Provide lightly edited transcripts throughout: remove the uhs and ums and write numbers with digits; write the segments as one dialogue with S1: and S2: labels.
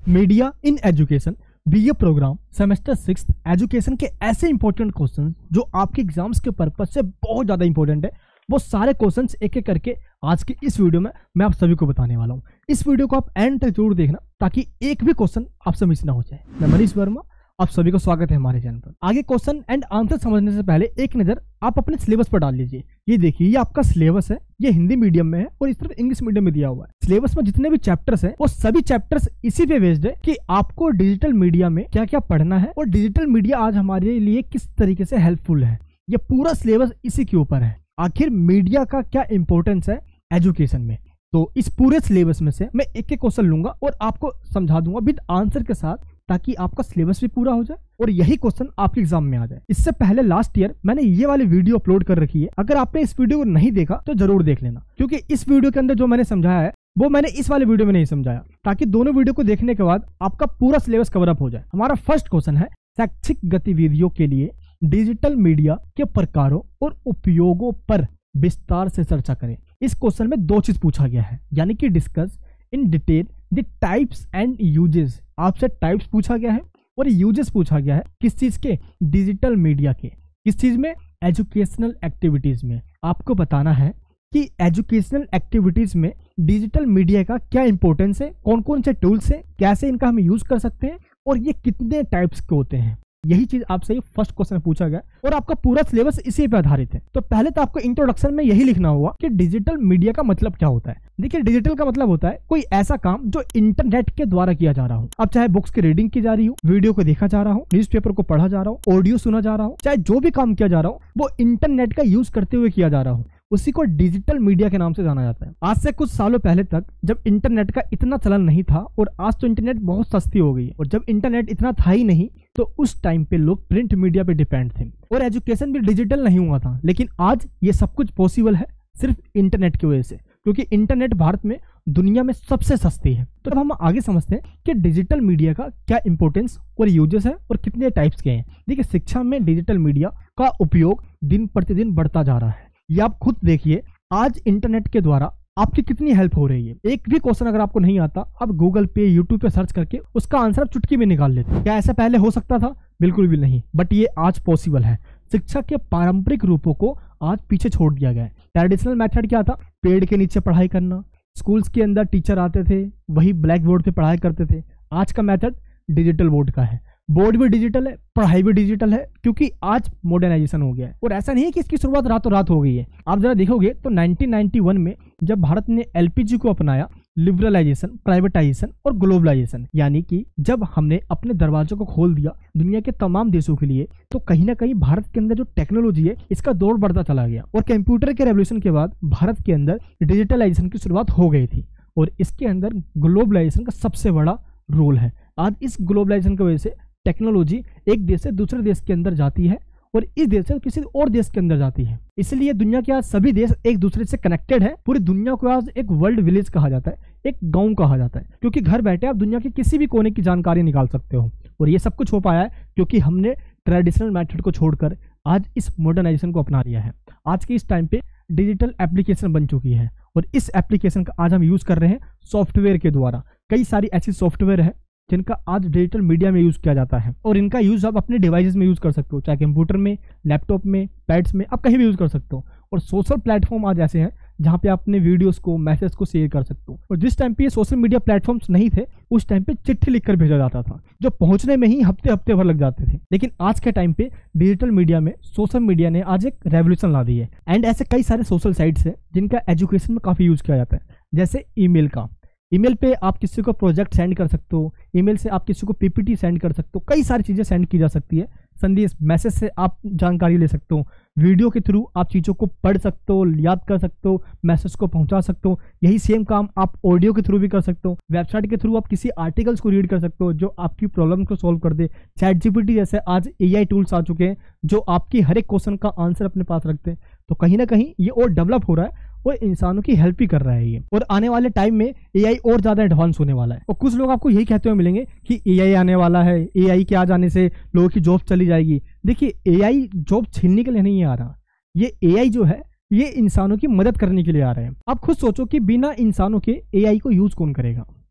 S1: Media in education BA program semester 6 education के ऐसे important question जो आपके एग्जाम्स के पर्पज से बहुत ज्यादा इंपॉर्टेंट है, वो सारे क्वेश्चंस एक एक करके आज की इस वीडियो में मैं आप सभी को बताने वाला हूं। इस वीडियो को आप एंड तक जरूर देखना ताकि एक भी क्वेश्चन आपसे मिस ना हो जाए। मैं मनीष वर्मा, आप सभी को स्वागत है हमारे चैनल पर। आगे क्वेश्चन एंड आंसर समझने से पहले एक नजर आप अपने सिलेबस पर डाल लीजिए। ये देखिए, ये आपका सिलेबस है, ये हिंदी मीडियम में है और इस तरफ इंग्लिश मीडियम में दिया हुआ है। सिलेबस में जितने भी चैप्टर्स हैं वो सभी चैप्टर्स इसी पे बेस्ड है कि आपको डिजिटल मीडिया में क्या क्या पढ़ना है और डिजिटल मीडिया आज हमारे लिए किस तरीके से हेल्पफुल है। ये पूरा सिलेबस इसी के ऊपर है। आखिर मीडिया का क्या इंपॉर्टेंस है एजुकेशन में, तो इस पूरे सिलेबस में से मैं एक एक क्वेश्चन लूंगा और आपको समझा दूंगा विद आंसर के साथ, ताकि आपका सिलेबस भी पूरा हो जाए और यही क्वेश्चन आपके एग्जाम में आ जाए। इससे पहले लास्ट ईयर मैंने ये वाली वीडियो अपलोड कर रखी है, अगर आपने इस वीडियो को नहीं देखा तो जरूर देख लेना, क्योंकि इस वीडियो के अंदर जो मैंने समझाया है वो मैंने इस वाले वीडियो में नहीं समझाया, ताकि दोनों वीडियो को देखने के बाद आपका पूरा सिलेबस कवर अप हो जाए। हमारा फर्स्ट क्वेश्चन है, शैक्षिक गतिविधियों के लिए डिजिटल मीडिया के प्रकारों और उपयोगों पर विस्तार से चर्चा करें। इस क्वेश्चन में दो चीज पूछा गया है, यानी कि discuss in detail the types and uses. आपसे टाइप्स पूछा गया है और यूजेस पूछा गया है किस चीज के, डिजिटल मीडिया के। किस चीज में, एजुकेशनल एक्टिविटीज में। आपको बताना है कि एजुकेशनल एक्टिविटीज में डिजिटल मीडिया का क्या इंपॉर्टेंस है, कौन कौन से टूल्स हैं, कैसे इनका हम यूज कर सकते हैं और ये कितने टाइप्स के होते हैं। यही चीज आपसे फर्स्ट क्वेश्चन में पूछा गया और आपका पूरा सिलेबस इसी पे आधारित है। तो पहले तो आपको इंट्रोडक्शन में यही लिखना होगा कि डिजिटल मीडिया का मतलब क्या होता है। देखिए, डिजिटल का मतलब होता है कोई ऐसा काम जो इंटरनेट के द्वारा किया जा रहा हो। अब चाहे बुक्स की रीडिंग की जा रही हो, वीडियो को देखा जा रहा हो, न्यूज़पेपर को पढ़ा जा रहा हो, ऑडियो सुना जा रहा हो, चाहे जो भी काम किया जा रहा हो वो इंटरनेट का यूज करते हुए किया जा रहा हो, उसी को डिजिटल मीडिया के नाम से जाना जाता है। आज से कुछ सालों पहले तक जब इंटरनेट का इतना चलन नहीं था, और आज तो इंटरनेट बहुत सस्ती हो गई है, और जब इंटरनेट इतना था ही नहीं तो उस टाइम पे लोग प्रिंट मीडिया पे डिपेंड थे और एजुकेशन भी डिजिटल नहीं हुआ था। लेकिन आज ये सब कुछ पॉसिबल है सिर्फ इंटरनेट की वजह से, क्योंकि इंटरनेट भारत में दुनिया में सबसे सस्ती है। तो अब हम आगे समझते हैं कि डिजिटल मीडिया का क्या इंपॉर्टेंस और यूजेस है और कितने टाइप्स के हैं। देखिए, शिक्षा में डिजिटल मीडिया का उपयोग दिन प्रतिदिन बढ़ता जा रहा है। ये आप खुद देखिए, आज इंटरनेट के द्वारा आपकी कितनी हेल्प हो रही है। एक भी क्वेश्चन अगर आपको नहीं आता, आप गूगल पे, यूट्यूब पे सर्च करके उसका आंसर आप चुटकी में निकाल लेते। क्या ऐसा पहले हो सकता था? बिल्कुल भी नहीं, बट ये आज पॉसिबल है। शिक्षा के पारंपरिक रूपों को आज पीछे छोड़ दिया गया है। ट्रेडिशनल मेथड क्या था? पेड़ के नीचे पढ़ाई करना, स्कूल्स के अंदर टीचर आते थे, वही ब्लैक बोर्ड पे पढ़ाई करते थे। आज का मेथड डिजिटल बोर्ड का है, बोर्ड भी डिजिटल है, पढ़ाई भी डिजिटल है, क्योंकि आज मॉडर्नाइजेशन हो गया है। और ऐसा नहीं है कि इसकी शुरुआत रातों रात हो गई है। आप जरा देखोगे तो 1991 में जब भारत ने एलपीजी को अपनाया, लिबरलाइजेशन, प्राइवेटाइजेशन और ग्लोबलाइजेशन, यानी कि जब हमने अपने दरवाजों को खोल दिया दुनिया के तमाम देशों के लिए, तो कहीं ना कहीं भारत के अंदर जो टेक्नोलॉजी है इसका दौर बढ़ता चला गया। और कंप्यूटर के रेवोल्यूशन के बाद भारत के अंदर डिजिटलाइजेशन की शुरुआत हो गई थी और इसके अंदर ग्लोबलाइजेशन का सबसे बड़ा रोल है। आज इस ग्लोबलाइजेशन की वजह से टेक्नोलॉजी एक देश से दूसरे देश के अंदर जाती है और इस देश से किसी और देश के अंदर जाती है। इसलिए दुनिया के आज सभी देश एक दूसरे से कनेक्टेड है। पूरी दुनिया को आज एक वर्ल्ड विलेज कहा जाता है, एक गांव कहा जाता है, क्योंकि घर बैठे आप दुनिया के किसी भी कोने की जानकारी निकाल सकते हो। और ये सब कुछ हो पाया है क्योंकि हमने ट्रेडिशनल मेथड को छोड़कर आज इस मॉडर्नाइजेशन को अपना लिया है। आज के इस टाइम पे डिजिटल एप्लीकेशन बन चुकी है और इस एप्लीकेशन का आज हम यूज कर रहे हैं सॉफ्टवेयर के द्वारा। कई सारी ऐसी सॉफ्टवेयर है जिनका आज डिजिटल मीडिया में यूज किया जाता है और इनका यूज आप अपने डिवाइसेस में यूज कर सकते हो, चाहे कंप्यूटर में, लैपटॉप में, पैड्स में, आप कहीं भी यूज कर सकते हो। और सोशल प्लेटफॉर्म आज ऐसे हैं जहां पे आप अपने वीडियोस को, मैसेज को शेयर कर सकते हो। और जिस टाइम पे ये सोशल मीडिया प्लेटफॉर्म्स नहीं थे, उस टाइम पे चिट्ठी लिखकर भेजा जाता था, जो पहुंचने में ही हफ्ते हफ्ते भर लग जाते थे। लेकिन आज के टाइम पे डिजिटल मीडिया में सोशल मीडिया ने आज एक रेवोल्यूशन ला दी है। एंड ऐसे कई सारे सोशल साइट्स हैं जिनका एजुकेशन में काफी यूज किया जाता है, जैसे ईमेल का। ईमेल पे आप किसी को प्रोजेक्ट सेंड कर सकते हो, ईमेल से आप किसी को पीपीटी सेंड कर सकते हो, कई सारी चीजें सेंड की जा सकती है। संदेश, मैसेज से आप जानकारी ले सकते हो, वीडियो के थ्रू आप चीज़ों को पढ़ सकते हो, याद कर सकते हो, मैसेज को पहुंचा सकते हो। यही सेम काम आप ऑडियो के थ्रू भी कर सकते हो। वेबसाइट के थ्रू आप किसी आर्टिकल्स को रीड कर सकते हो जो आपकी प्रॉब्लम को सॉल्व कर दे। चैट जीपीटी जैसे आज एआई टूल्स आ चुके हैं जो आपकी हर एक क्वेश्चन का आंसर अपने पास रखते हैं। तो कहीं ना कहीं ये और डेवलप हो रहा है और इंसानों की हेल्प ही कर रहा है ये। और आने वाले टाइम में एआई और ज्यादा एडवांस होने वाला है। और कुछ लोग आपको यही कहते हुए मिलेंगे कि एआई आने वाला है, एआई के आ जाने से लोगों की जॉब चली जाएगी। देखिए, एआई जॉब छीनने के लिए नहीं आ रहा, ये एआई जो है ये इंसानों की मदद करने के लिए आ रहे हैं। आप खुद सोचो कि बिना इंसानों के एआई को यूज कौन करेगा।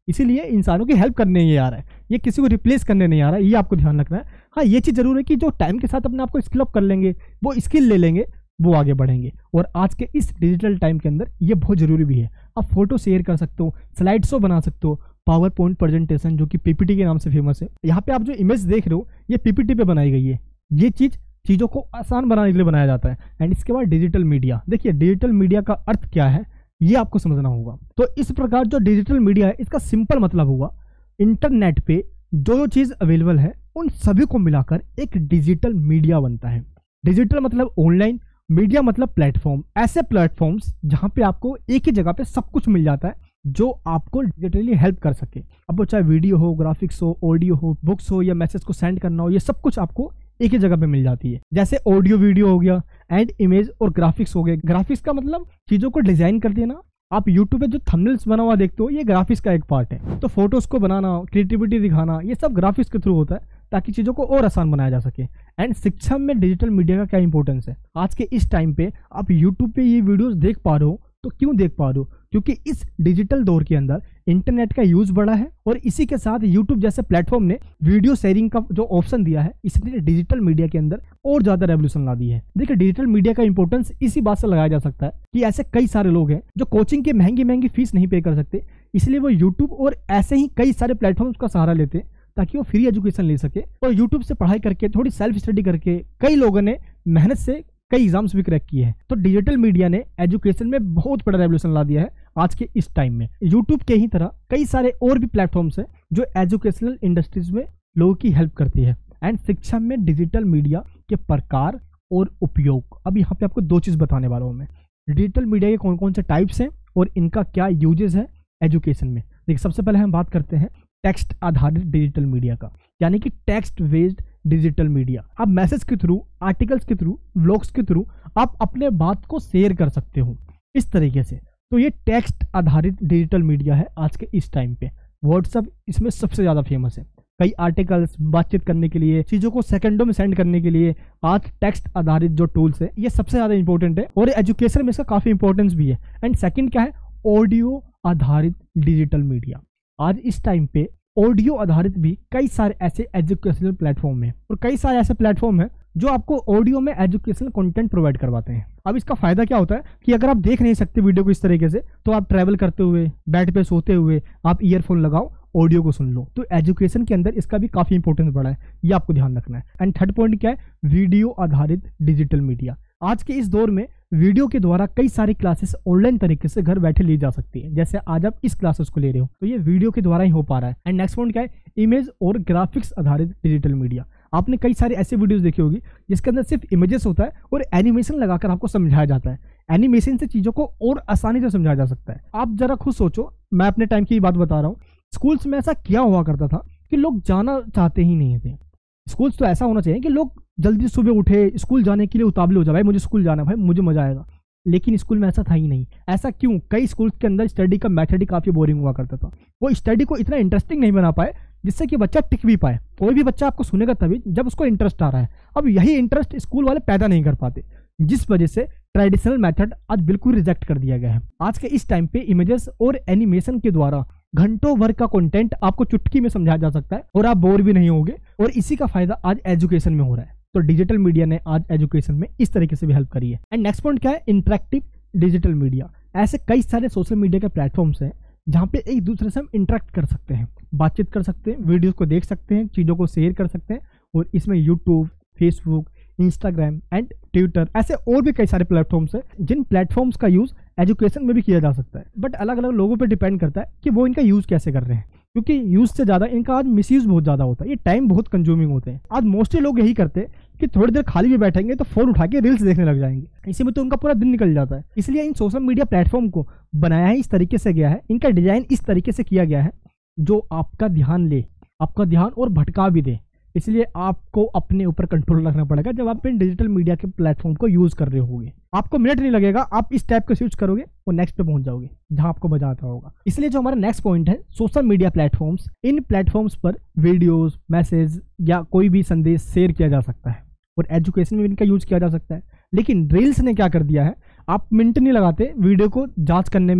S1: इसीलिए इंसानों की हेल्प करने ये आ रहा है, ये किसी को रिप्लेस करने नहीं आ रहा है, ये आपको ध्यान रखना है। हाँ, ये चीज़ जरूर है कि जो टाइम के साथ अपने आप को स्किल अप कर लेंगे, वो स्किल ले लेंगे, वो आगे बढ़ेंगे। और आज के इस डिजिटल टाइम के अंदर ये बहुत ज़रूरी भी है। आप फोटो शेयर कर सकते हो, स्लाइड शो बना सकते हो, पावर पॉइंट प्रेजेंटेशन जो कि पीपीटी के नाम से फेमस है। यहाँ पे आप जो इमेज देख रहे हो ये पीपीटी पे बनाई गई है। ये चीज़ों को आसान बनाने के लिए बनाया जाता है। एंड इसके बाद डिजिटल मीडिया, देखिए डिजिटल मीडिया का अर्थ क्या है ये आपको समझना होगा। तो इस प्रकार जो डिजिटल मीडिया है इसका सिंपल मतलब हुआ इंटरनेट पे जो चीज़ अवेलेबल है उन सभी को मिलाकर एक डिजिटल मीडिया बनता है। डिजिटल मतलब ऑनलाइन, मीडिया मतलब प्लेटफॉर्म, ऐसे प्लेटफॉर्म्स जहां पे आपको एक ही जगह पे सब कुछ मिल जाता है जो आपको डिजिटली हेल्प कर सके। अब वो चाहे वीडियो हो, ग्राफिक्स हो, ऑडियो हो, बुक्स हो या मैसेज को सेंड करना हो, ये सब कुछ आपको एक ही जगह पे मिल जाती है। जैसे ऑडियो वीडियो हो गया एंड इमेज और ग्राफिक्स हो गए। ग्राफिक्स का मतलब चीज़ों को डिजाइन कर देना। आप यूट्यूब पे जो थंबनेल्स बना हुआ देखते हो ये ग्राफिक्स का एक पार्ट है। तो फोटोज को बनाना, क्रिएटिविटी दिखाना, ये सब ग्राफिक्स के थ्रू होता है ताकि चीज़ों को और आसान बनाया जा सके। एंड शिक्षा में डिजिटल मीडिया का क्या इंपॉर्टेंस है आज के इस टाइम पे। आप यूट्यूब पे ये वीडियोस देख पा रहे हो तो क्यों देख पा रहे हो? क्योंकि इस डिजिटल दौर के अंदर इंटरनेट का यूज बढ़ा है और इसी के साथ यूट्यूब जैसे प्लेटफॉर्म ने वीडियो शेयरिंग का जो ऑप्शन दिया है, इसने डिजिटल मीडिया के अंदर और ज्यादा रेवोल्यूशन ला दी है। देखिए डिजिटल मीडिया का इंपॉर्टेंस इसी बात से लगाया जा सकता है कि ऐसे कई सारे लोग हैं जो कोचिंग के महंगी फीस नहीं पे कर सकते, इसलिए वो यूट्यूब और ऐसे ही कई सारे प्लेटफॉर्म्स का सहारा लेते हैं ताकि वो फ्री एजुकेशन ले सके। और यूट्यूब से पढ़ाई करके, थोड़ी सेल्फ स्टडी करके कई लोगों ने मेहनत से कई एग्जाम्स भी क्रैक किए हैं। तो डिजिटल मीडिया ने एजुकेशन में बहुत बड़ा रेवोल्यूशन ला दिया है आज के इस टाइम में। यूट्यूब के ही तरह कई सारे और भी प्लेटफॉर्म्स हैं जो एजुकेशनल इंडस्ट्रीज में लोगों की हेल्प करती है। एंड शिक्षा में डिजिटल मीडिया के प्रकार और उपयोग, अब यहाँ पे आपको दो चीज़ बताने वाला हूँ मैं। डिजिटल मीडिया के कौन कौन से टाइप्स हैं और इनका क्या यूजेस है एजुकेशन में। देखिए सबसे पहले हम बात करते हैं टेक्स्ट आधारित डिजिटल मीडिया का, यानी कि टेक्स्ट बेस्ड डिजिटल मीडिया। आप मैसेज के थ्रू, आर्टिकल्स के थ्रू, व्लॉग्स के थ्रू आप अपने बात को शेयर कर सकते हो इस तरीके से। तो ये टेक्स्ट आधारित डिजिटल मीडिया है आज के इस टाइम पे। व्हाट्सएप इसमें सबसे ज़्यादा फेमस है। कई आर्टिकल्स बातचीत करने के लिए, चीज़ों को सेकंडों में सेंड करने के लिए आज टेक्स्ट आधारित जो टूल्स है ये सबसे ज़्यादा इंपॉर्टेंट है और एजुकेशन में इसका काफ़ी इंपॉर्टेंस भी है। एंड सेकंड क्या है, ऑडियो आधारित डिजिटल मीडिया। आज इस टाइम पे ऑडियो आधारित भी कई सारे ऐसे एजुकेशनल प्लेटफॉर्म हैं और कई सारे ऐसे प्लेटफॉर्म हैं जो आपको ऑडियो में एजुकेशनल कंटेंट प्रोवाइड करवाते हैं। अब इसका फायदा क्या होता है कि अगर आप देख नहीं सकते वीडियो को इस तरीके से, तो आप ट्रैवल करते हुए, बेड पे सोते हुए आप ईयरफोन लगाओ, ऑडियो को सुन लो। तो एजुकेशन के अंदर इसका भी काफी इंपॉर्टेंस बढ़ा है, ये आपको ध्यान रखना है। एंड थर्ड पॉइंट क्या है, वीडियो आधारित डिजिटल मीडिया। आज के इस दौर में वीडियो के द्वारा कई सारी क्लासेस ऑनलाइन तरीके से घर बैठे ली जा सकती है। जैसे आज आप इस क्लासेस को ले रहे हो तो ये वीडियो के द्वारा ही हो पा रहा है। एंड नेक्स्ट पॉइंट क्या है, इमेज और ग्राफिक्स आधारित डिजिटल मीडिया। आपने कई सारे ऐसे वीडियोस देखी होगी जिसके अंदर सिर्फ इमेजेस होता है और एनिमेशन लगाकर आपको समझाया जाता है। एनिमेशन से चीज़ों को और आसानी से समझाया जा सकता है। आप जरा खुद सोचो, मैं अपने टाइम की बात बता रहा हूँ। स्कूल्स में ऐसा क्या हुआ करता था कि लोग जाना चाहते ही नहीं थे। स्कूल्स तो ऐसा होना चाहिए कि लोग जल्दी सुबह उठे, स्कूल जाने के लिए उतावले हो जाए, भाई मुझे स्कूल जाना है, भाई मुझे मजा आएगा। लेकिन स्कूल में ऐसा था ही नहीं। ऐसा क्यों? कई स्कूल के अंदर स्टडी का मेथड ही काफ़ी बोरिंग हुआ करता था। वो स्टडी को इतना इंटरेस्टिंग नहीं बना पाए जिससे कि बच्चा टिक भी पाए। कोई भी बच्चा आपको सुनेगा तभी जब उसको इंटरेस्ट आ रहा है। अब यही इंटरेस्ट स्कूल वाले पैदा नहीं कर पाते, जिस वजह से ट्रेडिशनल मेथड आज बिल्कुल रिजेक्ट कर दिया गया है। आज के इस टाइम पे इमेजेस और एनिमेशन के द्वारा घंटों भर का कंटेंट आपको चुटकी में समझाया जा सकता है और आप बोर भी नहीं होगे। और इसी का फायदा आज एजुकेशन में हो रहा है। तो डिजिटल मीडिया ने आज एजुकेशन में इस तरीके से भी हेल्प करी है। एंड नेक्स्ट पॉइंट क्या है, इंटरेक्टिव डिजिटल मीडिया। ऐसे कई सारे सोशल मीडिया के प्लेटफॉर्म्स हैं जहाँ पे एक दूसरे से हम इंटरेक्ट कर सकते हैं, बातचीत कर सकते हैं, वीडियोस को देख सकते हैं, चीज़ों को शेयर कर सकते हैं। और इसमें YouTube, Facebook, Instagram and Twitter, ऐसे और भी कई सारे प्लेटफॉर्म्स हैं जिन प्लेटफॉर्म्स का यूज़ एजुकेशन में भी किया जा सकता है। बट अलग अलग लोगों पे डिपेंड करता है कि वो इनका यूज़ कैसे कर रहे हैं, क्योंकि यूज़ से ज़्यादा इनका आज मिसयूज़ बहुत ज़्यादा होता है। ये टाइम बहुत कंज्यूमिंग होते हैं। आज मोस्टली लोग यही करते हैं कि थोड़ी देर खाली भी बैठेंगे तो फोन उठा के रील्स देखने लग जाएंगे। इसी में तो उनका पूरा दिन निकल जाता है। इसलिए इन सोशल मीडिया प्लेटफॉर्म को बनाया ही इस तरीके से गया है, इनका डिजाइन इस तरीके से किया गया है जो आपका ध्यान ले, आपका ध्यान और भटका भी दे। इसलिए आपको अपने ऊपर कंट्रोल रखना पड़ेगा जब आप इन डिजिटल मीडिया के प्लेटफॉर्म को यूज कर रहे होगे। आपको मिनट नहीं लगेगा, आप इस टाइप का स्विच करोगे और नेक्स्ट पे पहुंच जाओगे जहां आपको मजा आता होगा। इसलिए जो हमारा नेक्स्ट पॉइंट है, सोशल मीडिया प्लेटफॉर्म्स। इन प्लेटफॉर्म्स पर वीडियोस, मैसेज या कोई भी संदेश शेयर किया जा सकता है और एजुकेशन में इनका यूज किया जा सकता है। लेकिन रील्स ने क्या कर दिया है, आप मिनट नहीं लगाते वीडियो को जांच करने में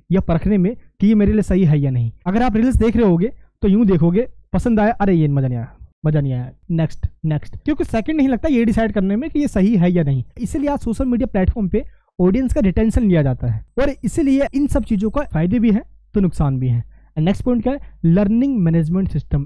S1: या परखने में कि ये मेरे लिए सही है या नहीं। अगर आप रील्स देख रहे होगे तो यूं देखोगे, पसंद आया, अरे ये मजा नहीं आया, मजा नहीं आया, नेक्स्ट नेक्स्ट, क्योंकि सेकंड नहीं लगता ये डिसाइड करने में कि ये सही है या नहीं। इसीलिए आज सोशल मीडिया प्लेटफॉर्म पे ऑडियंस का रिटेंशन लिया जाता है, और इसीलिए इन सब चीजों का फायदे भी है तो नुकसान भी है। नेक्स्ट पॉइंट क्या है? लर्निंग मैनेजमेंट सिस्टम,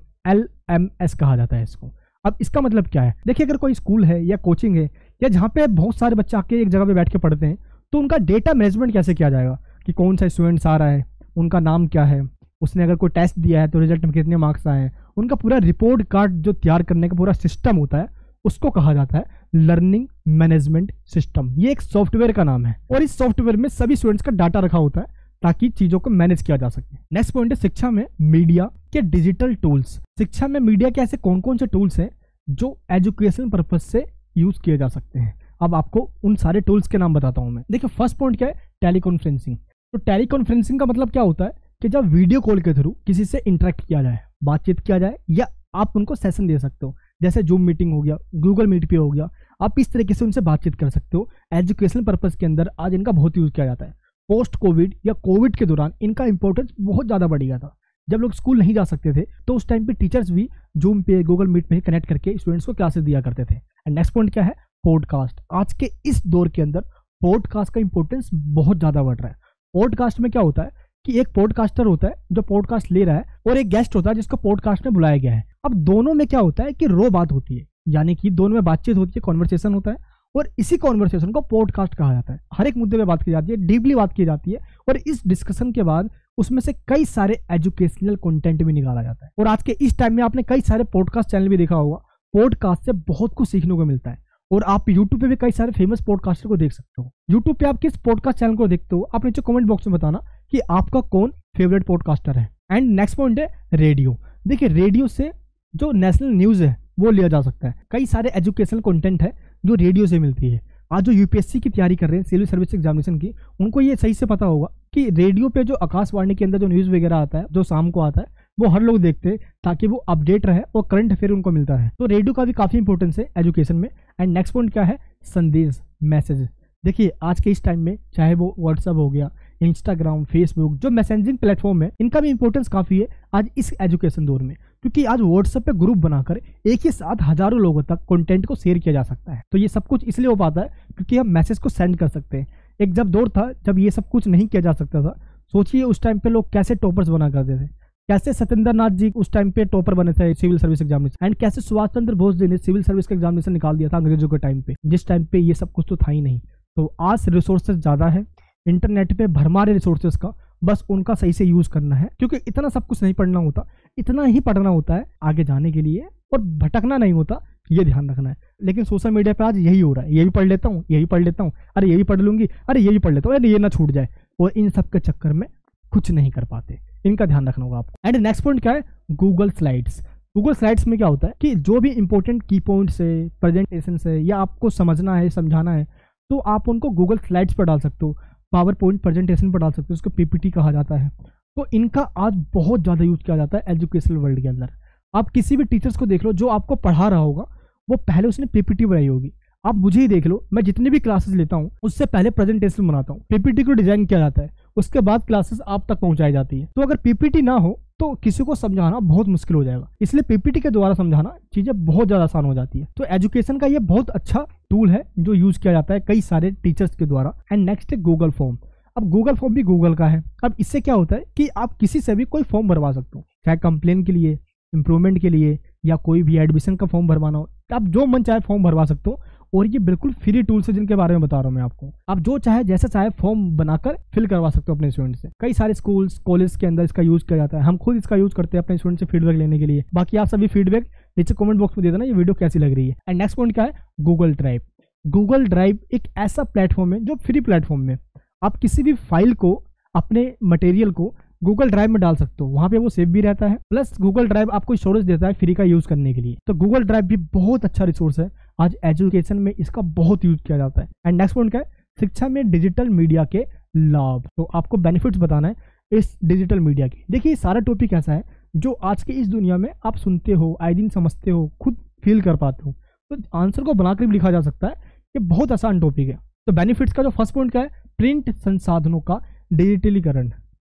S1: LMS कहा जाता है इसको। अब इसका मतलब क्या है? देखिए, अगर कोई स्कूल है या कोचिंग है या जहाँ पे बहुत सारे बच्चे आके एक जगह पे बैठ के पढ़ते हैं, तो उनका डेटा मैनेजमेंट कैसे किया जाएगा कि कौन सा स्टूडेंट्स आ रहा है, उनका नाम क्या है, उसने अगर कोई टेस्ट दिया है तो रिजल्ट में कितने मार्क्स आए हैं, उनका पूरा रिपोर्ट कार्ड जो तैयार करने का पूरा सिस्टम होता है, उसको कहा जाता है लर्निंग मैनेजमेंट सिस्टम। ये एक सॉफ्टवेयर का नाम है, और इस सॉफ्टवेयर में सभी स्टूडेंट्स का डाटा रखा होता है ताकि चीजों को मैनेज किया जा सके। नेक्स्ट पॉइंट है शिक्षा में मीडिया के डिजिटल टूल्स। शिक्षा में मीडिया के ऐसे कौन कौन से टूल्स हैं जो एजुकेशन पर्पज से यूज किए जा सकते हैं। अब आपको उन सारे टूल्स के नाम बताता हूं मैं। देखिए, फर्स्ट पॉइंट क्या है? टेलीकॉन्फ्रेंसिंग। तो टेलीकॉन्फ्रेंसिंग का मतलब क्या होता है कि जब वीडियो कॉल के थ्रू किसी से इंटरेक्ट किया जाए, बातचीत किया जाए, या आप उनको सेशन दे सकते हो, जैसे जूम मीटिंग हो गया, गूगल मीट पे हो गया, आप इस तरीके से उनसे बातचीत कर सकते हो। एजुकेशन पर्पज के अंदर आज इनका बहुत यूज किया जाता है। पोस्ट कोविड या कोविड के दौरान इनका इंपॉर्टेंस बहुत ज़्यादा बढ़ गया था। जब लोग स्कूल नहीं जा सकते थे तो उस टाइम पे टीचर्स भी जूम पे, गूगल मीट पे कनेक्ट करके स्टूडेंट्स को क्लासेस दिया करते थे। एंड नेक्स्ट पॉइंट क्या है? पॉडकास्ट। आज के इस दौर के अंदर पॉडकास्ट का इंपॉर्टेंस बहुत ज़्यादा बढ़ रहा है। पॉडकास्ट में क्या होता है कि एक पॉडकास्टर होता है जो पॉडकास्ट ले रहा है, और एक गेस्ट होता है जिसको पॉडकास्ट में बुलाया गया है। अब दोनों में क्या होता है कि रो बात होती है, यानी कि दोनों में बातचीत होती है, कॉन्वर्सेशन होता है, और इसी कॉन्वर्सेशन को पॉडकास्ट कहा जाता है। हर एक मुद्दे पे बात की जाती है, डीपली बात की जाती है, और इस डिस्कशन के बाद उसमें से कई सारे एजुकेशनल कंटेंट भी निकाला जाता है। और आज के इस टाइम में आपने कई सारे पॉडकास्ट चैनल भी देखा होगा। पॉडकास्ट से बहुत कुछ सीखने को मिलता है, और आप यूट्यूब पे भी कई सारे फेमस पॉडकास्टर को देख सकते हो। यूट्यूब पे आप किस पॉडकास्ट चैनल को देखते हो, आप नीचे कमेंट बॉक्स में बताना कि आपका कौन फेवरेट पॉडकास्टर है। एंड नेक्स्ट पॉइंट है रेडियो। देखिए, रेडियो से जो नेशनल न्यूज़ है वो लिया जा सकता है। कई सारे एजुकेशनल कंटेंट है जो रेडियो से मिलती है। आज जो यूपीएससी की तैयारी कर रहे हैं, सिविल सर्विस एग्जामिनेशन की, उनको ये सही से पता होगा कि रेडियो पे जो आकाशवाणी के अंदर जो न्यूज़ वगैरह आता है, जो शाम को आता है, वो हर लोग देखते हैं ताकि वो अपडेट रहे और करंट अफेयर उनको मिलता है। तो रेडियो का भी काफ़ी इंपॉर्टेंस है एजुकेशन में। एंड नेक्स्ट पॉइंट क्या है? संदेश, मैसेज। देखिए, आज के इस टाइम में चाहे वो व्हाट्सअप हो गया, इंस्टाग्राम, फेसबुक, जो मैसेजिंग प्लेटफॉर्म है, इनका भी इंपॉर्टेंस काफ़ी है आज इस एजुकेशन दौर में, क्योंकि आज व्हाट्सएप पे ग्रुप बनाकर एक ही साथ हजारों लोगों तक कंटेंट को शेयर किया जा सकता है। तो ये सब कुछ इसलिए हो पाता है क्योंकि हम मैसेज को सेंड कर सकते हैं। एक जब दौर था जब ये सब कुछ नहीं किया जा सकता था। सोचिए उस टाइम पे लोग कैसे टॉपर्स बना करते थे, कैसे सत्येंद्र नाथ जी उस टाइम पे टॉपर बने थे सिविल सर्विस एग्जामिनेशन, एंड कैसे सुभाष चंद्र बोस जी ने सिविल सर्विस का एग्जामिनेशन निकाल दिया था अंग्रेजों के टाइम पे, जिस टाइम पे ये सब कुछ तो था ही नहीं। तो आज रिसोर्सेज ज़्यादा है, इंटरनेट पे भरमार है रिसोर्सेज का, बस उनका सही से यूज़ करना है, क्योंकि इतना सब कुछ नहीं पढ़ना होता, इतना ही पढ़ना होता है आगे जाने के लिए, और भटकना नहीं होता, ये ध्यान रखना है। लेकिन सोशल मीडिया पे आज यही हो रहा है, ये भी पढ़ लेता हूँ, यही पढ़ लेता हूँ, अरे ये भी पढ़ लूंगी, अरे ये भी पढ़ लेता हूँ, अरे ये ना छूट जाए, और इन सब के चक्कर में कुछ नहीं कर पाते। इनका ध्यान रखना होगा आपको। एंड नेक्स्ट पॉइंट क्या है? Google slides. गूगल स्लाइड्स में क्या होता है कि जो भी इंपॉर्टेंट की पॉइंट्स है, प्रेजेंटेशन है, या आपको समझना है, समझाना है, तो आप उनको गूगल स्लाइड्स पर डाल सकते हो, पावर पॉइंट प्रेजेंटेशन पर डाल सकते हो, उसको पीपीटी कहा जाता है। तो इनका आज बहुत ज़्यादा यूज किया जाता है एजुकेशनल वर्ल्ड के अंदर। आप किसी भी टीचर्स को देख लो, जो आपको पढ़ा रहा होगा वो पहले उसने पीपीटी बनाई होगी। आप मुझे ही देख लो, मैं जितनी भी क्लासेस लेता हूँ उससे पहले प्रेजेंटेशन बनाता हूँ, पीपीटी को डिजाइन किया जाता है, उसके बाद क्लासेस आप तक पहुंचाई जाती है। तो अगर पीपीटी ना हो तो किसी को समझाना बहुत मुश्किल हो जाएगा, इसलिए पीपीटी के द्वारा समझाना चीजें बहुत ज्यादा आसान हो जाती है। तो एजुकेशन का ये बहुत अच्छा टूल है जो यूज किया जाता है कई सारे टीचर्स के द्वारा। एंड नेक्स्ट है गूगल फॉर्म। अब गूगल फॉर्म भी गूगल का है। अब इससे क्या होता है कि आप किसी से भी कोई फॉर्म भरवा सकते हो, चाहे कंप्लेन के लिए, इंप्रूवमेंट के लिए, या कोई भी एडमिशन का फॉर्म भरवाना हो, आप जो मन चाहे फॉर्म भरवा सकते हो। और ये बिल्कुल फ्री टूल्स है जिनके बारे में बता रहा हूँ मैं आपको। आप जो चाहे जैसे चाहे फॉर्म बनाकर फिल करवा सकते हो अपने स्टूडेंट से। कई सारे स्कूल्स, कॉलेज के अंदर इसका यूज किया जाता है। हम खुद इसका यूज करते हैं अपने स्टूडेंट से फीडबैक लेने के लिए। बाकी आप सभी फीडबैक नीचे कमेंट बॉक्स में दे देना ये वीडियो कैसी लग रही है। एंड नेक्स्ट पॉइंट क्या है? Google drive. गूगल ड्राइव एक ऐसा प्लेटफॉर्म है जो फ्री प्लेटफॉर्म में आप किसी भी फाइल को, अपने मटेरियल को गूगल ड्राइव में डाल सकते हो, वहां पे वो सेव भी रहता है, प्लस गूगल ड्राइव आपको स्टोरेज देता है फ्री का यूज करने के लिए। तो गूगल ड्राइव भी बहुत अच्छा रिसोर्स है, आज एजुकेशन में इसका बहुत यूज किया जाता है। एंड नेक्स्ट पॉइंट क्या है? शिक्षा में डिजिटल मीडिया के लाभ। तो आपको बेनिफिट्स बताना है इस डिजिटल मीडिया के। देखिए, सारा टॉपिक ऐसा है जो आज के इस दुनिया में आप सुनते हो, आए दिन समझते हो, खुद फील कर पाते हो, तो आंसर को बनाकर भी लिखा जा सकता है। ये बहुत आसान टॉपिक है। तो बेनिफिट्स का जो फर्स्ट पॉइंट क्या है? प्रिंट संसाधनों का डिजिटलीकरण।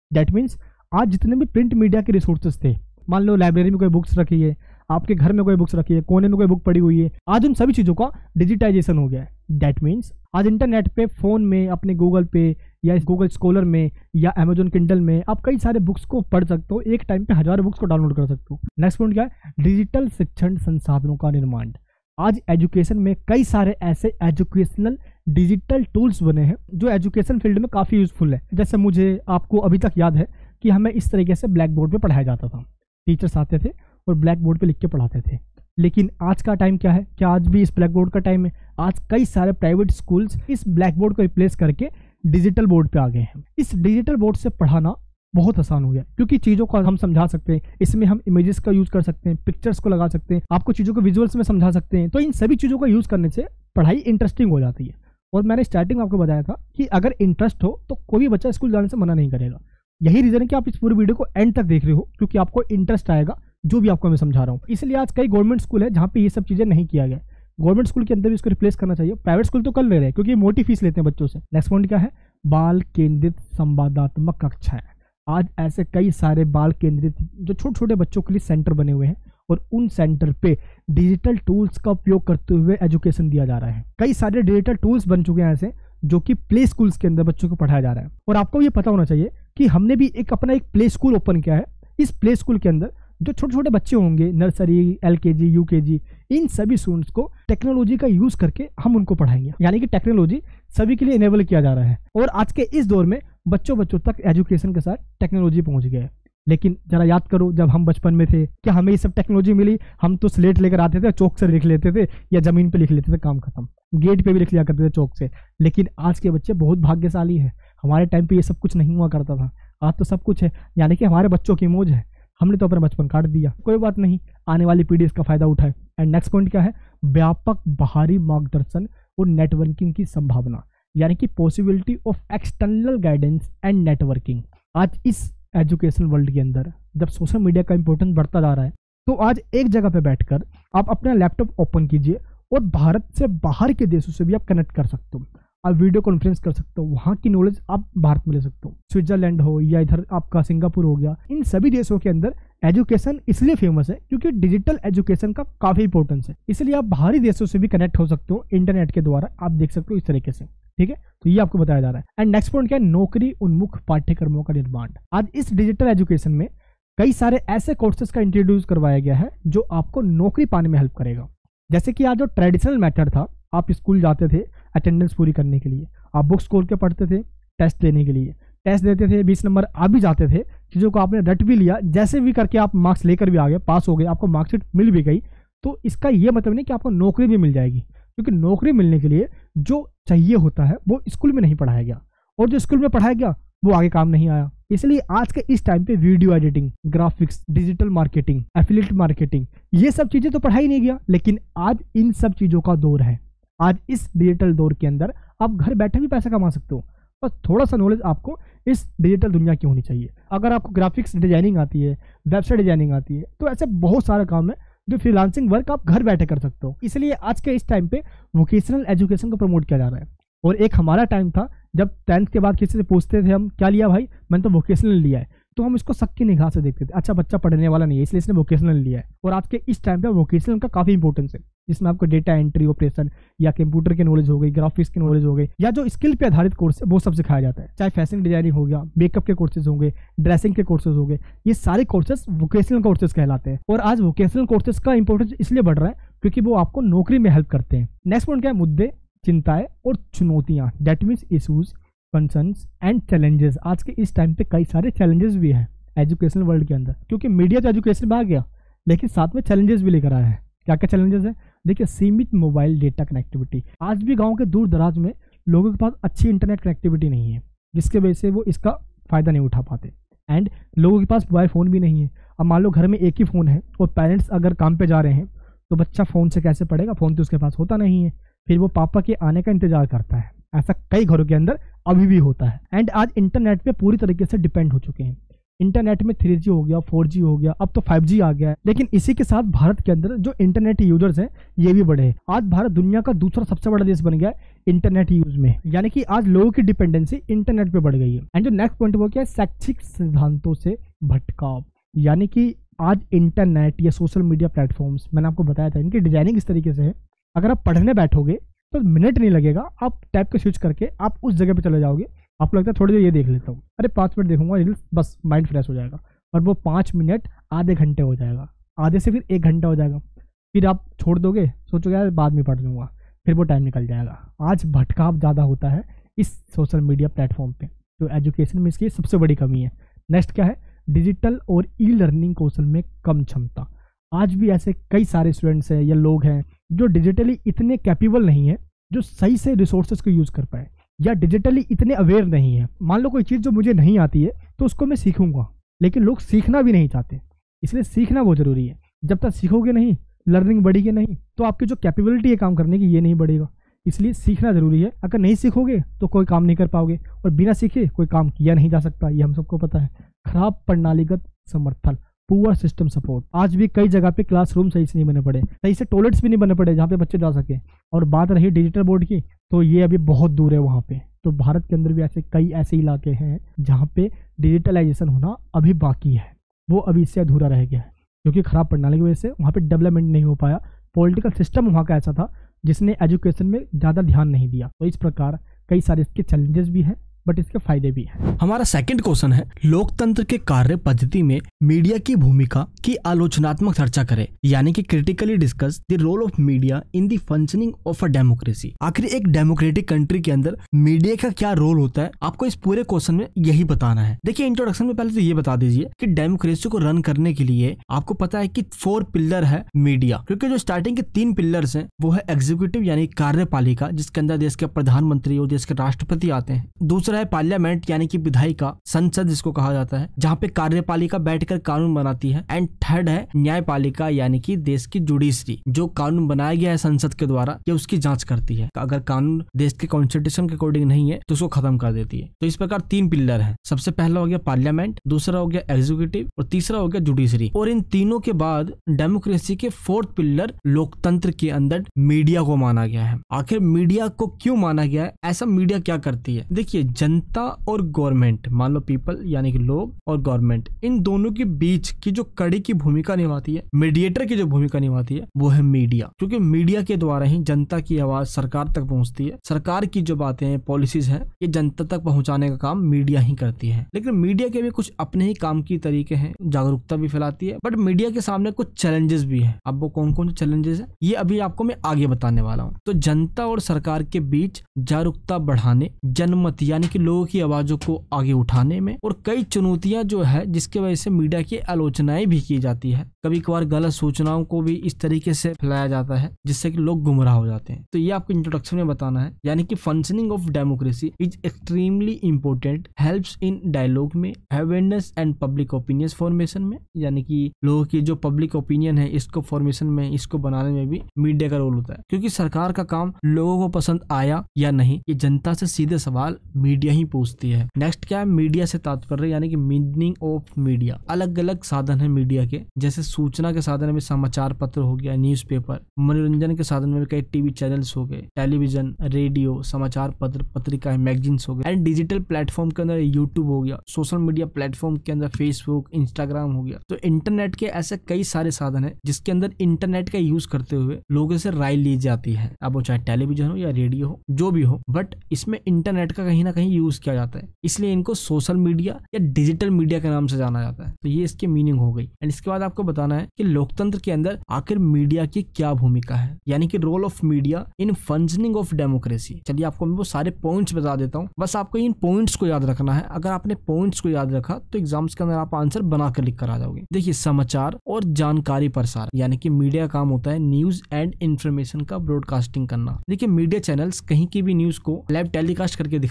S1: दैट मीन्स आज जितने भी प्रिंट मीडिया के रिसोर्सेज थे, मान लो लाइब्रेरी में कोई बुक्स रखी है, आपके घर में कोई बुक्स रखी है, कोने में कोई बुक पड़ी हुई है, आज उन सभी चीज़ों का डिजिटाइजेशन हो गया है। दैट मीन्स आज इंटरनेट पे, फोन में, अपने गूगल पे या गूगल स्कॉलर में या अमेजोन किंडल में आप कई सारे बुक्स को पढ़ सकते हो, एक टाइम पे हजारों बुक्स को डाउनलोड कर सकते हो। नेक्स्ट पॉइंट क्या है? डिजिटल शिक्षण संसाधनों का निर्माण। आज एजुकेशन में कई सारे ऐसे एजुकेशनल डिजिटल टूल्स बने हैं जो एजुकेशन फील्ड में काफ़ी यूजफुल है। जैसे मुझे, आपको अभी तक याद है कि हमें इस तरीके से ब्लैक बोर्ड पे पढ़ाया जाता था, टीचर्स आते थे और ब्लैक बोर्ड पे लिख के पढ़ाते थे। लेकिन आज का टाइम क्या है? क्या आज भी इस ब्लैक बोर्ड का टाइम है? आज कई सारे प्राइवेट स्कूल्स इस ब्लैक बोर्ड को रिप्लेस करके डिजिटल बोर्ड पे आ गए हैं। इस डिजिटल बोर्ड से पढ़ाना बहुत आसान हो गया क्योंकि चीज़ों को हम समझा सकते हैं, इसमें हम इमेजेस का यूज़ कर सकते हैं, पिक्चर्स को लगा सकते हैं, आपको चीज़ों को विजुअल्स में समझा सकते हैं। तो इन सभी चीज़ों का यूज़ करने से पढ़ाई इंटरेस्टिंग हो जाती है। और मैंने स्टार्टिंग में आपको बताया था कि अगर इंटरेस्ट हो तो कोई भी बच्चा स्कूल जाने से मना नहीं करेगा। यही रीज़न है कि आप इस पूरी वीडियो को एंड तक देख रहे हो, क्योंकि आपको इंटरेस्ट आएगा जो भी आपको मैं समझा रहा हूँ। इसलिए आज कई गवर्नमेंट स्कूल है जहाँ पे ये सब चीज़ें नहीं किया गया। गवर्नमेंट स्कूल के अंदर भी इसको रिप्लेस करना चाहिए। प्राइवेट स्कूल तो कर ले रहे हैं क्योंकि मोटी फीस लेते हैं बच्चों से। नेक्स्ट पॉइंट क्या है? बाल केंद्रित संवादात्मक कक्षाएं। आज ऐसे कई सारे बाल केंद्रित जो छोटे छोटे बच्चों के लिए सेंटर बने हुए हैं और उन सेंटर पे डिजिटल टूल्स का उपयोग करते हुए एजुकेशन दिया जा रहा है। कई सारे डिजिटल टूल्स बन चुके हैं ऐसे जो कि प्ले स्कूल्स के अंदर बच्चों को पढ़ाया जा रहा है। और आपको ये पता होना चाहिए कि हमने भी अपना एक प्ले स्कूल ओपन किया है। इस प्ले स्कूल के अंदर जो छोटे छोटे बच्चे होंगे, नर्सरी, LKG, UKG, इन सभी स्टूडेंट्स को टेक्नोलॉजी का यूज करके हम उनको पढ़ाएंगे। यानी कि टेक्नोलॉजी सभी के लिए इनेबल किया जा रहा है और आज के इस दौर में बच्चों तक एजुकेशन के साथ टेक्नोलॉजी पहुंच गया है। लेकिन जरा याद करो, जब हम बचपन में थे क्या हमें ये सब टेक्नोलॉजी मिली? हम तो स्लेट लेकर आते थे, चौक से लिख लेते थे या जमीन पे लिख लेते थे, काम खत्म। गेट पे भी लिख लिया करते थे चौक से। लेकिन आज के बच्चे बहुत भाग्यशाली हैं। हमारे टाइम पे ये सब कुछ नहीं हुआ करता था, आज तो सब कुछ है। यानी कि हमारे बच्चों की मौज है। हमने तो अपना बचपन काट दिया, कोई बात नहीं, आने वाली पीढ़ी इसका फायदा उठाए। एंड नेक्स्ट पॉइंट क्या है? व्यापक बाहरी मार्गदर्शन और नेटवर्किंग की संभावना, यानी कि possibility of external guidance and networking. आज इस एजुकेशन वर्ल्ड के अंदर जब सोशल मीडिया का इंपॉर्टेंस बढ़ता जा रहा है, तो आज एक जगह पे बैठकर आप अपना लैपटॉप ओपन कीजिए और भारत से बाहर के देशों से भी आप कनेक्ट कर सकते हो। आप वीडियो कॉन्फ्रेंस कर सकते हो, वहाँ की नॉलेज आप भारत में ले सकते हो। स्विट्जरलैंड हो या इधर आपका सिंगापुर हो गया, इन सभी देशों के अंदर एजुकेशन इसलिए फेमस है क्योंकि डिजिटल एजुकेशन का काफ़ी इंपॉर्टेंस है। इसलिए आप बाहरी देशों से भी कनेक्ट हो सकते हो इंटरनेट के द्वारा, आप देख सकते हो इस तरीके से। ठीक है, तो ये आपको बताया जा रहा है। एंड नेक्स्ट पॉइंट क्या है? नौकरी उन्मुख पाठ्यक्रमों का निर्माण। आज इस डिजिटल एजुकेशन में कई सारे ऐसे कोर्सेज का इंट्रोड्यूस करवाया गया है जो आपको नौकरी पाने में हेल्प करेगा। जैसे कि आज जो ट्रेडिशनल मेथड था, आप स्कूल जाते थे अटेंडेंस पूरी करने के लिए, आप बुक्स खोल के पढ़ते थे टेस्ट देने के लिए, टेस्ट देते थे, 20 नंबर आ भी जाते थे, चीज़ों को आपने रट भी लिया, जैसे भी करके आप मार्क्स लेकर भी आ गए, पास हो गए, आपको मार्कशीट मिल भी गई, तो इसका ये मतलब नहीं कि आपको नौकरी भी मिल जाएगी, क्योंकि नौकरी मिलने के लिए जो चाहिए होता है वो स्कूल में नहीं पढ़ाया गया, और जो स्कूल में पढ़ाया गया वो आगे काम नहीं आया। इसलिए आज के इस टाइम पे video editing, graphics, digital marketing, affiliate marketing, ये सब चीज़ें तो पढ़ाई नहीं गया, लेकिन आज इन सब चीज़ों का दौर है। आज इस डिजिटल दौर के अंदर आप घर बैठे भी पैसा कमा सकते हो, बस थोड़ा सा नॉलेज आपको इस डिजिटल दुनिया की होनी चाहिए। अगर आपको ग्राफिक्स डिजाइनिंग आती है, वेबसाइट डिजाइनिंग आती है, तो ऐसे बहुत सारे काम है जो फ्रीलांसिंग वर्क आप घर बैठे कर सकते हो। इसलिए आज के इस टाइम पे वोकेशनल एजुकेशन को प्रमोट किया जा रहा है। और एक हमारा टाइम था जब 10th के बाद किसी से पूछते थे हम क्या लिया भाई, मैंने तो वोकेशनल लिया है, तो हम इसको शक की निगाह से देखते थे, अच्छा बच्चा पढ़ने वाला नहीं है इसलिए इसने वोकेशनल लिया है। और आज के इस टाइम पे वोकेशनल का काफ़ी इंपॉर्टेंस है, जिसमें आपको डेटा एंट्री ऑपरेशन या कंप्यूटर की नॉलेज हो गई, ग्राफिक्स की नॉलेज हो गई, या जो स्किल पे आधारित कोर्स है वो सब सिखाया जाता है। चाहे फैशन डिजाइनिंग हो गया, मेकअप के कोर्सेज होंगे, ड्रेसिंग के कोर्सेज हो गए, ये सारे कोर्सेज वोकेशनल कोर्सेज कहलाते हैं। और आज वोकेशनल कोर्सेज का इंपॉर्टेंस इसलिए बढ़ रहा है क्योंकि वो आपको नौकरी में हेल्प करते हैं। नेक्स्ट पॉइंट क्या है? मुद्दे, चिंताएं और चुनौतियां, that means issues, concerns and challenges. आज के इस टाइम पे कई सारे चैलेंजेस भी हैं एजुकेशनल वर्ल्ड के अंदर, क्योंकि मीडिया तो एजुकेशन में आ गया, लेकिन साथ में चैलेंजेस भी लेकर आया है। क्या क्या चैलेंजेस है? देखिए, सीमित मोबाइल डेटा कनेक्टिविटी। आज भी गांव के दूर दराज में लोगों के पास अच्छी इंटरनेट कनेक्टिविटी नहीं है, जिसके वजह से वो इसका फ़ायदा नहीं उठा पाते। एंड लोगों के पास मोबाइल फ़ोन भी नहीं है। अब मान लो घर में एक ही फ़ोन है और पेरेंट्स अगर काम पे जा रहे हैं तो बच्चा फ़ोन से कैसे पढ़ेगा? फ़ोन तो उसके पास होता नहीं है, फिर वो पापा के आने का इंतजार करता है। ऐसा कई घरों के अंदर अभी भी होता है। एंड आज इंटरनेट पे पूरी तरीके से डिपेंड हो चुके हैं। इंटरनेट में 3G हो गया, 4G हो गया, अब तो 5G आ गया है। लेकिन इसी के साथ भारत के अंदर जो इंटरनेट यूजर्स हैं ये भी बढ़े हैं। आज भारत दुनिया का दूसरा सबसे बड़ा देश बन गया है इंटरनेट यूज में, यानी कि आज लोगों की डिपेंडेंसी इंटरनेट पे बढ़ गई है। एंड जो नेक्स्ट पॉइंट वो क्या है, शैक्षिक सिद्धांतों से भटकाव, यानी कि आज इंटरनेट या सोशल मीडिया प्लेटफॉर्म्स, मैंने आपको बताया था, इनकी डिजाइनिंग इस तरीके से है, अगर आप पढ़ने बैठोगे तो मिनट नहीं लगेगा, आप टैब को स्विच करके आप उस जगह पे चले जाओगे। आपको लगता है थोड़ी देर ये देख लेता हूँ, अरे 5 मिनट देखूंगा रील्स, बस माइंड फ्रेश हो जाएगा, और वो 5 मिनट आधे घंटे हो जाएगा, आधे से फिर 1 घंटा हो जाएगा, फिर आप छोड़ दोगे, सोचोगे यार बाद में पढ़ लूंगा, फिर वो टाइम निकल जाएगा। आज भटकाव ज़्यादा होता है इस सोशल मीडिया प्लेटफॉर्म पे, तो एजुकेशन में इसकी सबसे बड़ी कमी है। नेक्स्ट क्या है, डिजिटल और ई लर्निंग कौशल में कम क्षमता। आज भी ऐसे कई सारे स्टूडेंट्स हैं या लोग हैं जो डिजिटली इतने कैपेबल नहीं है, जो सही से रिसोर्सेज को यूज़ कर पाए, या डिजिटली इतने अवेयर नहीं है। मान लो कोई चीज़ जो मुझे नहीं आती है तो उसको मैं सीखूंगा, लेकिन लोग सीखना भी नहीं चाहते, इसलिए सीखना बहुत ज़रूरी है। जब तक सीखोगे नहीं, लर्निंग बढ़ेगी नहीं, तो आपकी जो कैपेबिलिटी है काम करने की ये नहीं बढ़ेगा, इसलिए सीखना ज़रूरी है। अगर नहीं सीखोगे तो कोई काम नहीं कर पाओगे, और बिना सीखे कोई काम किया नहीं जा सकता, ये हम सबको पता है। खराब प्रणालीगत समर्थन, पुअर सिस्टम सपोर्ट, आज भी कई जगह पे क्लासरूम सही से नहीं बने पड़े, सही से टॉयलेट्स भी नहीं बने पड़े जहाँ पे बच्चे जा सके। और बात रही डिजिटल बोर्ड की, तो ये अभी बहुत दूर है वहाँ पे। तो भारत के अंदर भी ऐसे कई ऐसे इलाके हैं जहाँ पे डिजिटलाइजेशन होना अभी बाकी है, वो अभी इससे अधूरा रह गया है, क्योंकि खराब प्रणाली की वजह से वहाँ पे डेवलपमेंट नहीं हो पाया। पॉलिटिकल सिस्टम वहाँ का ऐसा था जिसने एजुकेशन में ज़्यादा ध्यान नहीं दिया। तो इस प्रकार कई सारे इसके चैलेंजेस भी हैं, बट इसके फायदे भी हैं।
S2: हमारा सेकंड क्वेश्चन है, लोकतंत्र के कार्य पद्धति में मीडिया की भूमिका की आलोचनात्मक चर्चा करें, यानी कि critically discuss the role of media in the functioning of a democracy. आखिर एक डेमोक्रेटिक कंट्री के अंदर मीडिया का क्या रोल होता है, आपको इस पूरे क्वेश्चन में यही बताना है। देखिए, इंट्रोडक्शन में पहले तो ये बता दीजिए कि डेमोक्रेसी को रन करने के लिए आपको पता है कि 4 पिलर है मीडिया, क्योंकि जो स्टार्टिंग के 3 पिलर्स हैं वो है एग्जीक्यूटिव यानी कार्यपालिका, जिसके अंदर देश के प्रधानमंत्री और देश के राष्ट्रपति आते हैं। दूसरा है पार्लियामेंट यानी कि विधायिका, संसद जिसको कहा जाता है, जहाँ पे कार्यपालिका बैठकर कानून बनाती है। एंड थर्ड है न्यायपालिका यानी कि देश की जुडिशरी, जो कानून बनाया गया है संसद के द्वारा ये उसकी जांच करती है, अगर कानून देश के कॉन्स्टिट्यूशन के अकॉर्डिंग नहीं है तो उसको खत्म कर देती है। तो इस प्रकार 3 पिलर है, सबसे पहला हो गया पार्लियामेंट, दूसरा हो गया एग्जीक्यूटिव और तीसरा हो गया जुडिशरी। और इन तीनों के बाद डेमोक्रेसी के 4th पिलर लोकतंत्र के अंदर मीडिया को माना गया है। आखिर मीडिया को क्यों माना गया है, ऐसा मीडिया क्या करती है? देखिए, जनता और गवर्नमेंट, मान लो पीपल यानी कि लोग और गवर्नमेंट, इन दोनों के बीच की जो कड़ी की भूमिका निभाती है, मीडिएटर की जो भूमिका निभाती है, वो है मीडिया। क्योंकि मीडिया के द्वारा ही जनता की आवाज सरकार तक पहुंचती है, सरकार की जो बातें हैं, पॉलिसीज हैं, ये जनता तक पहुंचाने का काम मीडिया ही करती है। लेकिन मीडिया के भी कुछ अपने ही काम की तरीके हैं, जागरूकता भी फैलाती है, बट मीडिया के सामने कुछ चैलेंजेस भी है। अब वो कौन कौन से चैलेंजेस है ये अभी आपको मैं आगे बताने वाला हूँ। तो जनता और सरकार के बीच जागरूकता बढ़ाने, जनमत यानी कि लोगों की आवाजों को आगे उठाने में, और कई चुनौतियां जो है जिसके वजह से मीडिया की आलोचनाएं भी की जाती है। कभी कभार गलत सूचनाओं को भी इस तरीके से फैलाया जाता है जिससे कि लोग गुमराह हो जाते हैं। तो ये आपको इंट्रोडक्शन में बताना है, यानी कि functioning of democracy is extremely important, helps in dialogue में, awareness and public opinion formation में, यानी कि लोगों की जो पब्लिक ओपिनियन है इसको फॉर्मेशन में, इसको बनाने में भी मीडिया का रोल होता है। क्योंकि सरकार का काम लोगों को पसंद आया या नहीं, ये जनता से सीधे सवाल मीडिया ही पूछती है। नेक्स्ट क्या है, मीडिया से तात्पर्य यानी कि मीनिंग ऑफ मीडिया। अलग अलग साधन है मीडिया के, जैसे सूचना के साधन में समाचार पत्र हो गया, न्यूज़पेपर, मनोरंजन के साधन में कई टीवी चैनल्स हो गए, टेलीविजन, रेडियो, समाचार पत्र, पत्रिकाएं, मैगजीन्स हो गए। एंड डिजिटल प्लेटफॉर्म के अंदर यूट्यूब हो गया, सोशल मीडिया प्लेटफॉर्म के अंदर फेसबुक, इंस्टाग्राम हो गया। तो इंटरनेट के ऐसे कई सारे साधन है जिसके अंदर इंटरनेट का यूज करते हुए लोगों से राय ली जाती है, अब वो चाहे टेलीविजन हो या रेडियो हो, जो भी हो, बट इसमें इंटरनेट का कहीं ना कहीं यूज किया जाता है, इसलिए इनको सोशल मीडिया या डिजिटल मीडिया के नाम से जाना जाता है। तो ये इसकी मीनिंग हो गई। एंड इसके बाद आपको बताना है कि लोकतंत्र के अंदर आखिर मीडिया की क्या भूमिका है, यानी कि role of media in functioning of democracy. चलिए आपको मैं वो सारे पॉइंट्स बता देता हूँ, बस आपको इन पॉइंट्स को याद रखना है। अगर आपने पॉइंट्स को याद रखा तो एग्जाम्स के अंदर आप आंसर बनाकर लिख कर आ जाओगे। देखिए, समाचार और जानकारी प्रसार, यानी कि मीडिया काम होता है न्यूज एंड इंफॉर्मेशन का ब्रॉडकास्टिंग करना। देखिए, मीडिया चैनल्स कहीं की भी न्यूज को लाइव टेलीकास्ट करके दिखाता है।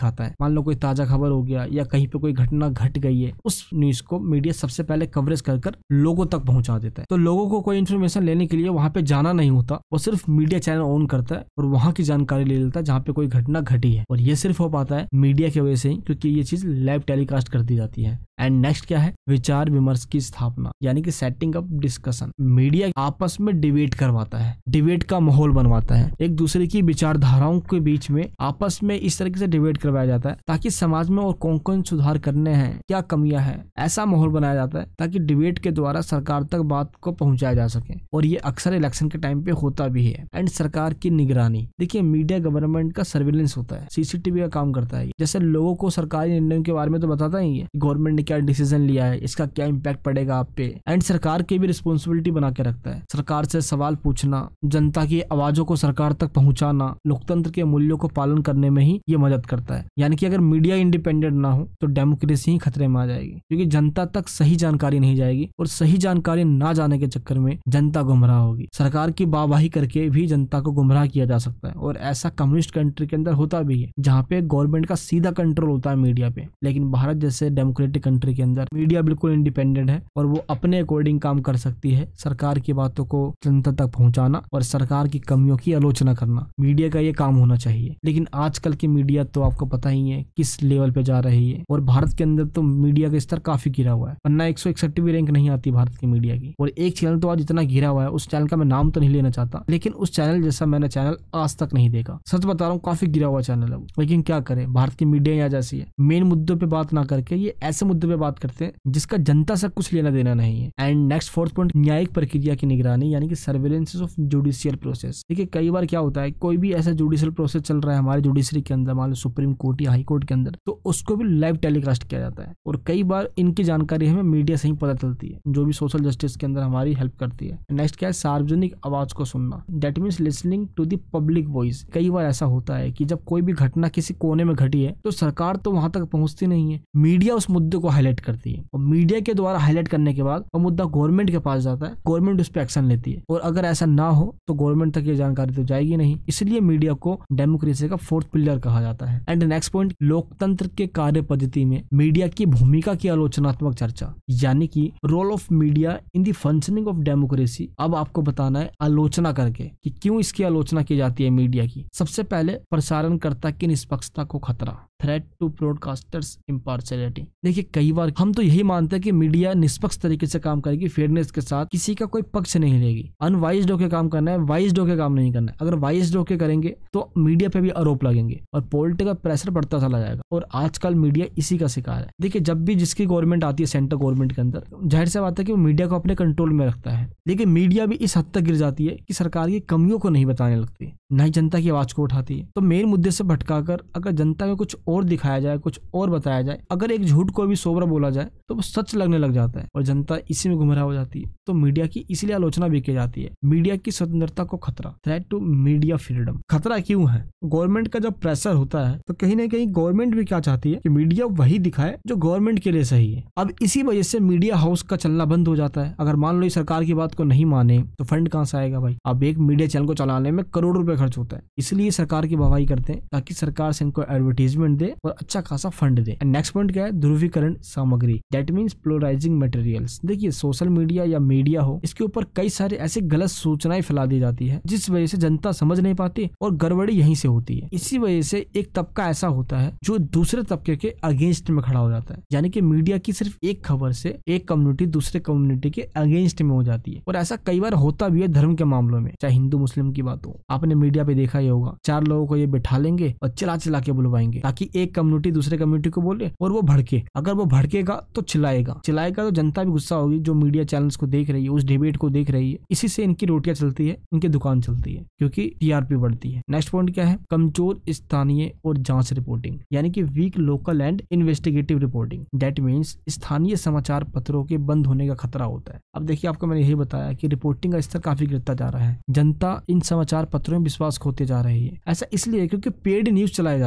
S2: मान लो कोई ताजा खबर हो गया या कहीं पे कोई घटना घट गई है, उस न्यूज को मीडिया सबसे पहले कवरेज कर लोगों तक पहुंचा देता है। तो लोगों को कोई इन्फॉर्मेशन लेने के लिए वहां पे जाना नहीं होता, वो सिर्फ मीडिया चैनल ऑन करता है और वहां की जानकारी ले लेता है जहाँ पे कोई घटना घटी है। और ये सिर्फ हो पाता है मीडिया की वजह से ही, क्योंकि ये चीज लाइव टेलीकास्ट कर दी जाती है। एंड नेक्स्ट क्या है, विचार विमर्श की स्थापना, यानी कि सेटिंग अप डिस्कशन। मीडिया आपस में डिबेट करवाता है, डिबेट का माहौल बनवाता है, एक दूसरे की विचारधाराओं के बीच में आपस में इस तरीके से डिबेट करवाया जाता है ताकि समाज में और कौन सुधार करने हैं, क्या कमियां हैं, ऐसा माहौल बनाया जाता है ताकि डिबेट के द्वारा सरकार तक बात को पहुंचाया जा सके। और ये अक्सर इलेक्शन के टाइम पे होता भी है। एंड सरकार की निगरानी, देखिए मीडिया गवर्नमेंट का सर्विलेंस होता है, सीसीटीवी का काम करता है। जैसे लोगों को सरकारी निर्णयों के बारे में तो बताता ही है, गवर्नमेंट ने क्या डिसीजन लिया है, इसका क्या इम्पैक्ट पड़ेगा आप पे। एंड सरकार की भी रिस्पॉन्सिबिलिटी बना के रखता है, सरकार से सवाल पूछना, जनता की आवाजों को सरकार तक पहुंचाना, लोकतंत्र के मूल्यों को पालन करने में ही ये मदद करता है। यानी कि अगर मीडिया इंडिपेंडेंट ना हो तो डेमोक्रेसी ही खतरे में आ जाएगी, क्योंकि जनता तक सही जानकारी नहीं जाएगी और सही जानकारी ना जाने के चक्कर में जनता गुमराह होगी। सरकार की वाहवाही करके भी जनता को गुमराह किया जा सकता है और ऐसा कम्युनिस्ट कंट्री के अंदर होता भी है जहाँ पे गवर्नमेंट का सीधा कंट्रोल होता है मीडिया पे। लेकिन भारत जैसे डेमोक्रेटिक कंट्री के अंदर मीडिया बिल्कुल इंडिपेंडेंट है और वो अपने अकॉर्डिंग काम कर सकती है। सरकार की बातों को जनता तक पहुंचाना और सरकार की कमियों की आलोचना करना, मीडिया का ये काम होना चाहिए। लेकिन आजकल की मीडिया तो आपको पता ही है किस लेवल पे जा रही है और भारत के अंदर तो मीडिया का स्तर काफी गिरा हुआ है, वरना 161वीं रैंक नहीं आती भारत की मीडिया की। और एक चैनल तो आज इतना गिरा हुआ है, उस चैनल का मैं नाम तो नहीं लेना चाहता, लेकिन उस चैनल जैसा मैंने चैनल आज तक नहीं देखा। सच बता रहा हूँ, काफी गिरा हुआ चैनल है वो। लेकिन क्या करें, भारत की मीडिया यहाँ जैसी है, मेन मुद्दों पे बात ना करके ये ऐसे मुद्दों पे बात करते हैं जिसका जनता से कुछ लेना देना नहीं है। एंड नेक्स्ट फोर्थ पॉइंट, न्यायिक प्रक्रिया की निगरानी, यानी कि सर्वेलेंस ऑफ जुडिशियल प्रोसेस। देखिए कई बार क्या होता है, कोई भी ऐसा जुडिशियल प्रोसेस चल रहा है हमारे जुडिशरी के अंदर, मान लो सुप्रीम कोर्ट या हाई कोर्ट के अंदर, तो उसको भी लाइव टेलीकास्ट किया जाता है और कई बार इनकी जानकारी हमें मीडिया से ही पता चलती है, जो भी सोशल जस्टिस के अंदर हमारी हेल्प करती है। नेक्स्ट क्या है, सार्वजनिक आवाज को सुनना, that means listening to the public voice. कई बार ऐसा होता है कि जब कोई भी घटना किसी कोने में घटी है तो सरकार तो वहां तक पहुंचती नहीं है, मीडिया उस मुद्दे को हाईलाइट करती है और मीडिया के द्वारा हाईलाइट करने के बाद वो मुद्दा गवर्नमेंट के पास जाता है, गवर्नमेंट उस पर एक्शन लेती है। और अगर ऐसा ना हो तो गवर्नमेंट तक ये जानकारी तो जाएगी नहीं, इसलिए मीडिया को डेमोक्रेसी का फोर्थ पिलर कहा जाता है। एंड नेक्स्ट पॉइंट, लोकतंत्र के कार्य पद्धति में मीडिया की भूमिका की आलोचनात्मक चर्चा, यानी कि role of media in the functioning of democracy. अब आपको बताना है आलोचना करके कि क्यों इसकी आलोचना की जाती है मीडिया की। सबसे पहले, प्रसारणकर्ता की निष्पक्षता को खतरा, थ्रेट टू ब्रॉडकास्टर्स इम्पार्शियलिटी। देखिए कई बार हम तो यही मानते हैं कि मीडिया निष्पक्ष तरीके से काम करेगी, फेयरनेस के साथ, किसी का कोई पक्ष नहीं लेगी, अनवाइज्ड होकर काम करना है, वाइज्ड होकर काम नहीं करना है। अगर वाइज्ड होकर करेंगे तो मीडिया पे भी आरोप लगेंगे और पॉलिटिकल प्रेशर बढ़ता चला जाएगा और आजकल मीडिया इसी का शिकार है। देखिए जब भी जिसकी गवर्नमेंट आती है सेंट्रल गवर्नमेंट के अंदर, जाहिर सी बात है कि वो मीडिया को अपने कंट्रोल में रखता है, लेकिन मीडिया भी इस हद तक गिर जाती है कि सरकार की कमियों को नहीं बताने लगती, न ही जनता की आवाज को उठाती है। तो मेन मुद्दे से भटकाकर अगर जनता में कुछ और दिखाया जाए, कुछ और बताया जाए, अगर एक झूठ को भी सोबरा बोला जाए तो वो सच लगने लग जाता है और जनता इसी में गुमराह हो जाती है। तो मीडिया की इसलिए आलोचना भी की जाती है। मीडिया की स्वतंत्रता को खतरा, थ्रेट टू मीडिया फ्रीडम। खतरा क्यों है? गवर्नमेंट का जब प्रेशर होता है तो कहीं ना कहीं गवर्नमेंट भी क्या चाहती है कि मीडिया वही दिखाए जो गवर्नमेंट के लिए सही है। अब इसी वजह से मीडिया हाउस का चलना बंद हो जाता है। अगर मान लो सरकार की बात को नहीं माने तो फंड कहां से आएगा भाई? अब एक मीडिया चैनल को चलाने में करोड़ों रुपए खर्च होता है, इसलिए सरकार की वाहवाही करते हैं ताकि सरकार से इनको एडवर्टीजमेंट दे और अच्छा खासा फंड दे। नेक्स्ट पॉइंट क्या है? ध्रुवीकरण सामग्री, दैट मीन्स पोलराइजिंग मटेरियल्स। देखिए सोशल मीडिया या मीडिया हो, इसके ऊपर कई सारे ऐसे गलत सूचनाएं फैला दी जाती है जिस वजह से जनता समझ नहीं पाती और गड़बड़ी यहीं से होती है। इसी वजह से एक तबका ऐसा होता है जो दूसरे तबके के अगेंस्ट में खड़ा हो जाता है, यानी कि मीडिया की सिर्फ एक खबर से एक कम्युनिटी दूसरे कम्युनिटी के अगेंस्ट में हो जाती है। और ऐसा कई बार होता भी है धर्म के मामलों में, चाहे हिंदू मुस्लिम की बात हो। आपने मीडिया पे देखा ही होगा, 4 लोगों को ये बिठा लेंगे और चिल्ला चिल्ला के बुलवाएंगे ताकि एक कम्युनिटी दूसरे कम्युनिटी को बोले और वो भड़के। अगर वो भड़केगा तो चिल्लाएगा तो जनता भी गुस्सा होगी जो मीडिया चैनल्स को देख रही है, उस डिबेट को देख रही है। इसी से इनकी रोटियां चलती है, इनकी दुकान चलती है, क्योंकि टीआरपी बढ़ती है। नेक्स्ट पॉइंट क्या है? कमजोर स्थानीय और जांच रिपोर्टिंग, यानी कि weak local and investigative reporting. That means स्थानीय समाचार पत्रों के बंद होने का खतरा होता है। अब देखिए आपको मैंने यही बताया कि रिपोर्टिंग का स्तर काफी गिरता जा रहा है, जनता इन समाचार पत्रों में विश्वास खोते जा रही है। ऐसा इसलिए क्योंकि पेड न्यूज चलाए जाते हैं,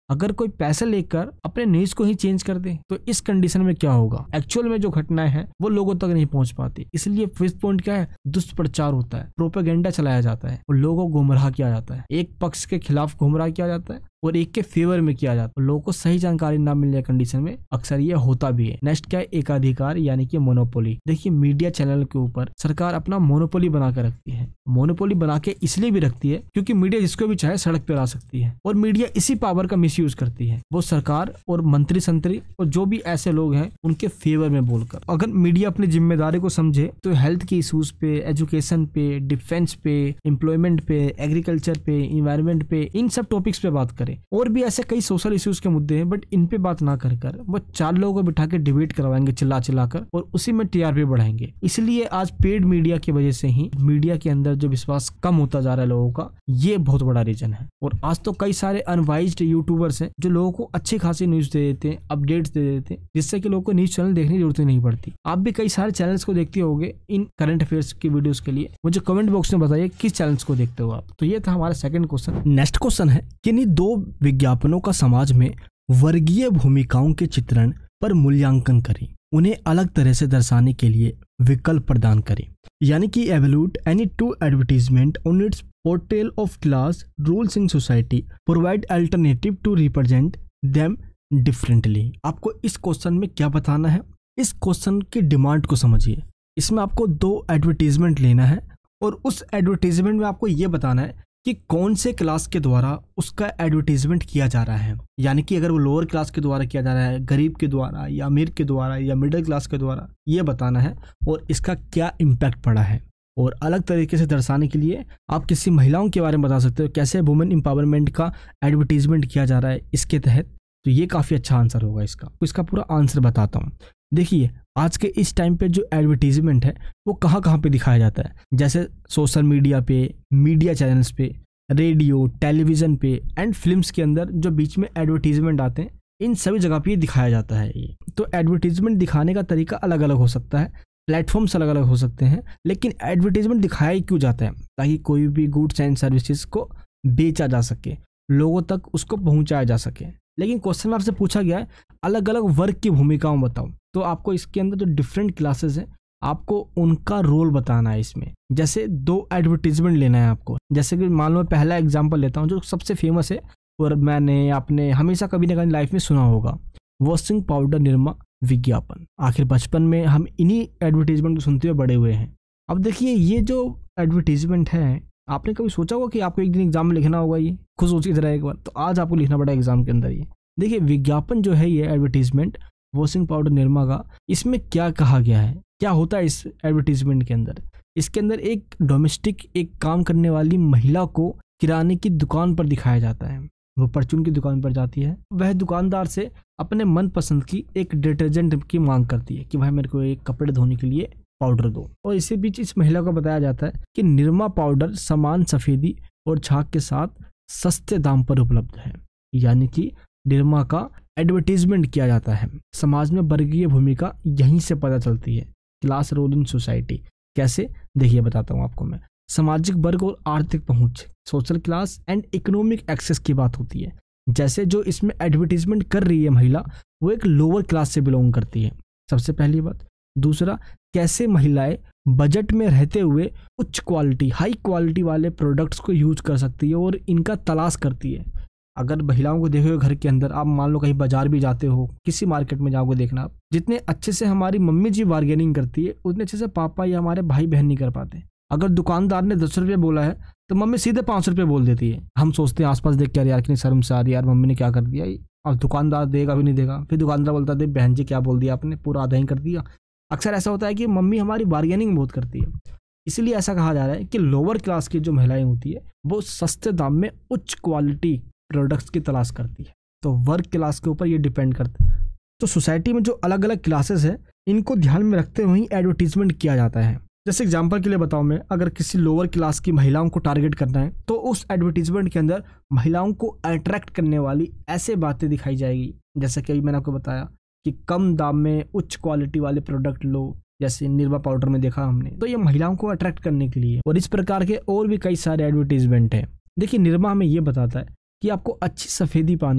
S2: अगर कोई पैसे लेकर अपने न्यूज को ही चेंज कर दे तो इस कंडीशन में क्या होगा, एक्चुअल में जो घटनाएं हैं वो लोगों तक नहीं पहुंच पाती। इसलिए फिफ्थ पॉइंट क्या है, दुष्प्रचार होता है, प्रोपेगेंडा चलाया जाता है और लोगों को गुमराह किया जाता है। एक पक्ष के खिलाफ गुमराह किया जाता है और एक के फेवर में किया जाता है। लोगों को सही जानकारी ना मिलने कंडीशन में अक्सर ये होता भी है। नेक्स्ट क्या है, एकाधिकार यानी कि मोनोपोली। देखिए मीडिया चैनल के ऊपर सरकार अपना मोनोपोली बना कर रखती है। मोनोपोली बना के इसलिए भी रखती है क्योंकि मीडिया जिसको भी चाहे सड़क पे ला सकती है और मीडिया इसी पावर का मिसयूज करती है। वो सरकार और मंत्री संतरी और जो भी ऐसे लोग हैं उनके फेवर में बोलकर। अगर मीडिया अपनी जिम्मेदारी को समझे तो हेल्थ के इश्यूज पे, एजुकेशन पे, डिफेंस पे, एम्प्लॉयमेंट पे, एग्रीकल्चर पे, इन्वायरमेंट पे, इन सब टॉपिक्स पे बात करे। और भी ऐसे कई सोशल इश्यूज के मुद्दे हैं बट इन पे बात ना कर वो 4 लोगों को बिठा के डिबेट करवाएंगे चिल्ला कर और उसी में टीआरपी बढ़ाएंगे। इसलिए आज पेड मीडिया की वजह से ही मीडिया के अंदर जो विश्वास कम होता जा रहा है लोगों का, ये बहुत बड़ा रीजन है। और आज तो कई सारे अनवाइज्ड यूट्यूबर्स हैं जो लोगों को अच्छी खासी न्यूज दे देते हैं, अपडेट्स दे देते हैं, जिससे कि लोगों को न्यूज चैनल देखने की जरूरत नहीं पड़ती। आप भी कई सारे चैनल्स को देखते होंगे इन करंट अफेयर्स की वीडियोस के लिए। मुझे कमेंट बॉक्स में बताइए किस चैनल्स को देखते हो आप। तो ये था हमारा सेकंड क्वेश्चन।
S1: नेक्स्ट क्वेश्चन है कि इन 2 विज्ञापनों का समाज में वर्गीय भूमिकाओं के चित्रण पर मूल्यांकन करें, उन्हें अलग तरह से दर्शाने के लिए विकल्प प्रदान करें। यानी कि evaluate any 2 advertisement on its portrayal of class rules in society, provide alternative to represent them differently. आपको इस क्वेश्चन में क्या बताना है, इस क्वेश्चन की डिमांड को समझिए। इसमें आपको 2 एडवर्टीजमेंट लेना है और उस एडवर्टीजमेंट में आपको ये बताना है कि कौन से क्लास के द्वारा उसका एडवर्टीजमेंट किया जा रहा है। यानी कि अगर वो लोअर क्लास के द्वारा किया जा रहा है, गरीब के द्वारा या अमीर के द्वारा या मिडिल क्लास के द्वारा, ये बताना है और इसका क्या इम्पैक्ट पड़ा है। और अलग तरीके से दर्शाने के लिए आप किसी महिलाओं के बारे में बता सकते हो, कैसे वुमेन एम्पावरमेंट का एडवर्टीजमेंट किया जा रहा है इसके तहत। तो ये काफ़ी अच्छा आंसर होगा इसका। तो इसका पूरा आंसर बताता हूँ। देखिए आज के इस टाइम पे जो एडवर्टीजमेंट है वो कहाँ कहाँ पे दिखाया जाता है, जैसे सोशल मीडिया पे, मीडिया चैनल्स पे, रेडियो, टेलीविज़न पे एंड फिल्म्स के अंदर जो बीच में एडवर्टीजमेंट आते हैं, इन सभी जगह पे ये दिखाया जाता है। ये तो एडवर्टीजमेंट दिखाने का तरीका अलग अलग हो सकता है, प्लेटफॉर्म्स अलग अलग हो सकते हैं, लेकिन एडवर्टीजमेंट दिखाया ही क्यों जाता है, ताकि कोई भी गुड्स एंड सर्विसेज को बेचा जा सके, लोगों तक उसको पहुंचाया जा सके। लेकिन क्वेश्चन में आपसे पूछा गया है अलग अलग वर्ग की भूमिकाओं बताओ, तो आपको इसके अंदर जो डिफरेंट क्लासेस हैं आपको उनका रोल बताना है इसमें। जैसे 2 एडवर्टीजमेंट लेना है आपको, जैसे कि मान लो मैं पहला एग्जांपल लेता हूँ जो सबसे फेमस है और मैंने आपने हमेशा कभी ना कभी लाइफ में सुना होगा, वॉशिंग पाउडर निरमा विज्ञापन। आखिर बचपन में हम इन्हीं एडवर्टीजमेंट को सुनते हुए बड़े हुए हैं। अब देखिए ये जो एडवर्टीजमेंट है, आपने कभी सोचा होगा कि आपको एक दिन एग्जाम में लिखना होगा, ये खुद सोचिए जरा एक बार, तो आज आपको लिखना पड़ा एग्जाम के अंदर। ये देखिए विज्ञापन जो है, ये एडवर्टीजमेंट वॉशिंग पाउडर निरमा का, इसमें क्या कहा गया है, क्या होता है इस एडवर्टीजमेंट के अंदर। इसके अंदर एक डोमेस्टिक, एक काम करने वाली महिला को किराने की दुकान पर दिखाया जाता है। वो परचून की दुकान पर जाती है, वह दुकानदार से अपने मनपसंद की एक डिटर्जेंट की मांग करती है कि भाई मेरे को एक कपड़े धोने के लिए पाउडर दो। और इसी बीच इस महिला को बताया जाता है कि निरमा पाउडर समान सफेदी और झाग के साथ सस्ते दाम पर उपलब्ध है। यानी कि निरमा का एडवर्टीजमेंट किया जाता है। समाज में वर्गीय भूमिका यहीं से पता चलती है, क्लास रोल इन सोसाइटी। कैसे, देखिए बताता हूँ आपको मैं। सामाजिक वर्ग और आर्थिक पहुंच, social class and economic access की बात होती है। जैसे जो इसमें एडवर्टीजमेंट कर रही है महिला, वो एक लोअर क्लास से बिलोंग करती है, सबसे पहली बात। दूसरा, कैसे महिलाएं बजट में रहते हुए उच्च क्वालिटी, हाई क्वालिटी वाले प्रोडक्ट्स को यूज कर सकती है और इनका तलाश करती है। अगर महिलाओं को देखोगे घर के अंदर, आप मान लो कहीं बाजार भी जाते हो, किसी मार्केट में जाओगे, देखना आप, जितने अच्छे से हमारी मम्मी जी बार्गेनिंग करती है उतने अच्छे से पापा या हमारे भाई बहन नहीं कर पाते। अगर दुकानदार ने 10 रुपये बोला है तो मम्मी सीधे 5 रुपये बोल देती है। हम सोचते हैं आसपास देख के यार कितनी शर्म से आ रही है, यार मम्मी ने क्या कर दिया, और दुकानदार देगा भी नहीं देगा। फिर दुकानदार बोलता है बहन जी क्या बोल दिया आपने, पूरा आधा ही कर दिया। अक्सर ऐसा होता है कि मम्मी हमारी बार्गेनिंग बहुत करती है। इसलिए ऐसा कहा जा रहा है कि लोअर क्लास की जो महिलाएं होती है वो सस्ते दाम में उच्च क्वालिटी प्रोडक्ट्स की तलाश करती है। तो वर्क क्लास के ऊपर ये डिपेंड करता है। तो सोसाइटी में जो अलग अलग क्लासेस है इनको ध्यान में रखते हुए ही एडवर्टीजमेंट किया जाता है। जैसे एग्जांपल के लिए बताऊं मैं, अगर किसी लोअर क्लास की महिलाओं को टारगेट करना है तो उस एडवर्टीजमेंट के अंदर महिलाओं को अट्रैक्ट करने वाली ऐसे बातें दिखाई जाएगी, जैसे कि मैंने आपको बताया कि कम दाम में उच्च क्वालिटी वाले प्रोडक्ट लो, जैसे निरमा पाउडर में देखा हमने, तो ये महिलाओं को अट्रैक्ट करने के लिए। और इस प्रकार के और भी कई सारे एडवर्टीजमेंट हैं। देखिए निरमा हमें ये बताता है कि आपको अच्छी सफेदी पानी है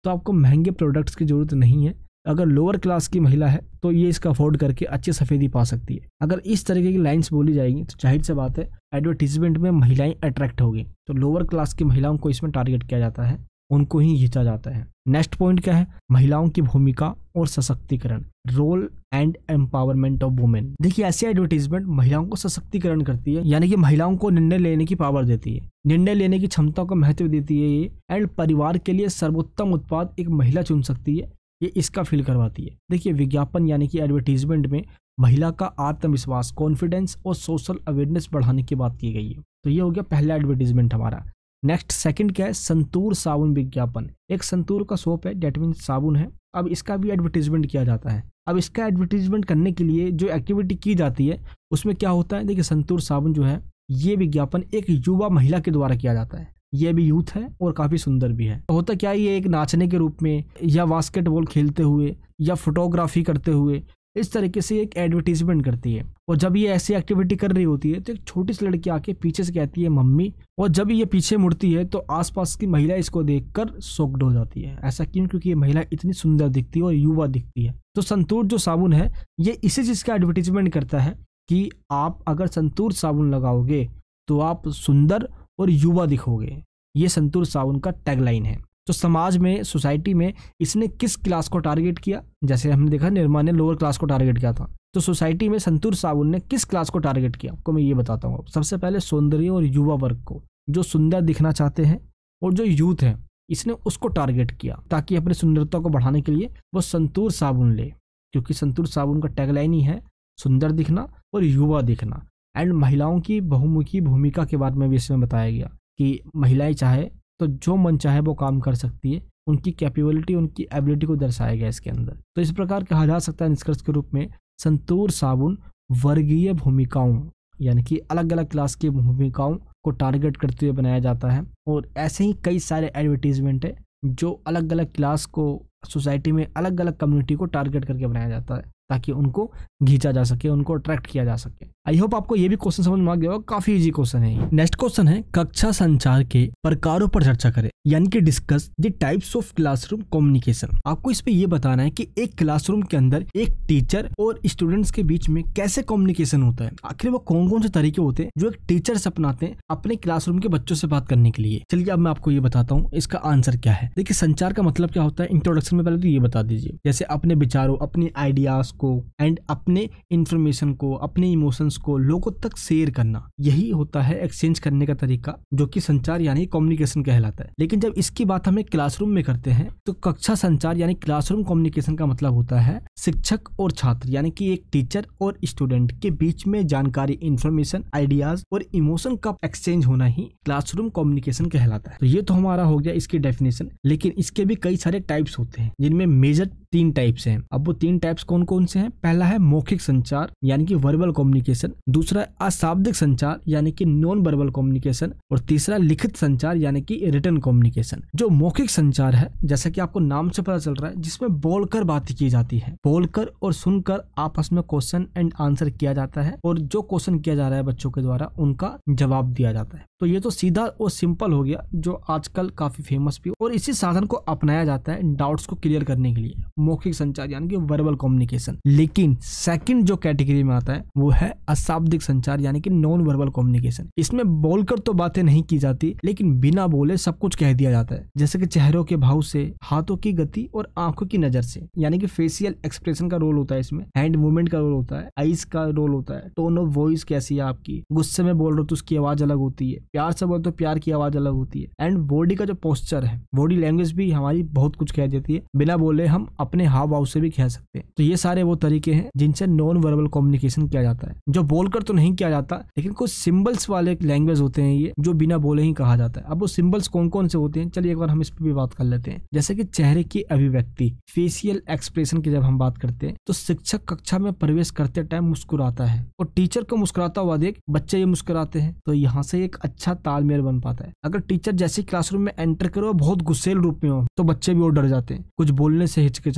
S2: तो आपको महंगे प्रोडक्ट्स की जरूरत नहीं है। अगर लोअर क्लास की महिला है तो ये इसका अफोर्ड करके अच्छी सफेदी पा सकती है। अगर इस तरीके की लाइंस बोली जाएंगी तो जाहिर सी बात है एडवर्टीजमेंट में महिलाएं अट्रैक्ट होगी। तो लोअर क्लास की महिलाओं को इसमें टारगेट किया जाता है, उनको ही खींचा जाता है। नेक्स्ट पॉइंट क्या है? महिलाओं की भूमिका और सशक्तिकरण, role and empowerment of women. देखिए ऐसी एडवर्टीजमेंट महिलाओं को सशक्तिकरण करती है, यानी कि महिलाओं को निर्णय लेने की पावर देती है, निर्णय लेने की क्षमता को महत्व देती है ये। एंड परिवार के लिए सर्वोत्तम उत्पाद एक महिला चुन सकती है, ये इसका फील करवाती है। देखिए विज्ञापन यानी कि एडवर्टीजमेंट में महिला का आत्मविश्वास, कॉन्फिडेंस और सोशल अवेयरनेस बढ़ाने की बात की गई है। तो ये हो गया पहला एडवर्टीजमेंट हमारा। नेक्स्ट सेकंड क्या है? संतूर साबुन विज्ञापन। एक संतूर का सोप है, डेट मीन्स साबुन है। अब इसका भी एडवर्टीजमेंट किया जाता है। अब इसका एडवर्टीजमेंट करने के लिए जो एक्टिविटी की जाती है उसमें क्या होता है? देखिए संतूर साबुन जो है ये विज्ञापन एक युवा महिला के द्वारा किया जाता है। ये भी यूथ है और काफी सुंदर भी है। होता क्या है, ये एक नाचने के रूप में या बास्केटबॉल खेलते हुए या फोटोग्राफी करते हुए इस तरीके से एक एडवर्टीजमेंट करती है। और जब ये ऐसी एक्टिविटी कर रही होती है तो एक छोटी सी लड़की आके पीछे से कहती है मम्मी, और जब ये पीछे मुड़ती है तो आसपास की महिला इसको देखकर शॉक्ड हो जाती है। ऐसा क्यों? क्योंकि ये महिला इतनी सुंदर दिखती है और युवा दिखती है। तो संतूर जो साबुन है ये इसी चीज का एडवर्टीजमेंट करता है कि आप अगर संतूर साबुन लगाओगे तो आप सुंदर और युवा दिखोगे। ये संतूर साबुन का टैगलाइन है। तो समाज में, सोसाइटी में इसने किस क्लास को टारगेट किया? जैसे हमने देखा निर्मा ने लोअर क्लास को टारगेट किया था, तो सोसाइटी में संतूर साबुन ने किस क्लास को टारगेट किया? आपको मैं ये बताता हूँ। सबसे पहले सौंदर्य और युवा वर्ग को, जो सुंदर दिखना चाहते हैं और जो यूथ है, इसने उसको टारगेट किया ताकि अपनी सुंदरता को बढ़ाने के लिए वो संतूर साबुन ले। क्योंकि संतूर साबुन का टैगलाइन ही है सुंदर दिखना और युवा दिखना। एंड महिलाओं की बहुमुखी भूमिका के बारे में भी इसमें बताया गया कि महिलाएं चाहे तो जो मन चाहे वो काम कर सकती है, उनकी कैपेबिलिटी, उनकी एबिलिटी को दर्शाया गया इसके अंदर। तो इस प्रकार कहा जा सकता है निष्कर्ष के रूप में संतूर साबुन वर्गीय भूमिकाओं यानी कि अलग अलग क्लास की भूमिकाओं को टारगेट करते हुए बनाया जाता है। और ऐसे ही कई सारे एडवर्टीजमेंट है जो अलग अलग क्लास को, सोसाइटी में अलग अलग कम्युनिटी को टारगेट करके बनाया जाता है ताकि उनको खींचा जा सके, उनको अट्रैक्ट किया जा सके। आई होप आपको ये भी क्वेश्चन समझ में आ गया होगा, काफी इजी क्वेश्चन है। नेक्स्ट क्वेश्चन है कक्षा संचार के प्रकारों पर चर्चा करें, यानी कि discuss the types of classroom communication. आपको इस पे ये बताना है कि एक क्लासरूम के अंदर एक टीचर और स्टूडेंट्स के बीच में कैसे कम्युनिकेशन होता है। आखिर वो कौन कौन से तरीके होते हैं जो एक टीचर्स अपनाते हैं अपने क्लासरूम के बच्चों से बात करने के लिए। चलिए अब मैं आपको ये बताता हूँ इसका आंसर क्या है। देखिए संचार का मतलब क्या होता है, इंट्रोडक्शन में पहले तो ये बता दीजिए। जैसे अपने विचारों, अपने आइडियाज को एंड अपने इंफॉर्मेशन को, अपने इमोशंस को लोगों तक शेयर करना, यही होता है एक्सचेंज करने का तरीका, जो कि संचार यानी कम्युनिकेशन कहलाता है। लेकिन जब इसकी बात हमें क्लासरूम में करते हैं तो कक्षा संचार यानी क्लासरूम कम्युनिकेशन का मतलब होता है शिक्षक और छात्र यानी कि एक टीचर और स्टूडेंट के बीच में जानकारी, इंफॉर्मेशन, आइडियाज और इमोशन का एक्सचेंज होना ही क्लासरूम कम्युनिकेशन कहलाता है। तो ये तो हमारा हो गया इसकी डेफिनेशन। लेकिन इसके भी कई सारे टाइप्स होते हैं जिनमें मेजर 3 टाइप्स हैं। अब वो 3 टाइप्स कौन कौन से हैं? पहला है मौखिक संचार यानी कि वर्बल कम्युनिकेशन, दूसरा अशाब्दिक संचार यानी कि नॉन वर्बल कम्युनिकेशन, और तीसरा लिखित संचार यानी कि रिटन कम्युनिकेशन। जो मौखिक संचार है, जैसा कि आपको नाम से पता चल रहा है, जिसमें बोलकर बातें की जाती है, बोलकर और सुनकर आपस में क्वेश्चन एंड आंसर किया जाता है, और जो क्वेश्चन किया जा रहा है बच्चों के द्वारा उनका जवाब दिया जाता है। तो ये तो सीधा और सिंपल हो गया, जो आजकल काफी फेमस भी, और इसी साधन को अपनाया जाता है डाउट्स को क्लियर करने के लिए, मौखिक संचार यानी कि वर्बल कम्युनिकेशन। लेकिन सेकंड जो कैटेगरी में आता है वो है अशाब्दिक संचार यानी कि नॉन वर्बल कम्युनिकेशन। इसमें बोलकर तो बातें नहीं की जाती, लेकिन बिना बोले सब कुछ कह दिया जाता है, जैसे कि चेहरों के भाव से, हाथों की गति और आंखों की नजर से, यानी कि फेशियल एक्सप्रेशन का रोल होता है इसमें, हैंड मूवमेंट का रोल होता है, आईज का रोल होता है, टोन ऑफ वॉइस कैसी है आपकी, गुस्से में बोल रहे हो तो उसकी आवाज अलग होती है, प्यार से बोल तो प्यार की आवाज अलग होती है, एंड बॉडी का जो पोस्चर है, बॉडी लैंग्वेज भी हमारी बहुत कुछ कह देती है, बिना बोले हम अपने हाव भाव से भी कह सकते हैं। तो ये सारे वो तरीके हैं जिनसे नॉन वर्बल कम्युनिकेशन किया जाता है, जो बोलकर तो नहीं किया जाता, लेकिन कुछ सिंबल्स वाले लैंग्वेज होते हैं ये, जो बिना बोले ही कहा जाता है। अब वो सिंबल्स कौन कौन से होते हैं, चलिए एक बार हम इस पर भी बात कर लेते हैं। जैसे कि चेहरे की अभिव्यक्ति, फेशियल एक्सप्रेशन की जब हम बात करते हैं तो शिक्षक कक्षा में प्रवेश करते टाइम मुस्कुराता है और टीचर को मुस्कुराता हुआ देख बच्चे ये मुस्कुराते हैं, तो यहाँ से एक अच्छा तालमेल बन पाता है। अगर टीचर जैसे क्लासरूम में एंटर करो बहुत गुस्सेल रूप में हो तो बच्चे भी और डर जाते हैं, कुछ बोलने से हिचकिचाते हैं।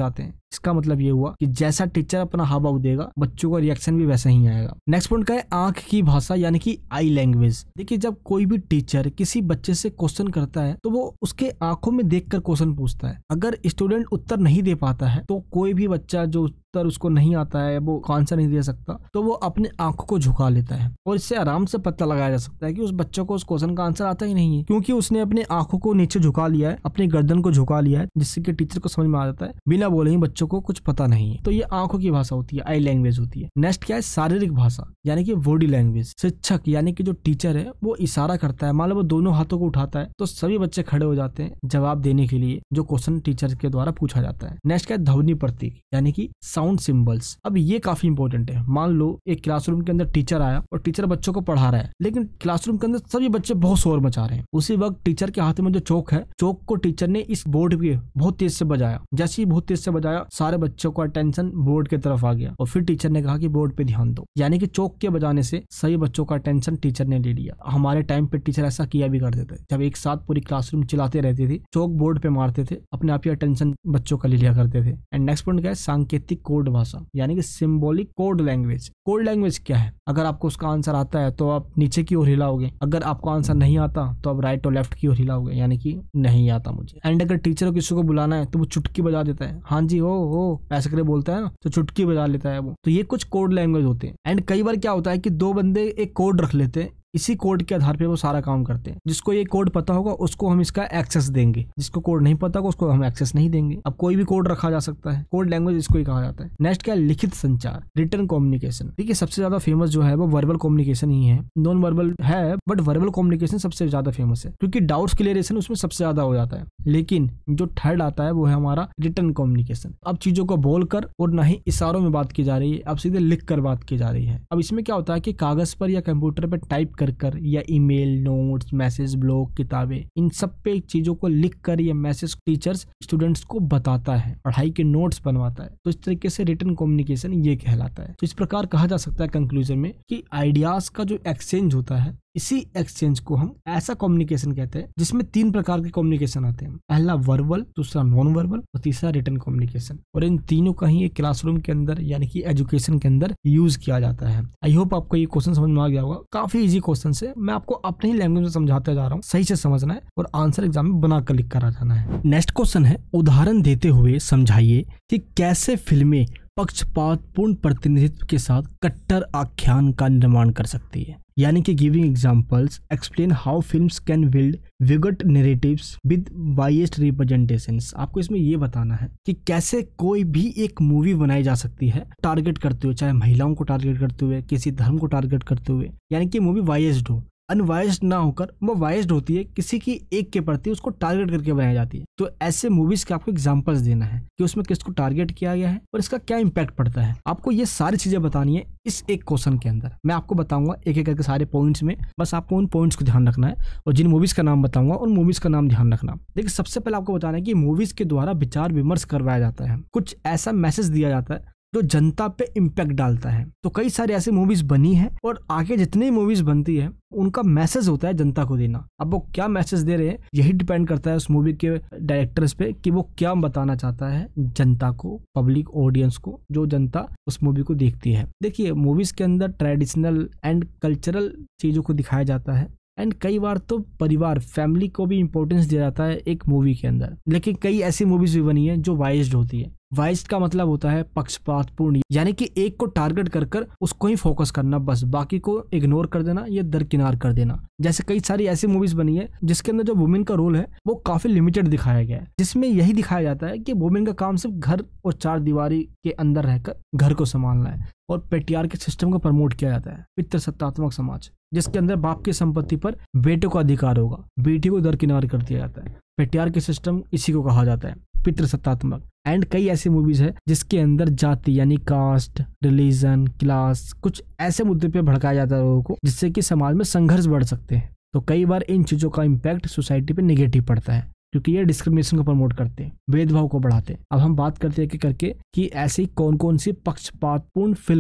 S2: इसका मतलब ये हुआ कि जैसा टीचर अपना हाव भाव देगा बच्चों का रिएक्शन भी वैसा ही आएगा। नेक्स्ट पॉइंट का है आंख की भाषा यानी कि आई लैंग्वेज। देखिए जब कोई भी टीचर किसी बच्चे से क्वेश्चन करता है तो वो उसके आंखों में देखकर क्वेश्चन पूछता है। अगर स्टूडेंट उत्तर नहीं दे पाता है तो कोई भी बच्चा जो उत्तर उसको नहीं आता है, वो आंसर नहीं दे सकता, तो वो अपने आंखों को झुका लेता है और इससे आराम से पता लगाया जा सकता है कि उस बच्चे को उस क्वेश्चन का आंसर आता ही नहीं है, क्योंकि उसने अपने आंखों को नीचे झुका लिया है, अपनी गर्दन को झुका लिया है, जिससे कि टीचर को समझ में आ जाता है बिना बोले ही बच्चों को कुछ पता नहीं है। तो ये आंखों की भाषा होती है, आई लैंग्वेज होती है। नेक्स्ट क्या है शारीरिक भाषा यानी कि बॉडी लैंग्वेज। शिक्षक यानी कि जो टीचर है वो इशारा करता है, मान लो वो दोनों हाथों को उठाता है तो सभी बच्चे खड़े हो जाते हैं जवाब देने के लिए जो क्वेश्चन टीचर के द्वारा पूछा जाता है। नेक्स्ट क्या है ध्वनि प्रतीक यानी कि साउंड सिंबल्स। अब ये काफी इंपॉर्टेंट है। मान लो एक क्लासरूम के अंदर टीचर आया और टीचर बच्चों को पढ़ा रहा है, लेकिन क्लासरूम के अंदर सभी बच्चे बहुत शोर मचा रहे हैं। उसी वक्त टीचर के हाथ में जो चौक है, चौक को टीचर ने इस बोर्ड पे बहुत तेज से बजाया। जैसे ही बहुत तेज से बजाया सारे बच्चों का अटेंशन बोर्ड की तरफ आ गया और फिर टीचर ने कहा कि बोर्ड पे ध्यान दो, यानी कि चौक के बजाने से सभी बच्चों का अटेंशन टीचर ने ले लिया। हमारे टाइम पे टीचर ऐसा किया भी करते थे, जब एक साथ पूरी क्लासरूम चलाते रहती थी, चौक बोर्ड पे मारते थे, अपने आप ही अटेंशन बच्चों का ले लिया करते थे। एंड नेक्स्ट पॉइंट क्या है सांकेतिक कोड भाषा यानी कि symbolic code language. Code language क्या है? अगर आपको उसका आंसर आता है तो आप नीचे की ओर हिलाओगे, अगर आपको आंसर नहीं आता तो आप राइट और लेफ्ट की ओर हिलाओगे, यानी कि नहीं आता मुझे। एंड अगर टीचर को किसी को बुलाना है तो वो चुटकी बजा देता है, हाँ जी हो ऐसे करके बोलता है ना, तो चुटकी बजा लेता है वो। तो ये कुछ कोड लैंग्वेज होते हैं। एंड कई बार क्या होता है कि दो बंदे एक कोड रख लेते हैं, इसी कोड के आधार पे वो सारा काम करते हैं। जिसको ये कोड पता होगा उसको हम इसका एक्सेस देंगे, जिसको कोड नहीं पता होगा उसको हम एक्सेस नहीं देंगे। अब कोई भी कोड रखा जा सकता है, कोड लैंग्वेज इसको ही कहा जाता है। नेक्स्ट क्या है लिखित संचार, रिटन कम्युनिकेशन। देखिए सबसे ज्यादा फेमस जो है वो वर्बल कम्युनिकेशन ही है, नॉन वर्बल है बट वर्बल कम्युनिकेशन सबसे ज्यादा फेमस है, क्योंकि डाउट्स क्लियरेशन उसमें सबसे ज्यादा हो जाता है। लेकिन जो थर्ड आता है वो है हमारा रिटन कम्युनिकेशन। अब चीजों को बोलकर और ना ही इशारों में बात की जा रही है, अब सीधे लिख कर बात की जा रही है। अब इसमें क्या होता है कि कागज पर या कंप्यूटर पर टाइप कर या ईमेल, नोट्स, मैसेज, ब्लॉग, किताबें, इन सब पे चीजों को लिख कर ये मैसेज टीचर्स स्टूडेंट्स को बताता है, पढ़ाई के नोट्स बनवाता है। तो इस तरीके से रिटन कम्युनिकेशन ये कहलाता है। तो इस प्रकार कहा जा सकता है कंक्लूजन में कि आइडियाज का जो एक्सचेंज होता है, इसी एक्सचेंज को हम ऐसा कम्युनिकेशन कहते हैं जिसमें तीन प्रकार के कम्युनिकेशन आते हैं। पहला वर्बल, दूसरा नॉन वर्बल और तीसरा रिटन कम्युनिकेशन। और इन तीनों का ही एक क्लासरूम के अंदर यानी कि एजुकेशन के अंदर यूज किया जाता है। आई होप आपको ये क्वेश्चन समझ में आ गया होगा। काफी इजी क्वेश्चन है, मैं आपको अपने ही लैंग्वेज में समझाते जा रहा हूँ, सही से समझना है और आंसर एग्जाम में बनाकर लिख कर आ जाना है।
S1: नेक्स्ट क्वेश्चन है उदाहरण देते हुए समझाइए कि कैसे फिल्में पक्षपातपूर्ण प्रतिनिधित्व के साथ कट्टर आख्यान का निर्माण कर सकती है, यानी कि giving examples explain how films can build bigot narratives with biased representations. आपको इसमें ये बताना है कि कैसे कोई भी एक मूवी बनाई जा सकती है टारगेट करते हुए, चाहे महिलाओं को टारगेट करते हुए, किसी धर्म को टारगेट करते हुए, यानी कि मूवी बायस्ड हो, अनवाइज्ड ना होकर वो वाइज्ड होती है, किसी की एक के प्रति उसको टारगेट करके बनाई जाती है। तो ऐसे मूवीज के आपको एग्जांपल्स देना है कि उसमें किसको टारगेट किया गया है और इसका क्या इंपैक्ट पड़ता है। आपको ये सारी चीजें बतानी है इस एक क्वेश्चन के अंदर। मैं आपको बताऊंगा एक एक करके सारे पॉइंट्स में, बस आपको उन पॉइंट्स को ध्यान रखना है और जिन मूवीज का नाम बताऊंगा उन मूवीज का नाम ध्यान रखना। देखिए सबसे पहले आपको बताना है कि मूवीज के द्वारा विचार विमर्श करवाया जाता है, कुछ ऐसा मैसेज दिया जाता है जो जनता पे इम्पैक्ट डालता है। तो कई सारी ऐसी मूवीज बनी है और आगे जितनी मूवीज बनती है उनका मैसेज होता है जनता को देना। अब वो क्या मैसेज दे रहे हैं यही डिपेंड करता है उस मूवी के डायरेक्टर्स पे कि वो क्या बताना चाहता है जनता को, पब्लिक ऑडियंस को, जो जनता उस मूवी को देखती है। देखिए मूवीज के अंदर ट्रेडिशनल एंड कल्चरल चीजों को दिखाया जाता है एंड कई बार तो परिवार, फैमिली को भी इंपॉर्टेंस दिया जाता है एक मूवी के अंदर। लेकिन कई ऐसी मूवीज भी बनी है जो वाइज्ड होती है। वाइज्ड का मतलब होता है पक्षपातपूर्ण, यानी कि एक को टारगेट कर उसको ही फोकस करना, बस बाकी को इग्नोर कर देना या दरकिनार कर देना। जैसे कई सारी ऐसी मूवीज बनी है जिसके अंदर जो वुमेन का रोल है वो काफी लिमिटेड दिखाया गया है, जिसमें यही दिखाया जाता है कि वुमेन का काम सिर्फ घर और चार दीवारी के अंदर रहकर घर को संभालना है। और पेट्रियार्की सिस्टम को प्रमोट किया जाता है, पितृसत्तात्मक समाज, जिसके अंदर बाप की संपत्ति पर बेटे को अधिकार होगा, बेटी को दरकिनार कर दिया जाता है। पेट्रियार्की सिस्टम इसी को कहा जाता है, पितृसत्तात्मक। एंड कई ऐसी मूवीज है जिसके अंदर जाति यानी कास्ट, रिलीजन, क्लास, कुछ ऐसे मुद्दे पे भड़काया जाता है लोगों को, जिससे कि समाज में संघर्ष बढ़ सकते हैं। तो कई बार इन चीजों का इम्पैक्ट सोसाइटी पे नेगेटिव पड़ता है, क्योंकि ये डिस्क्रिमिनेशन को प्रमोट करते हैं, भेदभाव को बढ़ाते हैं। अब हम बात करते हैं कि करके कि ऐसी कौन कौन सी पक्षपातपूर्ण फिल्म है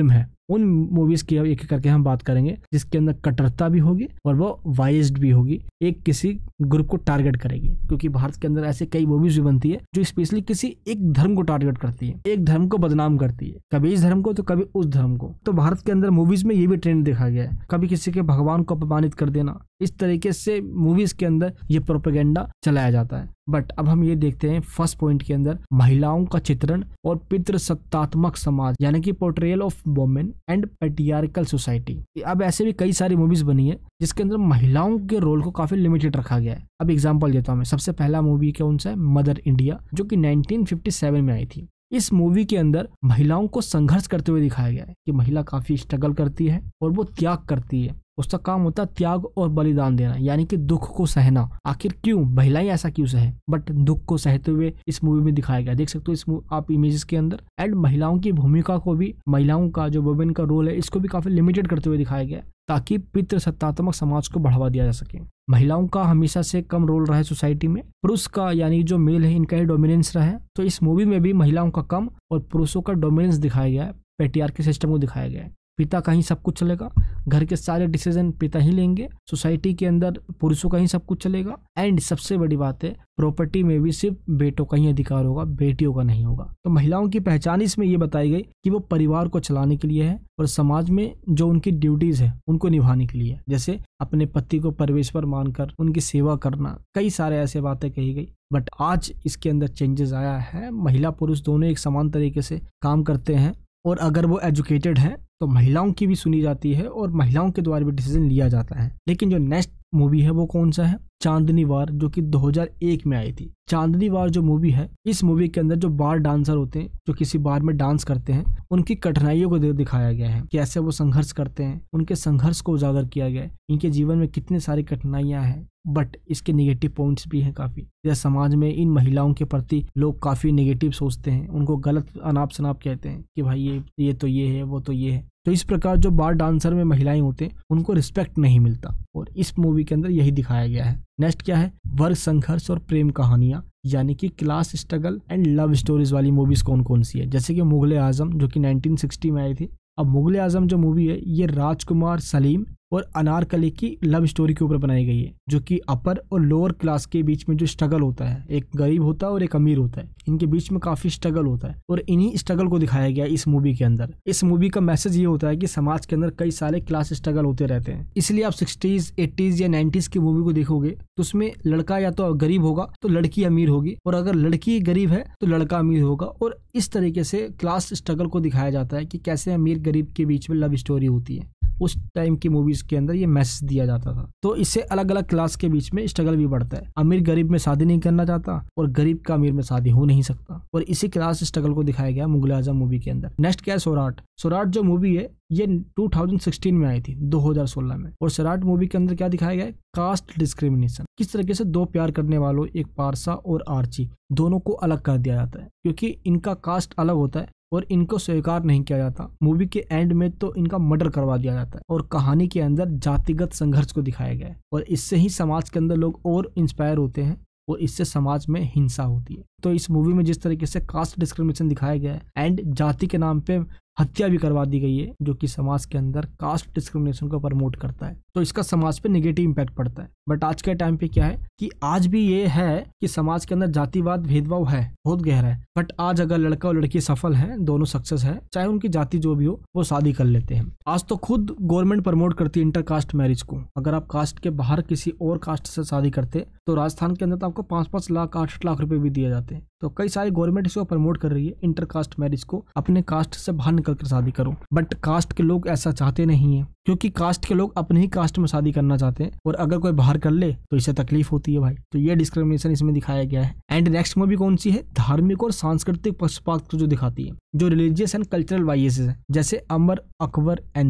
S2: उन मूवीज की अब एक एक करके हम बात करेंगे जिसके अंदर कट्टरता भी होगी और वो वाइज्ड भी होगी, एक किसी ग्रुप को टारगेट करेगी। क्योंकि भारत के अंदर ऐसे कई मूवीज भी बनती है जो स्पेशली किसी एक धर्म को टारगेट करती है, एक धर्म को बदनाम करती है, कभी इस धर्म को तो कभी उस धर्म को। तो भारत के अंदर मूवीज में ये भी ट्रेंड देखा गया है, कभी किसी के भगवान को अपमानित कर देना, इस तरीके से मूवीज के अंदर ये प्रोपेगेंडा चलाया जाता है। बट अब हम ये देखते हैं फर्स्ट पॉइंट के अंदर महिलाओं का चित्रण और पितृसत्तात्मक समाज, यानी कि portrayal of women and patriarchal society. अब ऐसे भी कई सारी मूवीज बनी है जिसके अंदर महिलाओं के रोल को काफी लिमिटेड रखा गया है। अब एग्जांपल देता हूं मैं, सबसे पहला मूवी कौन सा है, मदर इंडिया, जो कि 1957 में आई थी। इस मूवी के अंदर महिलाओं को संघर्ष करते हुए दिखाया गया है कि महिला काफी स्ट्रगल करती है और वो त्याग करती है। उसका काम होता है त्याग और बलिदान देना, यानी कि दुख को सहना। आखिर क्यों महिलाएं ऐसा क्यों सहे, बट दुख को सहते हुए इस मूवी में दिखाया गया। देख सकते हो इस आप इमेजेस के अंदर। एंड महिलाओं की भूमिका को भी, महिलाओं का जो वुमेन का रोल है, इसको भी काफी लिमिटेड करते हुए दिखाया गया ताकि पितृसत्तात्मक समाज को बढ़ावा दिया जा सके। महिलाओं का हमेशा से कम रोल रहा है सोसाइटी में, पुरुष का यानी जो मेल है इनका ही डोमिनेंस रहा है। तो इस मूवी में भी महिलाओं का कम और पुरुषों का डोमिनेंस दिखाया गया है, पैट्रियार्की सिस्टम को दिखाया गया है। पिता का ही सब कुछ चलेगा, घर के सारे डिसीजन पिता ही लेंगे, सोसाइटी के अंदर पुरुषों का ही सब कुछ चलेगा। एंड सबसे बड़ी बात है, प्रॉपर्टी में भी सिर्फ बेटों का ही अधिकार होगा, बेटियों का नहीं होगा। तो महिलाओं की पहचान इसमें ये बताई गई कि वो परिवार को चलाने के लिए है और समाज में जो उनकी ड्यूटीज है उनको निभाने के लिए है, जैसे अपने पति को परमेश्वर मानकर उनकी सेवा करना, कई सारे ऐसे बातें कही गई। बट आज इसके अंदर चेंजेस आया है, महिला पुरुष दोनों एक समान तरीके से काम करते हैं और अगर वो एजुकेटेड हैं तो महिलाओं की भी सुनी जाती है और महिलाओं के द्वारा भी डिसीजन लिया जाता है। लेकिन जो नेक्स्ट मूवी है वो कौन सा है, चांदनी वार, जो कि 2001 में आई थी। चांदनी वार जो मूवी है, इस मूवी के अंदर जो बार डांसर होते हैं, जो किसी बार में डांस करते हैं, उनकी कठिनाइयों को दिखाया गया है, कैसे वो संघर्ष करते हैं, उनके संघर्ष को उजागर किया गया है, इनके जीवन में कितनी सारी कठिनाइयां हैं। बट इसके नेगेटिव पॉइंट्स भी हैं काफी, जैसे समाज में इन महिलाओं के प्रति लोग काफी नेगेटिव सोचते हैं, उनको गलत अनाप शनाप कहते हैं कि भाई ये तो ये है, वो तो ये है। तो इस प्रकार जो बार डांसर में महिलाएं होते हैं उनको रिस्पेक्ट नहीं मिलता और इस मूवी के अंदर यही दिखाया गया है। नेक्स्ट क्या है, वर्ग संघर्ष और प्रेम कहानियां, यानी कि class struggle and love stories वाली मूवीज कौन कौन सी है, जैसे कि मुगले आजम जो कि 1960 में आई थी। अब मुगले आजम जो मूवी है ये राजकुमार सलीम और अनारकली की लव स्टोरी के ऊपर बनाई गई है, जो कि अपर और लोअर क्लास के बीच में जो स्ट्रगल होता है, एक गरीब होता है और एक अमीर होता है, इनके बीच में काफी स्ट्रगल होता है और इन्हीं स्ट्रगल को दिखाया गया इस मूवी के अंदर। इस मूवी का मैसेज ये होता है कि समाज के अंदर कई सारे क्लास स्ट्रगल होते रहते हैं, इसलिए आप 60s, 80s या 90s की मूवी को देखोगे तो उसमें लड़का या तो गरीब होगा तो लड़की अमीर होगी, और अगर लड़की गरीब है तो लड़का अमीर होगा। और इस तरीके से क्लास स्ट्रगल को दिखाया जाता है कि कैसे अमीर गरीब के बीच में लव स्टोरी होती है। उस टाइम की मूवीज के अंदर ये मैसेज दिया जाता था। तो इससे अलग अलग क्लास के बीच में स्ट्रगल भी बढ़ता है, अमीर गरीब में शादी नहीं करना चाहता और गरीब का अमीर में शादी हो नहीं सकता, और इसी क्लास स्ट्रगल को दिखाया गया मुगले आजम मूवी के अंदर। नेक्स्ट क्या है, सौराठ। सौराठ जो मूवी है ये 2016 में आई थी, 2016 में। और सौराठ मूवी के अंदर क्या दिखाया गया है, कास्ट डिस्क्रिमिनेशन, किस तरीके से दो प्यार करने वालों, एक पारसा और आर्ची, दोनों को अलग कर दिया जाता है क्योंकि इनका कास्ट अलग होता है और इनको स्वीकार नहीं किया जाता। मूवी के एंड में तो इनका मर्डर करवा दिया जाता है और कहानी के अंदर जातिगत संघर्ष को दिखाया गया है और इससे ही समाज के अंदर लोग और इंस्पायर होते हैं और इससे समाज में हिंसा होती है। तो इस मूवी में जिस तरीके से कास्ट डिस्क्रिमिनेशन दिखाया गया है एंड जाति के नाम पे हत्या भी करवा दी गई है, जो कि समाज के अंदर कास्ट डिस्क्रिमिनेशन को प्रमोट करता है, तो इसका समाज पे नेगेटिव इंपैक्ट पड़ता है। बट आज के टाइम पे क्या है कि आज भी ये है कि समाज के अंदर जातिवाद भेदभाव है, बहुत गहरा है। बट आज अगर लड़का और लड़की सफल हैं, दोनों सक्सेस है, चाहे उनकी जाति जो भी हो, वो शादी कर लेते हैं। आज तो खुद गवर्नमेंट प्रमोट करती है इंटर कास्ट मैरिज को। अगर आप कास्ट के बाहर किसी और कास्ट से शादी करते तो राजस्थान के अंदर तो आपको 5-5 लाख 8 लाख रुपए भी दिए जाते हैं। तो कई सारी गवर्नमेंट इसको प्रमोट कर रही है, इंटर कास्ट मैरिज को, अपने कास्ट से बाहर निकल कर शादी करो। बट कास्ट के लोग ऐसा चाहते नहीं है, क्योंकि कास्ट के लोग अपने ही कास्ट में शादी करना चाहते हैं और अगर कोई बाहर कर ले तो इससे तकलीफ होती है भाई। तो ये डिस्क्रिमिनेशन इसमें दिखाया गया है। एंड नेक्स्ट मूवी कौन सी है, धार्मिक और सांस्कृतिक पक्षपात को जो दिखाती है, जो रिलीजियस एंड कल्चरल बायसेस है, जैसे अमर अकबर एंथनी,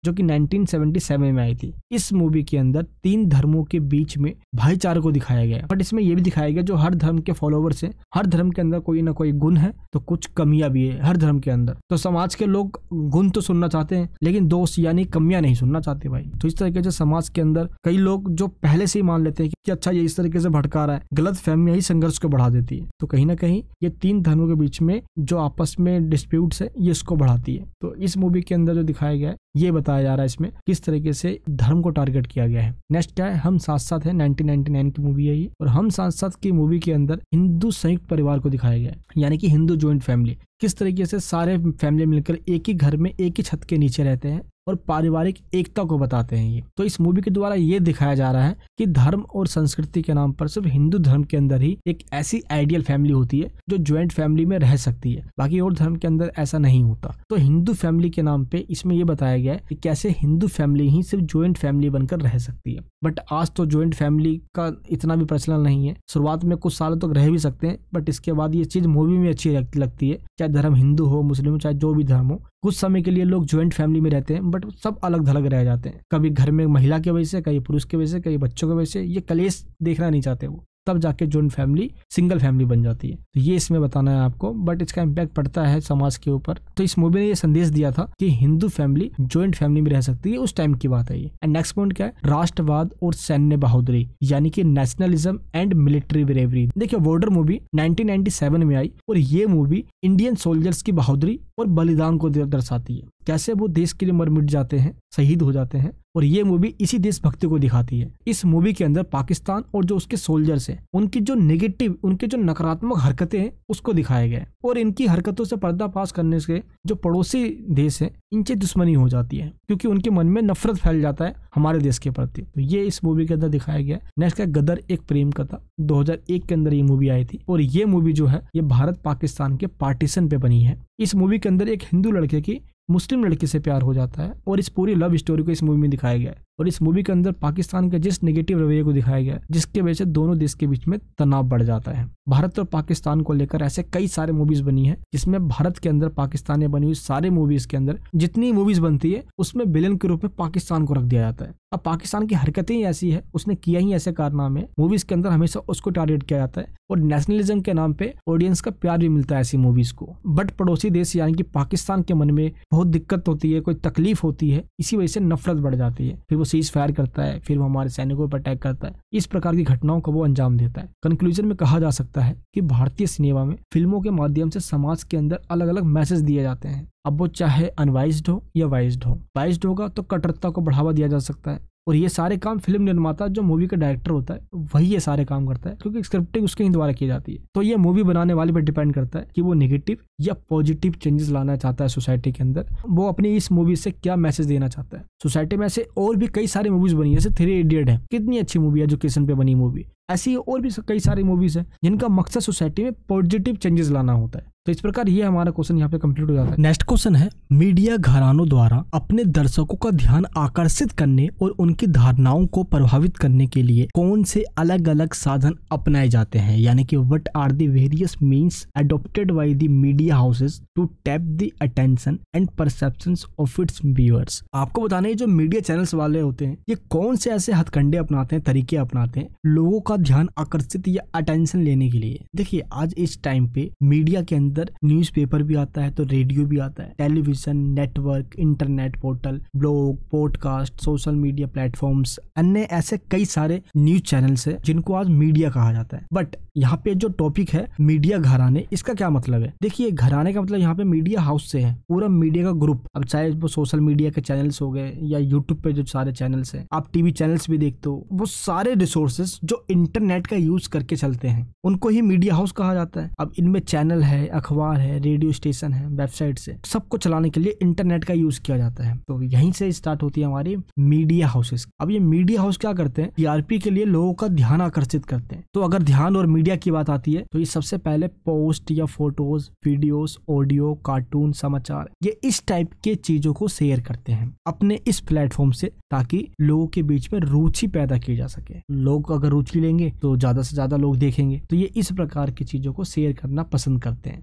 S2: जो कि 1977 में आई थी। इस मूवी के अंदर 3 धर्मों के बीच में भाईचारे को दिखाया गया, बट इसमें यह भी दिखाया गया जो हर धर्म के फॉलोवर्स हैं, हर धर्म के अंदर कोई ना कोई गुण है तो कुछ कमियां भी है हर धर्म के अंदर। तो समाज के लोग गुण तो सुनना चाहते हैं लेकिन दोष यानी कमियां नहीं सुनना चाहते भाई। तो इस तरीके से समाज के अंदर कई लोग जो पहले से ही मान लेते हैं कि अच्छा ये इस तरीके से भटका रहा है, गलत फहमियां ही संघर्ष को बढ़ा देती है। तो कहीं ना कहीं ये 3 धर्मों के बीच में जो आपस में डिस्प्यूट्स है ये इसको बढ़ाती है। तो इस मूवी के अंदर जो दिखाया गया है ये बताया जा रहा है इसमें किस तरीके से धर्म को टारगेट किया गया है। नेक्स्ट क्या है, हम साथ साथ है, 1999 की मूवी है ये। और हम साथ साथ की मूवी के अंदर हिंदू संयुक्त परिवार को दिखाया गया है, यानी कि हिंदू ज्वाइंट फैमिली। किस तरीके से सारे फैमिली मिलकर एक ही घर में एक ही छत के नीचे रहते हैं और पारिवारिक एकता को बताते हैं ये। तो इस मूवी के द्वारा ये दिखाया जा रहा है कि धर्म और संस्कृति के नाम पर सिर्फ हिंदू धर्म के अंदर ही एक ऐसी आइडियल फैमिली होती है जो ज्वाइंट फैमिली में रह सकती है, बाकी और धर्म के अंदर ऐसा नहीं होता। तो हिंदू फैमिली के नाम पे इसमें ये बताया गया है कि कैसे हिंदू फैमिली ही सिर्फ ज्वाइंट फैमिली बनकर रह सकती है। बट आज तो ज्वाइंट फैमिली का इतना भी प्रचलन नहीं है। शुरुआत में कुछ सालों तक रह भी सकते हैं, बट इसके बाद ये चीज मूवी में अच्छी लगती है, चाहे धर्म हिंदू हो, मुस्लिम हो, चाहे जो भी धर्म हो। कुछ समय के लिए लोग ज्वाइंट फैमिली में रहते हैं बट सब अलग थलग रह जाते हैं, कभी घर में महिला की वजह से, कहीं पुरुष की वजह से, कहीं बच्चों की वजह से। ये कलेश देखना नहीं चाहते वो, तब जाके ज्वाइंट फैमिली सिंगल फैमिली बन जाती है। तो ये इसमें बताना है आपको, बट इसका इम्पैक्ट पड़ता है समाज के ऊपर। तो इस मूवी ने ये संदेश दिया था कि हिंदू फैमिली ज्वाइंट फैमिली में रह सकती है, उस टाइम की बात है ये। एंड नेक्स्ट पॉइंट क्या है, राष्ट्रवाद और सैन्य बहादुरी, यानी कि नेशनलिज्म एंड मिलिट्री ब्रेवरी। देखिए बॉर्डर मूवी 1997 में आई और ये मूवी इंडियन सोल्जर्स की बहादुरी और बलिदान को दर्शाती है, कैसे वो देश के लिए मर मिट जाते हैं, शहीद हो जाते हैं। और ये मूवी इसी देशभक्ति को दिखाती है। इस मूवी के अंदर पाकिस्तान और जो उसके सोल्जर्स हैं उनकी जो नेगेटिव, उनके जो नकारात्मक हरकतें हैं उसको दिखाया गया है। और इनकी हरकतों से पर्दाफाश करने से जो पड़ोसी देश है इनसे दुश्मनी हो जाती है, क्योंकि उनके मन में नफरत फैल जाता है हमारे देश के प्रति। तो ये इस मूवी के अंदर दिखाया गया है। नेक्स्ट है गदर एक प्रेम कथा, 2001 के अंदर ये मूवी आई थी। और ये मूवी जो है ये भारत पाकिस्तान के पार्टीशन पे बनी है। इस मूवी के अंदर एक हिंदू लड़के की मुस्लिम लड़की से प्यार हो जाता है और इस पूरी लव स्टोरी को इस मूवी में दिखाया गया है। और इस मूवी के अंदर पाकिस्तान के जिस नेगेटिव रवैये को दिखाया गया है, जिसके वजह से दोनों देश के बीच में तनाव बढ़ जाता है। भारत और पाकिस्तान को लेकर ऐसे कई सारे मूवीज बनी है, जिसमें भारत के अंदर पाकिस्तान में बनी हुई सारे मूवीज के अंदर जितनी मूवीज बनती है उसमें विलेन के रूप में पाकिस्तान को रख दिया जाता है। अब पाकिस्तान की हरकतें ही ऐसी है, उसने किया ही ऐसे कारनामे, मूवीज के अंदर हमेशा उसको टारगेट किया जाता है और नेशनलिज्म के नाम पे ऑडियंस का प्यार भी मिलता है ऐसी मूवीज को। बट पड़ोसी देश यानी कि पाकिस्तान के मन में बहुत दिक्कत होती है, कोई तकलीफ होती है, इसी वजह से नफरत बढ़ जाती है। फिर वो सीज फायर करता है, फिर वो हमारे सैनिकों पर अटैक करता है। इस प्रकार की घटनाओं को वो अंजाम देता है। कंक्लूजन में कहा जा सकता है कि भारतीय सिनेमा में फिल्मों के माध्यम से समाज के अंदर अलग अलग मैसेज दिए जाते हैं। अब वो चाहे अनवाइज्ड हो या वाइज्ड हो। वाइज्ड होगा तो कट्टरता को बढ़ावा दिया जा सकता है और ये सारे काम फिल्म निर्माता जो मूवी का डायरेक्टर होता है वही ये सारे काम करता है, क्योंकि स्क्रिप्टिंग उसके ही द्वारा की जाती है। तो ये मूवी बनाने वाले पर डिपेंड करता है कि वो नेगेटिव या पॉजिटिव चेंजेस लाना चाहता है सोसाइटी के अंदर, वो अपनी इस मूवी से क्या मैसेज देना चाहता है। सोसाइटी में ऐसे और भी कई सारी मूवीज बनी है, जैसे 3 इडियट है, कितनी अच्छी मूवी, एजुकेशन पे बनी मूवी। ऐसी और भी कई सारी मूवीज है जिनका मकसद सोसाइटी में पॉजिटिव चेंजेस लाना होता है। तो इस प्रकार ये हमारा क्वेश्चन यहाँ पे कंप्लीट हो जाता है।
S1: नेक्स्ट क्वेश्चन है, मीडिया घरानों द्वारा अपने दर्शकों का ध्यान आकर्षित करने और उनकी धारणाओं को प्रभावित करने के लिए कौन से अलग अलग साधन अपनाए जाते हैं, यानी कि what are the various means adopted by the media houses to tap the attention and perceptions of its viewers. आपको बताना है जो मीडिया चैनल्स वाले होते हैं ये कौन से ऐसे हथकंडे अपनाते हैं, तरीके अपनाते हैं लोगों का ध्यान आकर्षित या अटेंशन लेने के लिए। देखिए आज इस टाइम पे मीडिया के अंदर न्यूज़पेपर भी आता है, तो रेडियो भी आता है, television, network, internet portal, blog, podcast, social media platforms, अन्य ऐसे कई सारे न्यूज चैनल्स है जिनको आज मीडिया कहा जाता है। बट यहाँ पे जो टॉपिक है मीडिया घराने, इसका क्या मतलब है? देखिए घराने का मतलब यहाँ पे मीडिया हाउस से है, पूरा मीडिया का ग्रुप। अब चाहे वो सोशल मीडिया के चैनल्स हो गए या यूट्यूब पे जो सारे चैनल्स हैं, आप टीवी चैनल्स भी देखते हो, वो सारे रिसोर्सेज जो इंटरनेट का यूज करके चलते हैं उनको ही मीडिया हाउस कहा जाता है। अब इनमें चैनल है, अखबार है, रेडियो स्टेशन है, वेबसाइट से सबको चलाने के लिए इंटरनेट का यूज किया जाता है। तो यहीं से स्टार्ट होती है हमारी मीडिया हाउसेस। अब ये मीडिया हाउस क्या करते हैं? टीआरपी के लिए लोगों का ध्यान आकर्षित करते हैं। तो अगर ध्यान और मीडिया की बात आती है तो ये सबसे पहले पोस्ट या फोटोज, वीडियोस, ऑडियो, कार्टून, समाचार, ये इस टाइप के चीजों को शेयर करते हैं अपने इस प्लेटफॉर्म से, ताकि लोगों के बीच में रुचि पैदा की जा सके। लोग अगर रुचि लेंगे तो ज्यादा से ज्यादा लोग देखेंगे। तो ये इस प्रकार की चीजों को शेयर करना पसंद करते हैं।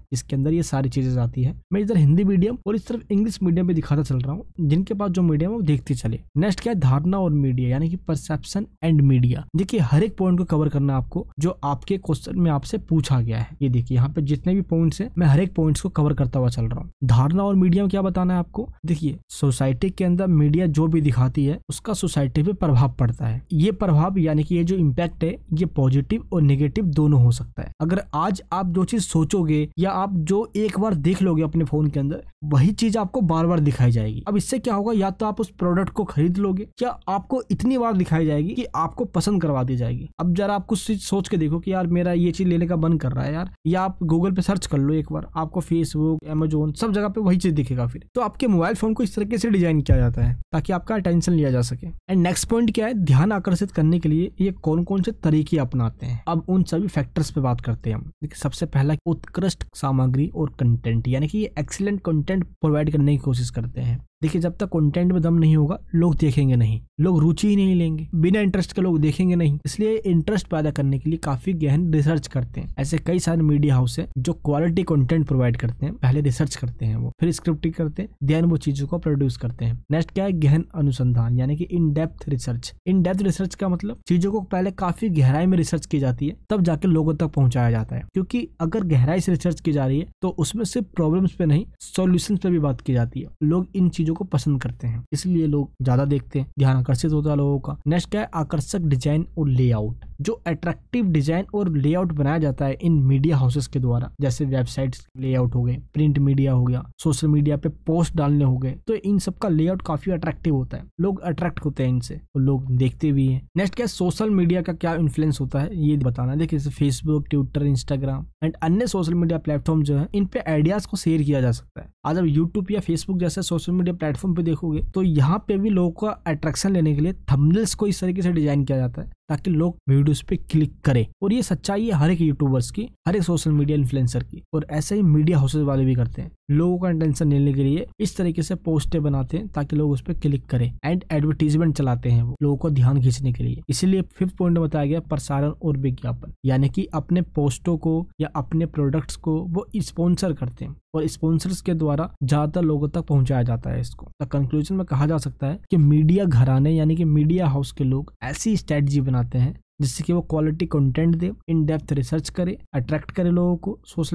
S2: इसके अंदर ये सारी चीजें आती है। मैं इधर हिंदी मीडियम और इस तरफ इंग्लिश मीडियम पे दिखाता चल रहा हूँ, जिनके पास जो मीडियम है वो देखते चले। नेक्स्ट क्या है, धारणा और मीडिया यानी कि परसेप्शन एंड मीडिया। देखिए हर एक पॉइंट को कवर करना आपको जो आपके क्वेश्चन में आपसे पूछा गया है। ये देखिए यहाँ पे जितने भी पॉइंट्स है मैं हर एक पॉइंट्स को कवर करता हुआ चल रहा हूँ। धारणा और मीडिया में क्या बताना है आपको, देखिए सोसाइटी के अंदर मीडिया जो भी दिखाती है उसका सोसाइटी पे प्रभाव पड़ता है। ये प्रभाव यानी कि ये जो इम्पैक्ट है ये पॉजिटिव और नेगेटिव दोनों हो सकता है। अगर आज आप जो चीज सोचोगे या आप जो एक बार देख लोगे अपने फोन के अंदर, वही चीज आपको बार बार दिखाई जाएगी। अब इससे क्या होगा, या तो आप उस प्रोडक्ट को खरीद लोगे या आपको इतनी बार दिखाई जाएगी कि आपको पसंद करवा दी जाएगी। अब जरा आप कुछ चीज सोच के देखो कि यार मेरा ये चीज लेने का मन कर रहा है यार, या आप गूगल पे सर्च कर लो एक बार, आपको फेसबुक, अमेजोन सब जगह पे वही चीज दिखेगा। फिर तो आपके मोबाइल फोन को इस तरीके से डिजाइन किया जाता है ताकि आपका अटेंशन लिया जा सके। एंड नेक्स्ट पॉइंट क्या है, ध्यान आकर्षित करने के लिए ये कौन कौन से तरीके अपनाते हैं। अब उन सभी फैक्टर्स पे बात करते हैं हम। देखिए सबसे पहला उत्कृष्ट सामग्री और कंटेंट, यानी कि ये एक्सीलेंट कंटेंट प्रोवाइड करने की कोशिश करते हैं। देखिए जब तक कंटेंट में दम नहीं होगा लोग देखेंगे नहीं, लोग रुचि ही नहीं लेंगे, बिना इंटरेस्ट के लोग देखेंगे नहीं। इसलिए इंटरेस्ट पैदा करने के लिए काफी गहन रिसर्च करते हैं। ऐसे कई सारे मीडिया हाउस है जो क्वालिटी कंटेंट प्रोवाइड करते हैं। पहले रिसर्च करते हैं वो, फिर स्क्रिप्टिंग करते हैं, देन वो चीजों को प्रोड्यूस करते हैं। नेक्स्ट क्या है, गहन अनुसंधान यानी कि in depth research. In depth research का मतलब चीजों को पहले काफी गहराई में रिसर्च की जाती है तब जाके लोगों तक पहुंचाया जाता है। क्योंकि अगर गहराई से रिसर्च की जा रही है तो उसमें सिर्फ प्रॉब्लम्स पे नहीं सॉल्यूशन पे भी बात की जाती है। लोग इन चीजों को पसंद करते हैं, इसलिए लोग ज्यादा देखते हैं, ध्यान आकर्षित होता है लोगों का। नेक्स्ट क्या है, आकर्षक डिजाइन और लेआउट। जो अट्रैक्टिव डिजाइन और लेआउट बनाया जाता है इन मीडिया हाउसेस के द्वारा, जैसे वेबसाइट्स लेआउट हो गए, प्रिंट मीडिया हो गया, सोशल मीडिया पे पोस्ट डालने हो गए, तो इन सब का लेआउट काफी अट्रैक्टिव होता है। लोग अट्रैक्ट होते हैं इनसे और लोग देखते भी हैं। नेक्स्ट क्या है, सोशल मीडिया का क्या इन्फ्लुएंस होता है ये बताना। देखिए फेसबुक, ट्विटर, इंस्टाग्राम एंड अन्य सोशल मीडिया प्लेटफॉर्म जो है इन पे आइडियाज को शेयर किया जा सकता है। आज अब यूट्यूब या फेसबुक जैसे सोशल मीडिया प्लेटफॉर्म पे देखोगे तो यहाँ पे भी लोगों का अट्रैक्शन लेने के लिए थंबनेल्स को इस तरीके से डिजाइन किया जाता है ताकि लोग वीडियोस पे क्लिक करें। और ये सच्चाई है हर एक यूट्यूबर्स की, हर एक सोशल मीडिया इन्फ्लुएंसर की, और ऐसे ही मीडिया हाउसेस वाले भी करते हैं। लोगों का अटेंशन लेने के लिए इस तरीके से पोस्टें बनाते हैं ताकि लोग उस पर क्लिक करें। एंड एडवर्टीजमेंट चलाते हैं वो लोगों को ध्यान खींचने के लिए। इसीलिए फिफ्थ पॉइंट में बताया गया प्रसारण और विज्ञापन, यानी कि अपने पोस्टों को या अपने प्रोडक्ट्स को वो स्पॉन्सर करते हैं और स्पॉन्सर्स के द्वारा ज्यादातर लोगों तक पहुंचाया जाता है इसको। तो कंक्लूजन में कहा जा सकता है कि मीडिया घराने यानी कि मीडिया हाउस के लोग ऐसी स्ट्रेटजी बनाते हैं जिससे कि वो क्वालिटी कंटेंट दे, इन डेप्थ रिसर्च करे, अट्रैक्ट करे लोगों को सोशल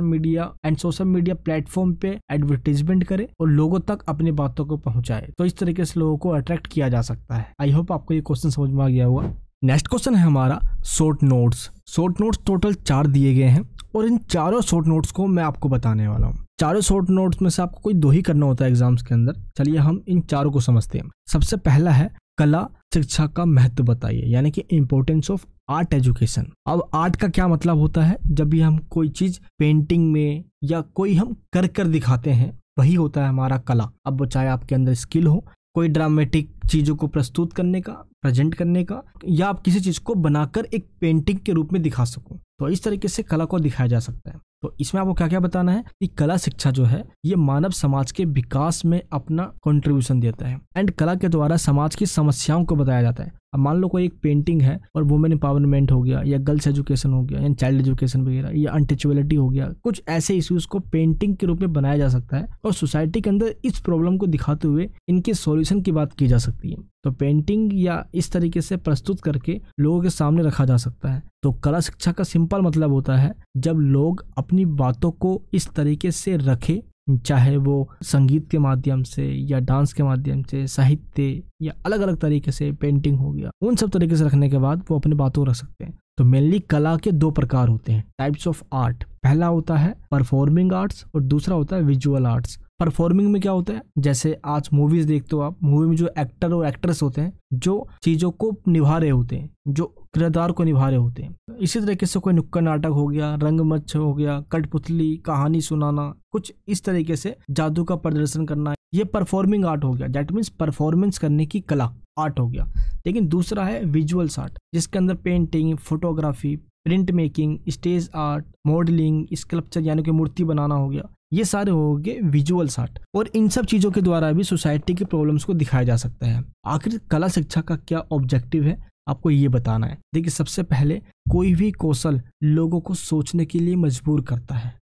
S2: मीडिया प्लेटफॉर्म पे एडवर्टीजमेंट करे और लोगों तक अपनी बातों को पहुंचाए। तो इस तरीके से लोगों को अट्रैक्ट किया जा सकता है। आई होप आपको ये क्वेश्चन समझ में आ गया होगा। नेक्स्ट क्वेश्चन है हमारा short notes. Short notes total 4 दिए गए हैं और इन चारों शॉर्ट नोट्स को मैं आपको बताने वाला हूँ। चारों शॉर्ट नोट्स में से आपको कोई 2 ही करना होता है एग्जाम्स के अंदर। चलिए हम इन चारों को समझते हैं। सबसे पहला है कला शिक्षा का महत्व बताइए, यानी कि इम्पोर्टेंस ऑफ आर्ट एजुकेशन। अब आर्ट का क्या मतलब होता है, जब भी हम कोई चीज पेंटिंग में या कोई हम कर दिखाते हैं वही होता है हमारा कला। अब वो चाहे आपके अंदर स्किल हो कोई ड्रामेटिक चीजों को प्रस्तुत करने का, प्रेजेंट करने का, या आप किसी चीज को बनाकर एक पेंटिंग के रूप में दिखा सको, तो इस तरीके से कला को दिखाया जा सकता है। तो इसमें आपको क्या क्या बताना है कि कला शिक्षा जो है ये मानव समाज के विकास में अपना कंट्रीब्यूशन देता है। एंड कला के द्वारा समाज की समस्याओं को बताया जाता है। अब मान लो कोई एक पेंटिंग है और वुमेन एम्पावरमेंट हो गया या गर्ल्स एजुकेशन हो गया या चाइल्ड एजुकेशन वगैरह या अनटचेबिलिटी हो गया, कुछ ऐसे इश्यूज को पेंटिंग के रूप में बनाया जा सकता है और सोसाइटी के अंदर इस प्रॉब्लम को दिखाते हुए इनके सॉल्यूशन की बात की जा सकती है। तो पेंटिंग या इस तरीके से प्रस्तुत करके लोगों के सामने रखा जा सकता है। तो कला शिक्षा का सिंपल मतलब होता है जब लोग अपनी बातों को इस तरीके से रखें, चाहे वो संगीत के माध्यम से या डांस के माध्यम से, साहित्य या अलग अलग तरीके से, पेंटिंग हो गया, उन सब तरीके से रखने के बाद वो अपनी बातों रख सकते हैं। तो मेनली कला के 2 प्रकार होते हैं, टाइप्स ऑफ आर्ट। पहला होता है परफॉर्मिंग आर्ट्स और दूसरा होता है विजुअल आर्ट्स। परफॉर्मिंग में क्या होता है, जैसे आज मूवीज देखते हो आप, मूवी में जो एक्टर और एक्ट्रेस होते हैं जो चीजों को निभा रहे होते हैं, जो किरदार को निभा रहे होते हैं। इसी तरीके से कोई नुक्कड़ नाटक हो गया, रंगमंच हो गया, कठपुतली, कहानी सुनाना, कुछ इस तरीके से जादू का प्रदर्शन करना, ये परफॉर्मिंग आर्ट हो गया। दैट मीन्स परफॉर्मेंस करने की कला आर्ट हो गया। लेकिन दूसरा है विजुअल्स आर्ट, जिसके अंदर painting, photography, print making, stage art, modelling, sculpture यानी कि मूर्ति बनाना हो गया, ये सारे हो गए विजुअल्स आर्ट। और इन सब चीजों के द्वारा भी सोसाइटी की प्रॉब्लम्स को दिखाया जा सकता है। आखिर कला शिक्षा का क्या ऑब्जेक्टिव है आपको ये बताना है। देखिए सबसे पहले कोई भी कौशल लोगों को सोचने के लिए मजबूर करता है।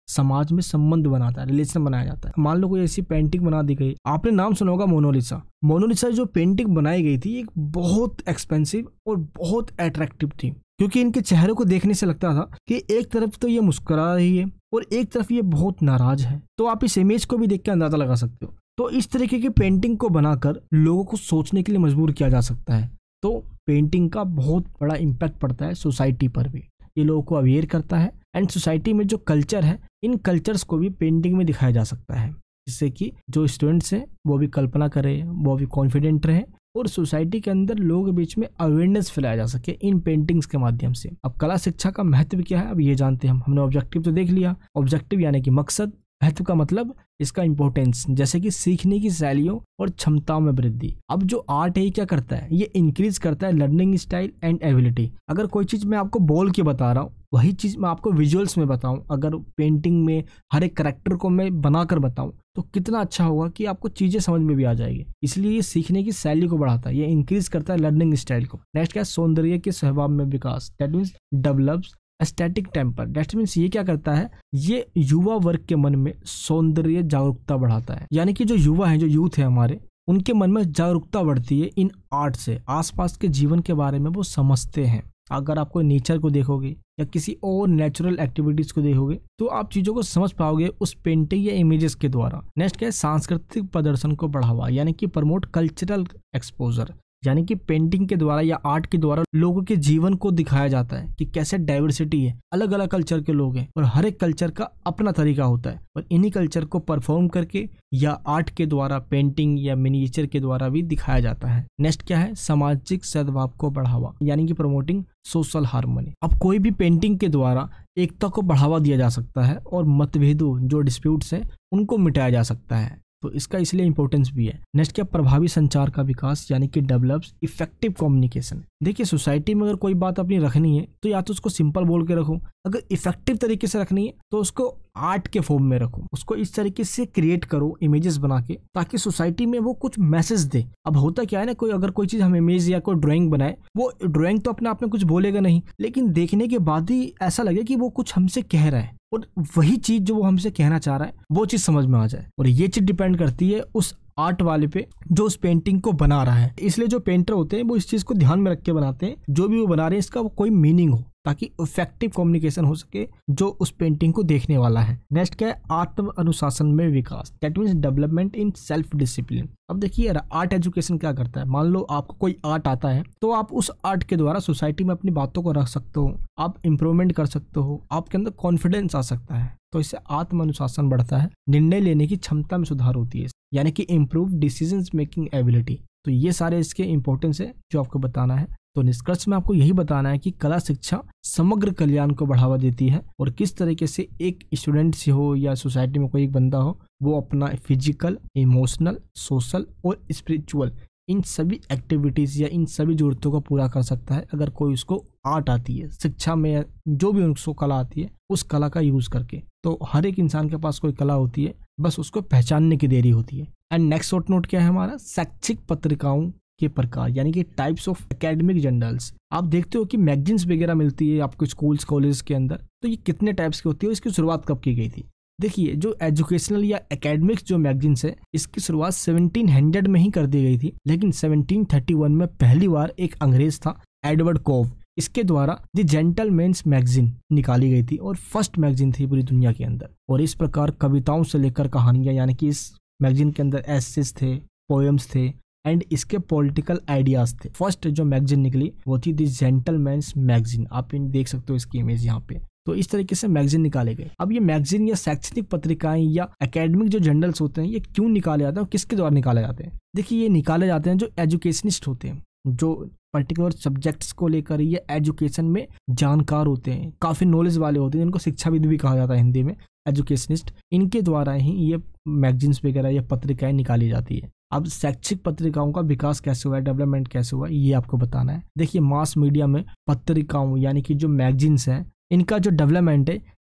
S2: समाज में संबंध बनाता है, रिलेशन बनाया जाता है। मान लो कोई ऐसी पेंटिंग बना दी गई, आपने नाम सुना होगा मोनालिसा। मोनालिसा जो पेंटिंग बनाई गई थी एक बहुत एक्सपेंसिव और बहुत अट्रैक्टिव थी, क्योंकि इनके चेहरे को देखने से लगता था कि एक तरफ तो ये मुस्कुरा रही है और एक तरफ ये बहुत नाराज है। तो आप इस इमेज को भी देख के अंदाजा लगा सकते हो। तो इस तरीके की पेंटिंग को बनाकर लोगों को सोचने के लिए मजबूर किया जा सकता है। तो पेंटिंग का बहुत बड़ा इम्पैक्ट पड़ता है सोसाइटी पर भी, ये लोगों को अवेयर करता है। एंड सोसाइटी में जो कल्चर है, इन कल्चर्स को भी पेंटिंग में दिखाया जा सकता है, जिससे कि जो स्टूडेंट्स हैं वो भी कल्पना करें, वो भी कॉन्फिडेंट रहे और सोसाइटी के अंदर लोगों के बीच में अवेयरनेस फैलाया जा सके इन पेंटिंग्स के माध्यम से। अब कला शिक्षा का महत्व क्या है, अब ये जानते हैं हम। हमने ऑब्जेक्टिव तो देख लिया। ऑब्जेक्टिव यानी कि मकसद, महत्व का मतलब इसका इंपॉर्टेंस, जैसे कि सीखने की शैलियों और क्षमताओं में वृद्धि। अब जो आर्ट है ये क्या करता है, ये इंक्रीज करता है लर्निंग स्टाइल एंड एबिलिटी। अगर कोई चीज मैं आपको बोल के बता रहा हूँ, वही चीज मैं आपको विजुअल्स में बताऊं, अगर पेंटिंग में हर एक करेक्टर को मैं बनाकर बताऊं, तो कितना अच्छा होगा कि आपको चीजें समझ में भी आ जाएगी। इसलिए ये सीखने की शैली को बढ़ाता है, ये इंक्रीज करता है लर्निंग स्टाइल को। नेक्स्ट क्या है, सौंदर्य के स्वभाव में विकास, that means develops aesthetic temper. That means ये क्या करता है, ये युवा वर्ग के मन में सौंदर्य जागरूकता बढ़ाता है। यानी कि जो युवा है, जो यूथ है हमारे, उनके मन में जागरूकता बढ़ती है इन आर्ट से। आसपास के जीवन के बारे में वो समझते हैं। अगर आप कोई नेचर को देखोगे या किसी और नेचुरल एक्टिविटीज को देखोगे तो आप चीजों को समझ पाओगे उस पेंटिंग या इमेजेस के द्वारा। नेक्स्ट क्या है, सांस्कृतिक प्रदर्शन को बढ़ावा, यानी कि प्रमोट कल्चरल एक्सपोजर। यानी कि पेंटिंग के द्वारा या आर्ट के द्वारा लोगों के जीवन को दिखाया जाता है कि कैसे डाइवर्सिटी है, अलग अलग कल्चर के लोग हैं और हर एक कल्चर का अपना तरीका होता है, और इन्हीं कल्चर को परफॉर्म करके या आर्ट के द्वारा, पेंटिंग या मिनिएचर के द्वारा भी दिखाया जाता है। नेक्स्ट क्या है, सामाजिक सद्भाव को बढ़ावा, यानी कि प्रमोटिंग सोशल हार्मनी। अब कोई भी पेंटिंग के द्वारा एकता को बढ़ावा दिया जा सकता है और मतभेदों, जो डिस्प्यूट्स हैं, उनको मिटाया जा सकता है। तो इसका इसलिए इंपॉर्टेंस भी है। नेक्स्ट क्या, प्रभावी संचार का विकास, यानी कि डेवलप्स इफेक्टिव कम्युनिकेशन। देखिए सोसाइटी में अगर कोई बात अपनी रखनी है तो या तो उसको सिंपल बोल के रखो, अगर इफेक्टिव तरीके से रखनी है तो उसको आर्ट के फॉर्म में रखो, उसको इस तरीके से क्रिएट करो इमेजेस बना के, ताकि सोसाइटी में वो कुछ मैसेज दे। अब होता क्या है ना, कोई अगर कोई चीज हम इमेज या कोई ड्राइंग बनाए, वो ड्राइंग तो अपने आप में कुछ बोलेगा नहीं, लेकिन देखने के बाद ही ऐसा लगे कि वो कुछ हमसे कह रहा है और वही चीज जो वो हमसे कहना चाह रहा है वो चीज समझ में आ जाए। और ये चीज डिपेंड करती है उस आर्ट वाले पे जो उस पेंटिंग को बना रहा है। इसलिए जो पेंटर होते हैं वो इस चीज को ध्यान में रख के बनाते हैं, जो भी वो बना रहे हैं इसका कोई मीनिंग हो, ताकि इफेक्टिव कम्युनिकेशन हो सके जो उस पेंटिंग को देखने वाला है। नेक्स्ट क्या है, आत्म अनुशासन में विकास, that means development in self discipline. अब देखिए आर्ट एजुकेशन क्या करता है, मान लो आपको कोई आर्ट आता है तो आप उस आर्ट के द्वारा सोसाइटी में अपनी बातों को रख सकते हो, आप इंप्रूवमेंट कर सकते हो, आपके अंदर कॉन्फिडेंस आ सकता है। तो इससे आत्म अनुशासन बढ़ता है, निर्णय लेने की क्षमता में सुधार होती है, यानी कि इम्प्रूव डिसीजन मेकिंग एबिलिटी। तो ये सारे इसके इंपॉर्टेंस है जो आपको बताना है। तो निष्कर्ष में आपको यही बताना है कि कला शिक्षा समग्र कल्याण को बढ़ावा देती है और किस तरीके से एक स्टूडेंट से हो या सोसाइटी में कोई एक बंदा हो, वो अपना फिजिकल, इमोशनल, सोशल और स्पिरिचुअल इन सभी एक्टिविटीज या इन सभी जरूरतों को पूरा कर सकता है अगर कोई उसको आर्ट आती है, शिक्षा में जो भी उसको कला आती है उस कला का यूज करके। तो हर एक इंसान के पास कोई कला होती है, बस उसको पहचानने की देरी होती है। एंड नेक्स्ट शॉर्ट नोट क्या है हमारा, शैक्षिक पत्रिकाओं के प्रकार, यानी कि टाइप्स ऑफ एकेडमिक जर्नल्स। आप देखते हो कि मैगजीन्स वगैरह मिलती है आपको स्कूल्स कॉलेज के अंदर, तो ये कितने टाइप्स की होती है, इसकी शुरुआत कब की गई थी। देखिए जो एजुकेशनल या एकेडमिक्स जो मैगजीन्स है, इसकी शुरुआत 1700 में ही कर दी गई थी, लेकिन 1731 में पहली बार एक अंग्रेज था एडवर्ड कोव, इसके द्वारा द जेंटलमैन्स मैगजीन निकाली गई थी और फर्स्ट मैगजीन थी पूरी दुनिया के अंदर। और इस प्रकार कविताओं से लेकर कहानियां, यानी कि इस मैगजीन के अंदर एसेस थे, पोएम्स थे एंड इसके पॉलिटिकल आइडियाज थे। फर्स्ट जो मैगजीन निकली वो थी द जेंटलमैन्स मैगजीन, आप देख सकते हो इसकी इमेज यहाँ पे। तो इस तरीके से मैगजीन निकाले गए। अब ये मैगजीन या शैक्षणिक पत्रिकाएं या एकेडमिक जो जर्नल्स होते हैं, ये क्यों निकाले जाते हैं और किसके द्वारा निकाले जाते हैं। देखिए ये निकाले जाते हैं जो एजुकेशनिस्ट होते हैं, जो पर्टिकुलर सब्जेक्ट्स को लेकर ये एजुकेशन में जानकार होते हैं, काफी नॉलेज वाले होते हैं, जिनको शिक्षाविद भी कहा जाता है हिंदी में, एजुकेशनिस्ट। इनके द्वारा ही ये मैगजीन्स वगैरह या पत्रिकाएं निकाली जाती है। अब शैक्षिक पत्रिकाओं का विकास कैसे हुआ है, डेवलपमेंट कैसे हुआ है, ये आपको बताना है। देखिए मास मीडिया में पत्रिकाओं यानी कि जो मैगजीन्स हैं, इनका जो डेवलपमेंट है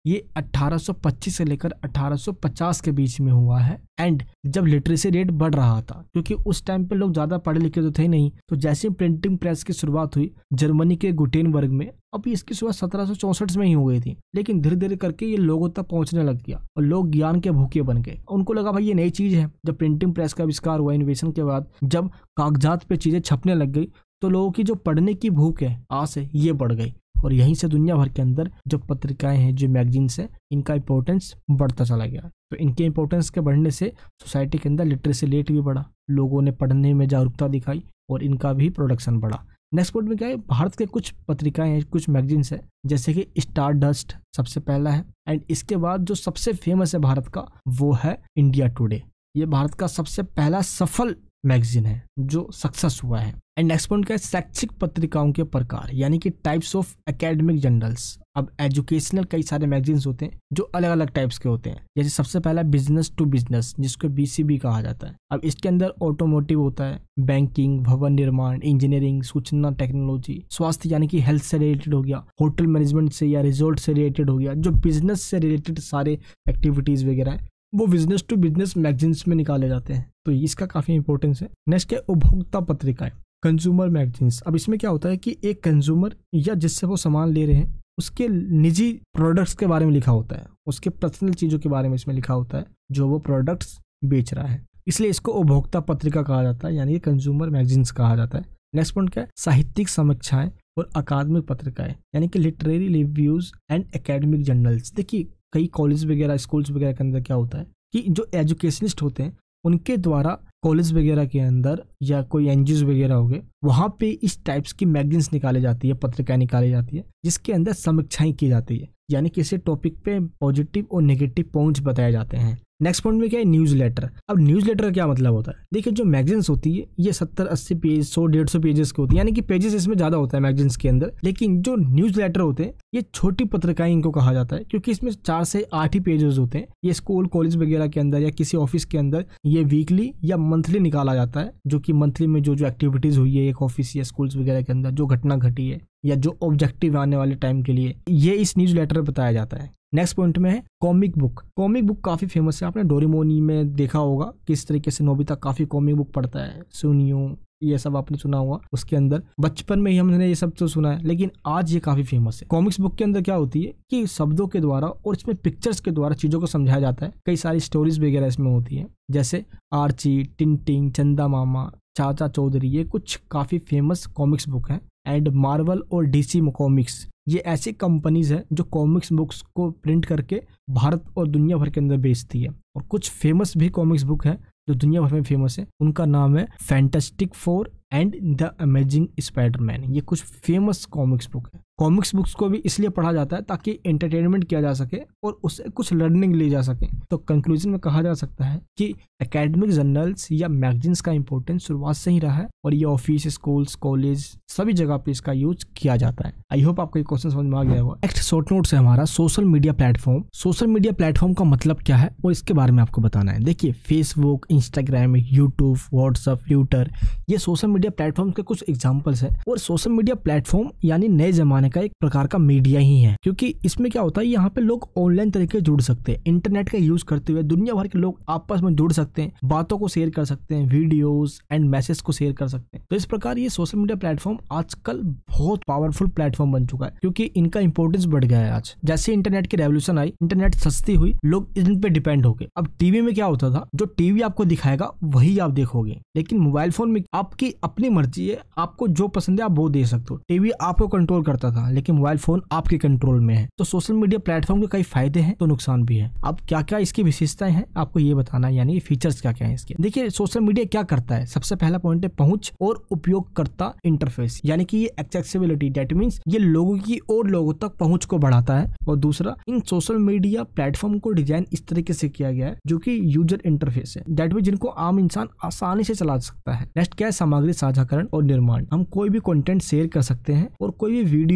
S2: ये 1825 से लेकर 1850 के बीच में हुआ है। एंड जब लिटरेसी रेट बढ़ रहा था, क्योंकि उस टाइम पे लोग ज्यादा पढ़े लिखे तो थे नहीं, तो जैसे प्रिंटिंग प्रेस की शुरुआत हुई जर्मनी के गुटेनबर्ग में, अभी इसकी शुरुआत 1764 में ही हो गई थी, लेकिन धीरे धीरे करके ये लोगों तक पहुंचने लग गया और लोग ज्ञान के भूखे बन गए। उनको लगा भाई ये नई चीज है। जब प्रिंटिंग प्रेस का आविष्कार हुआ इन्वेशन के बाद, जब कागजात पे चीजें छपने लग गई, तो लोगों की जो पढ़ने की भूख है, आस है, ये बढ़ गई। और यहीं से दुनिया भर के अंदर जो पत्रिकाएं हैं, जो मैगजीन्स है, इनका इंपॉर्टेंस बढ़ता चला गया। तो इनके इंपॉर्टेंस के बढ़ने से सोसाइटी के अंदर लिटरेसी रेट भी बढ़ा, लोगों ने पढ़ने में जागरूकता दिखाई और इनका भी प्रोडक्शन बढ़ा। नेक्स्ट पॉइंट में क्या है, भारत के कुछ पत्रिकाएं हैं, कुछ मैगजीन्स है, जैसे कि स्टार डस्ट सबसे पहला है। एंड इसके बाद जो सबसे फेमस है भारत का, वो है इंडिया टुडे। ये भारत का सबसे पहला सफल मैगजीन है जो सक्सेस हुआ है। एंड नेक्स्ट पॉइंट क्या है, शैक्षिक पत्रिकाओं के प्रकार, यानी कि टाइप्स ऑफ एकेडमिक जर्नल्स। अब एजुकेशनल कई सारे मैगजीन्स होते हैं जो अलग अलग टाइप्स के होते हैं। जैसे सबसे पहला बिजनेस टू बिजनेस, जिसको BCB कहा जाता है। अब इसके अंदर ऑटोमोटिव होता है, बैंकिंग, भवन निर्माण, इंजीनियरिंग, सूचना टेक्नोलॉजी, स्वास्थ्य यानी कि हेल्थ से रिलेटेड हो गया, होटल मैनेजमेंट से या रिजॉर्ट से रिलेटेड हो गया, जो बिजनेस से रिलेटेड सारे एक्टिविटीज वगैरह है, वो बिजनेस टू बिजनेस मैगजीन्स में निकाले जाते हैं। तो इसका काफी इंपॉर्टेंस है। नेक्स्ट है उपभोक्ता पत्रिकाएं, कंज्यूमर मैगजीन्स। अब इसमें क्या होता है कि एक कंज्यूमर या जिससे वो सामान ले रहे हैं, उसके निजी प्रोडक्ट्स के बारे में लिखा होता है, उसके पर्सनल चीजों के बारे में इसमें लिखा होता है जो वो प्रोडक्ट्स बेच रहा है, इसलिए इसको उपभोक्ता पत्रिका कहा जाता है, यानी कंज्यूमर मैगजीन्स कहा जाता है। नेक्स्ट पॉइंट क्या है, साहित्यिक समीक्षाएं और अकादमिक पत्रिकाएं, यानी कि literary reviews and academic journals. देखिए कई कॉलेज वगैरह, स्कूल्स वगैरह के अंदर क्या होता है कि जो एजुकेशनिस्ट होते हैं, उनके द्वारा कॉलेज वगैरह के अंदर या कोई NGOs वगैरह हो गए, वहां पे इस टाइप्स की मैगजीन्स निकाली जाती है, पत्रिकाएं निकाली जाती है, जिसके अंदर समीक्षाएं की जाती है, यानी किसी टॉपिक पे पॉजिटिव और नेगेटिव पॉइंट्स बताए जाते हैं। नेक्स्ट पॉइंट में क्या है, न्यूज लेटर। अब न्यूज लेटर का क्या मतलब होता है, देखिए जो मैगजीन्स होती है ये 70-80 पेज, 100-150 पेजेस की होती है, यानी कि पेजेस इसमें ज्यादा होता है मैगजीन्स के अंदर। लेकिन जो न्यूज लेटर होते हैं ये छोटी पत्रिकाएं इनको कहा जाता है, क्योंकि इसमें 4 से 8 ही पेजेस होते हैं। ये स्कूल कॉलेज वगैरह के अंदर या किसी ऑफिस के अंदर ये वीकली या मंथली निकाला जाता है, जो कि मंथली में जो एक्टिविटीज हुई है एक ऑफिस या स्कूल्स वगैरह के अंदर, जो घटना घटी है या जो ऑब्जेक्टिव आने वाले टाइम के लिए, ये इस न्यूज लेटर में बताया जाता है। नेक्स्ट पॉइंट में है कॉमिक बुक। कॉमिक बुक काफी फेमस है, आपने डोरेमोन में देखा होगा किस तरीके से नोबिता काफी कॉमिक बुक पढ़ता है, सुनियो, ये सब आपने सुना होगा। उसके अंदर बचपन में ही हमने ये सब तो सुना है, लेकिन आज ये काफी फेमस है। कॉमिक्स बुक के अंदर क्या होती है कि शब्दों के द्वारा और इसमें पिक्चर्स के द्वारा चीजों को समझाया जाता है। कई सारी स्टोरीज वगैरह इसमें होती है, जैसे आर्ची, टिंटिंग, चंदा मामा, चाचा चौधरी, ये कुछ काफी फेमस कॉमिक्स बुक हैं। एंड मार्वल और DC कॉमिक्स, ये ऐसी कंपनीज है जो कॉमिक्स बुक्स को प्रिंट करके भारत और दुनिया भर के अंदर बेचती है। और कुछ फेमस भी कॉमिक्स बुक है जो दुनिया भर में फेमस है, उनका नाम है Fantastic Four and the Amazing Spiderman. ये कुछ फेमस कॉमिक्स बुक है। कॉमिक्स बुक्स को भी इसलिए पढ़ा जाता है ताकि एंटरटेनमेंट किया जा सके और उससे कुछ लर्निंग ली जा सके। तो कंक्लूजन में कहा जा सकता है कि एकेडमिक जर्नल्स या मैगजीन्स का इंपॉर्टेंस शुरुआत से ही रहा है और ये ऑफिस, स्कूल्स, कॉलेज सभी जगह पे इसका यूज किया जाता है। आई होप आपको ये क्वेश्चन समझ में आ गया होगा। नेक्स्ट शॉर्ट नोट्स है हमारा social media platform. Social media platform का मतलब क्या है और इसके बारे में आपको बताना है। देखिए Facebook, Instagram, YouTube, WhatsApp, Twitter, ये सोशल मीडिया प्लेटफॉर्म के कुछ एग्जांपल्स हैं। और सोशल मीडिया प्लेटफॉर्म यानी नए जमाने का एक प्रकार का मीडिया ही है, क्योंकि इसमें क्या होता है, यहाँ पे लोग ऑनलाइन तरीके जुड़ सकते हैं। इंटरनेट का यूज करते हुए दुनिया भर के लोग आपस में जुड़ सकते हैं, बातों को शेयर कर सकते हैं, वीडियोस एंड मैसेज को शेयर कर सकते हैं। तो इस प्रकार ये सोशल मीडिया प्लेटफॉर्म आजकल बहुत पावरफुल प्लेटफॉर्म बन चुका है, क्योंकि इनका इंपॉर्टेंस बढ़ गया है। आज जैसे इंटरनेट की रेवोल्यूशन आई, इंटरनेट सस्ती हुई, लोग इन पे डिपेंड हो गए। अब टीवी में क्या होता था, जो टीवी आपको दिखाएगा वही आप देखोगे, लेकिन मोबाइल फोन में आपकी अपनी मर्जी है, आपको जो पसंद है आप वो दे सकते हो। टीवी आपको कंट्रोल करता था, लेकिन मोबाइल फोन आपके कंट्रोल में है। तो सोशल मीडिया प्लेटफॉर्म के कई फायदे हैं तो नुकसान भी है। अब क्या क्या इसकी विशेषताएं हैं आपको ये बताना है, यानी फीचर्स क्या क्या है इसके। देखिए सोशल मीडिया क्या करता है, सबसे पहला पॉइंट है पहुंच और उपयोगकर्ता इंटरफेस, यानी कि ये एक्सेसिबिलिटी, दैट मींस ये लोगों की और लोगों तक पहुंच को बढ़ाता है। और दूसरा, इन सोशल मीडिया प्लेटफॉर्म को डिजाइन इस तरीके से किया गया है जो कि यूजर इंटरफेस है, दैट मींस जिनको आम इंसान आसानी से चला सकता है। नेक्स्ट क्या है, सामग्री साझाकरण और निर्माण। हम कोई भी कंटेंट शेयर कर सकते हैं और कोई भी वीडियो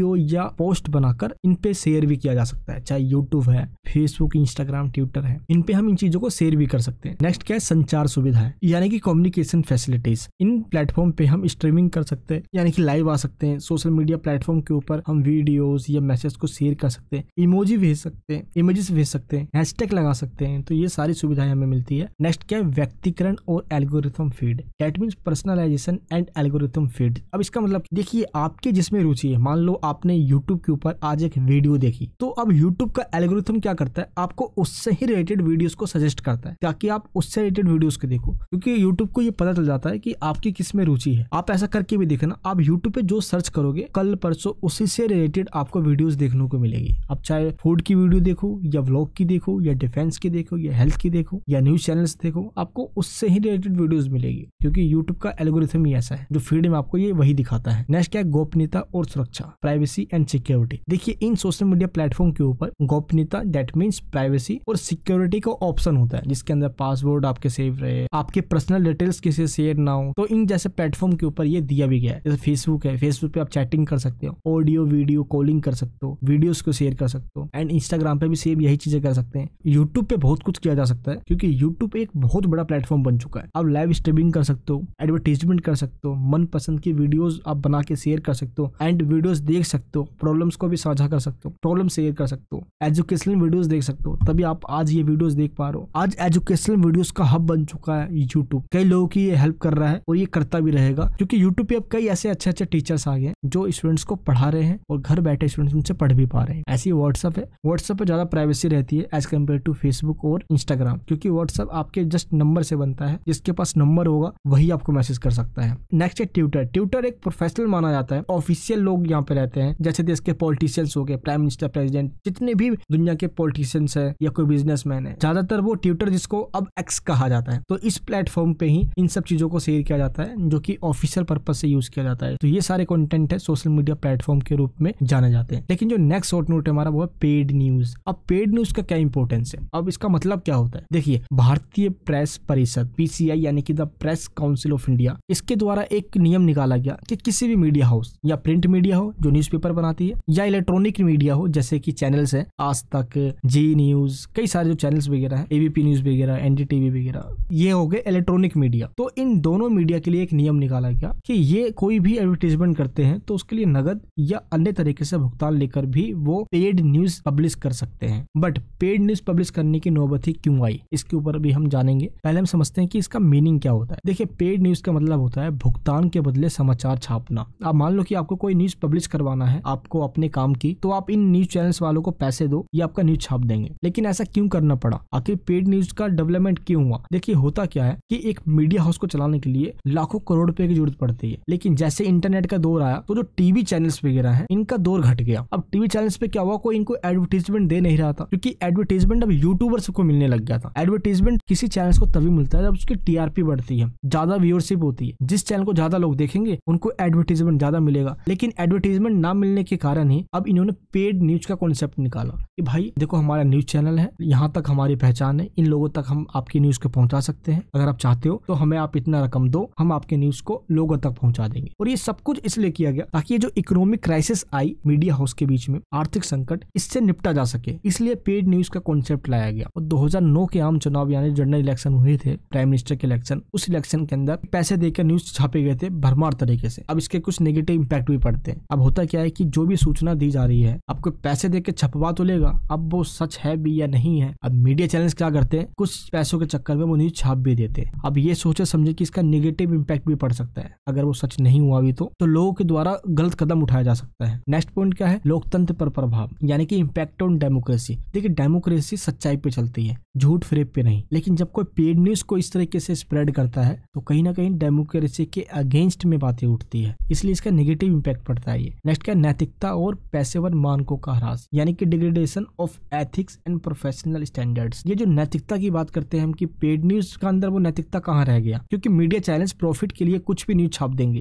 S2: वीडियो या पोस्ट बनाकर इन पे शेयर भी किया जा सकता है, चाहे यूट्यूब है, फेसबुक, इंस्टाग्राम, ट्विटर है, इन पे हम इन चीजों को शेयर भी कर सकते हैं। नेक्स्ट क्या है, संचार सुविधाएं यानी कि कम्युनिकेशन फैसिलिटीज। इन प्लेटफॉर्म पे हम स्ट्रीमिंग कर सकते हैं यानी कि लाइव आ सकते हैं। सोशल मीडिया प्लेटफॉर्म के ऊपर हम वीडियोस या मैसेज को शेयर कर सकते हैं, इमोजी भेज सकते हैं, इमेजेस भेज सकते हैं, हैशटैग लगा सकते हैं। तो ये सारी सुविधाएं हमें मिलती है। नेक्स्ट क्या है, व्यक्तिकरण और algorithm feed. That means personalisation and algorithm feed. अब इसका मतलब देखिए आपकी जिसमें रुचि है, मान लो आपने यूट्यूब के ऊपर आज एक वीडियो देखी, तो अब यूट्यूब का एल्गोरिथम क्या करता है, आपको उससे ही रिलेटेड वीडियोस को सजेस्ट करता है ताकि आप उससे रिलेटेड वीडियोस को देखो, क्योंकि यूट्यूब को ये पता चल जाता है कि आपकी किस में रुचि है। आप ऐसा करके भी देखना, आप यूट्यूब पे जो सर्च करोगे कल परसों उसी से रिलेटेड आपको वीडियोस देखने को मिलेगी। आप चाहे फूड की वीडियो देखो या व्लॉग की देखो या डिफेंस की देखो या हेल्थ की देखो या न्यूज चैनल्स देखो, आपको उससे ही रिलेटेड वीडियोस मिलेगी, क्योंकि यूट्यूब का एल्गोरिथम ही ऐसा है जो फीड में आपको ये वही दिखाता है। नेक्स्ट क्या है, गोपनीयता और सुरक्षा, प्राइवेसी एंड सिक्योरिटी। देखिए इन सोशल मीडिया प्लेटफॉर्म के ऊपर गोपनीयता दैट मींस प्राइवेसी और सिक्योरिटी का ऑप्शन होता है, जिसके अंदर पासवर्ड आपके सेव रहे, आपके पर्सनल डिटेल्स किसी से शेयर ना हो। तो इन जैसे प्लेटफॉर्म के ऊपर ये दिया भी गया है। जैसे फेसबुक है, फेसबुक पे आप चैटिंग कर सकते हो, ऑडियो वीडियो कॉलिंग कर सकते हो, वीडियोस को शेयर कर सकते हो, एंड इंस्टाग्राम पे भी सेम यही चीजें कर सकते हैं। यूट्यूब पे बहुत कुछ किया जा सकता है, क्योंकि यूट्यूब एक बहुत बड़ा प्लेटफॉर्म बन चुका है। आप लाइव स्ट्रीमिंग कर सकते हो, एडवर्टाइजमेंट कर सकते हो, मन पसंद की वीडियोस आप बना के शेयर कर सकते हो, एंड वीडियोस देख सकते हो, प्रॉब्लम्स को भी साझा कर सकते हो, प्रॉब्लम शेयर कर सकते हो, एजुकेशनल वीडियोस देख सकते हो। तभी आप आज ये वीडियोस देख पा रहे हो। आज एजुकेशनल वीडियोस का हब बन चुका है यूट्यूब। कई लोगों की ये हेल्प कर रहा है और ये करता भी रहेगा, क्योंकि यूट्यूब पे अब कई ऐसे अच्छे अच्छे टीचर्स आ गए जो स्टूडेंट्स को पढ़ा रहे हैं और घर बैठे स्टूडेंट्स उनसे पढ़ भी पा रहे हैं। ऐसी व्हाट्सएप है, व्हाट्सएप पे ज्यादा प्राइवेसी रहती है एज कम्पेयर टू फेसबुक और इंस्टाग्राम, क्योंकि व्हाट्सएप आपके जस्ट नंबर से बनता है, जिसके पास नंबर होगा वही आपको मैसेज कर सकता है। नेक्स्ट है ट्विटर। ट्विटर एक प्रोफेशनल माना जाता है, ऑफिशियल लोग यहाँ पे रहते हैं, जैसे देश के पॉलिटिशियंस हो गए, प्राइम मिनिस्टर, प्रेसिडेंट, जितने भी दुनिया के पॉलिटिशियंस है या कोई बिजनेसमैन है, ज्यादातर वो ट्विटर, जिसको अब एक्स कहा जाता है, तो इस प्लेटफॉर्म पे ही इन सब चीजों को शेयर किया जाता है जो कि ऑफिशियल पर्पज से यूज किया जाता है। तो ये सारे कंटेंट है सोशल मीडिया प्लेटफॉर्म के रूप में जाने जाते हैं। लेकिन जो नेक्स्ट शॉर्ट नोट है हमारा वो है पेड न्यूज। अब पेड न्यूज का क्या इंपॉर्टेंस है, अब इसका मतलब क्या होता है। देखिए भारतीय प्रेस परिषद PCI यानी कि the press council of India, इसके द्वारा एक नियम निकाला गया कि किसी भी मीडिया हाउस या प्रिंट मीडिया हो जो न्यूज़पेपर बनाती है, या इलेक्ट्रॉनिक मीडिया हो जैसे कि चैनल्स है, आज तक, जी न्यूज, कई सारे जो चैनल्स वगैरह है, ABP न्यूज वगैरह, NDTV वगैरह, ये हो गए इलेक्ट्रॉनिक मीडिया। तो इन दोनों मीडिया के लिए एक नियम निकाला गया कि ये कोई भी एडवर्टाइजमेंट करते हैं तो उसके लिए नगद या अन्य तरीके से भुगतान लेकर भी वो पेड न्यूज पब्लिश कर सकते हैं। बट पेड न्यूज पब्लिश करने की नौबत ही क्यों आई, इसके ऊपर भी हम जानेंगे। पहले हम समझते हैं कि इसका मीनिंग क्या होता है। देखिए पेड न्यूज का मतलब होता है भुगतान के बदले समाचार छापना। आप मान लो कि आपको कोई न्यूज पब्लिश करवाना है आपको अपने काम की, तो आप इन न्यूज चैनल्स वालों को पैसे दो, ये आपका न्यूज छाप देंगे। लेकिन ऐसा क्यों करना पड़ा, आखिर पेड न्यूज का डेवलपमेंट क्यों हुआ। देखिए होता क्या है कि एक मीडिया हाउस को चलाने के लिए लाखों करोड़ रुपए की जरूरत पड़ती है, लेकिन जैसे इंटरनेट का दौर आया तो जो टीवी चैनल्स वगैरह हैं इनका दौर घट गया। अब टीवी चैनल्स पे क्या हुआ, कोई इनको एडवर्टाइजमेंट दे नहीं रहा था, क्योंकि एडवर्टाइजमेंट अब यूट्यूबर्स को मिलने लग गया था। एडवर्टाइजमेंट किसी चैनल्स को तभी मिलता है जब उसकी TRP बढ़ती है, ज्यादा व्यूअरशिप होती है। जिस चैनल को ज्यादा लोग देखेंगे उनको एडवर्टाइजमेंट ज्यादा मिलेगा। लेकिन एडवर्टाइजमेंट ना मिलने के कारण ही अब इन्होंने पेड न्यूज का कॉन्सेप्ट निकाला कि भाई देखो हमारा न्यूज चैनल है, यहाँ तक हमारी पहचान है, इन लोगों तक हम आपकी न्यूज को पहुंचा सकते हैं, अगर आप चाहते हो तो हमें आप इतना रकम दो, हम आपके न्यूज को लोगों तक पहुंचा देंगे। और ये सब कुछ इसलिए किया गया ताकि ये जो इकोनॉमिक क्राइसिस आई मीडिया हाउस के बीच में, आर्थिक संकट, इससे निपटा जा सके, इसलिए पेड न्यूज का कॉन्सेप्ट लाया गया। और 2009 के आम चुनाव यानी जनरल इलेक्शन हुए थे, प्राइम मिनिस्टर के इलेक्शन, उस इलेक्शन के अंदर पैसे देकर न्यूज छापे गए थे भरमार तरीके से। अब इसके कुछ नेगेटिव इंपैक्ट भी पड़ते हैं। अब होता क्या है कि जो भी सूचना दी जा रही है आपको पैसे देकर छपवा तो लेगा, अब वो सच है भी या नहीं है। अब मीडिया चैनल्स क्या करते हैं, कुछ पैसों के चक्कर में वो न्यूज छाप भी देते हैं। अब ये सोचे समझे कि इसका नेगेटिव इंपैक्ट भी पड़ सकता है, अगर वो सच नहीं हुआ भी तो लोगों के द्वारा गलत कदम उठाया जा सकता है। नेक्स्ट पॉइंट क्या है, लोकतंत्र पर प्रभाव यानी कि इम्पैक्ट ऑन डेमोक्रेसी। देखिए डेमोक्रेसी सच्चाई पे चलती है, झूठ फरेब पे नहीं। लेकिन जब कोई पेड न्यूज को इस तरीके से स्प्रेड करता है तो कहीं ना कहीं डेमोक्रेसी के अगेंस्ट में बातें उठती है, इसलिए इसका नेगेटिव इंपैक्ट पड़ता है। नेक्स्ट क्या, नैतिकता और पेशेवर मानकों का ह्रास यानी कि degradation of ethics and professional standards. ये जो नैतिकता की बात करते हैं हम कि पेड न्यूज का अंदर वो नैतिकता कहाँ रह गया, क्योंकि मीडिया चैनल्स प्रॉफिट के लिए कुछ भी न्यूज छाप देंगे।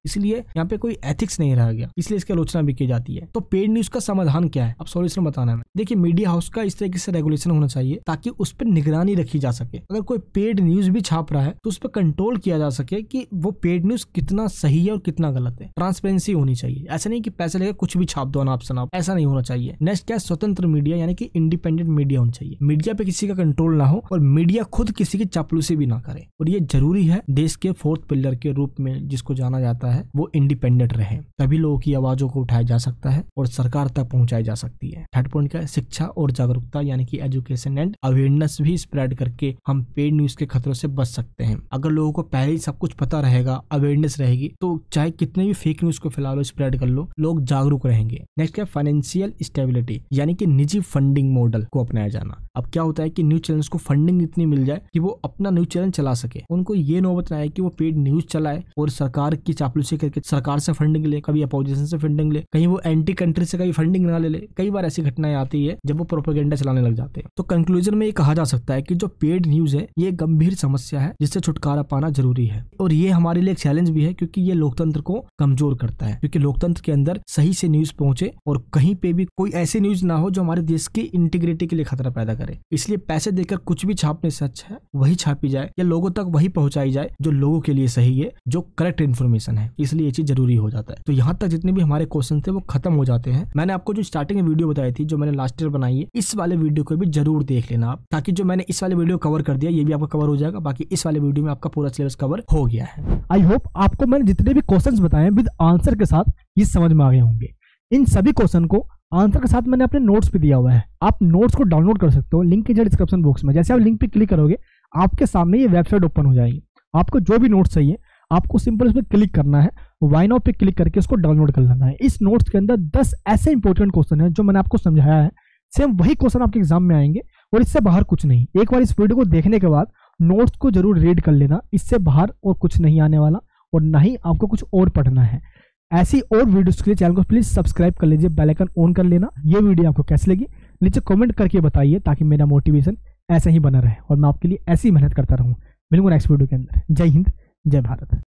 S2: इसलिए यहाँ पे कोई एथिक्स नहीं रह गया, इसलिए इसकी आलोचना भी की जाती है। तो पेड न्यूज का समाधान क्या है, अब सॉल्यूशन बताना है। देखिए, मीडिया हाउस का इस तरीके से रेगुलेशन होना चाहिए ताकि उस पर निगरानी रखी जा सके। अगर कोई पेड न्यूज भी छाप रहा है तो उस पर कंट्रोल किया जा सके कि वो पेड न्यूज कितना सही है और कितना गलत है। ट्रांसपेरेंसी होनी चाहिए, ऐसा नहीं कि पैसे लेकर कुछ भी छाप दो अनाप शनाप, ऐसा नहीं होना चाहिए। नेक्स्ट क्या है, स्वतंत्र मीडिया यानी कि इंडिपेंडेंट मीडिया होनी चाहिए। मीडिया पे किसी का कंट्रोल ना हो और मीडिया खुद किसी की चापलूसी भी ना करे। और ये जरूरी है देश के फोर्थ पिलर के रूप में जिसको जाना जाता है, वो इंडिपेंडेंट रहे, तभी लोगों की आवाजों को उठाया जा सकता है और सरकार तक पहुंचाई जा सकती है। थर्ड पॉइंट क्या है, शिक्षा और जागरूकता यानी कि एजुकेशन एंड अवेयरनेस भी स्प्रेड करके हम पेड न्यूज के खतरों से बच सकते हैं। अगर लोगों को पहले ही सब कुछ पता रहेगा, अवेयरनेस रहेगी, तो चाहे कितने भी फेक न्यूज को फैला लो, स्प्रेड कर लो, लोग जागरूक रहेंगे। नेक्स्ट क्या, फाइनेंशियल स्टेबिलिटी यानी कि निजी फंडिंग मॉडल को अपनाया जाना। अब क्या होता है कि न्यूज चैनल्स को फंडिंग इतनी मिल जाए कि वो अपना न्यूज चैनल चला सके। उनको ये नौबत ना आए कि वो पेड न्यूज चलाए और सरकार की चापलूसी करके सरकार से फंडिंग ले, कभी अपोजिशन से फंडिंग ले, कहीं वो एंटी कंट्री से कभी फंडिंग ना ले। कई बार ऐसी घटनाएं आती है जब वो प्रोपेगेंडा चलाने लग जाते हैं। तो कंक्लूजन में ये कहा जा सकता है कि जो पेड न्यूज है ये गंभीर समस्या है जिससे छुटकारा पाना जरूरी है। और ये हमारे लिए एक चैलेंज भी है क्योंकि ये लोकतंत्र को कमजोर करता है, क्योंकि लोकतंत्र के अंदर सही से न्यूज पहुंचे और कहीं पे भी कोई ऐसी न्यूज ना हो जो हमारे देश की इंटीग्रिटी के लिए खतरा पैदा करे। इसलिए पैसे देकर कुछ भी छापने से अच्छा है वही छापी जाए या लोगों तक वही पहुंचाई जाए जो लोगों के लिए सही है, जो करेक्ट इन्फॉर्मेशन है। इसलिए ये चीज जरूरी हो जाता है। तो यहाँ तक जितने भी हमारे क्वेश्चन थे वो खत्म हो जाते हैं। मैंने आपको जो स्टार्टिंग में वीडियो बताई थी, जो मैंने लास्ट ईयर बनाई है, इस वाले वीडियो को भी जरूर देख लेना आप, ताकि जो मैंने इस वाले वीडियो कवर कर दिया ये भी आपका कवर हो जाएगा। बाकी इस वाले वीडियो में आपका पूरा सिलेबस कवर हो गया है।
S1: आई होप आपको मैंने जितने भी क्वेश्चंस बताए विद आंसर के साथ ये समझ में आ गए होंगे। इन सभी क्वेश्चन को आंसर के साथ मैंने अपने नोट्स पे दिया हुआ है, आप नोट्स को डाउनलोड कर सकते हो, लिंक है डिस्क्रिप्शन बॉक्स में। जैसे आप लिंक पे क्लिक करोगे आपके सामने ये वेबसाइट ओपन हो जाएगी। आपको जो भी नोट्स चाहिए आपको सिंपल इस पर क्लिक करना है, वाई नाउ पे क्लिक करके उसको डाउनलोड कर लेना है। इस नोट्स के अंदर 10 ऐसे इंपॉर्टेंट क्वेश्चन है जो मैंने आपको समझाया है, सेम वही क्वेश्चन आपके एग्जाम में आएंगे और इससे बाहर कुछ नहीं। एक बार इस वीडियो को देखने के बाद नोट्स को जरूर रीड कर लेना, इससे बाहर और कुछ नहीं आने वाला और ना ही आपको कुछ और पढ़ना है। ऐसी और वीडियोस के लिए चैनल को प्लीज सब्सक्राइब कर लीजिए, बेल आइकन ऑन कर लेना। ये वीडियो आपको कैसी लगी नीचे कमेंट करके बताइए ताकि मेरा मोटिवेशन ऐसे ही बना रहे और मैं आपके लिए ऐसी मेहनत करता रहूं। मिलूंगा नेक्स्ट वीडियो के अंदर। जय हिंद, जय भारत।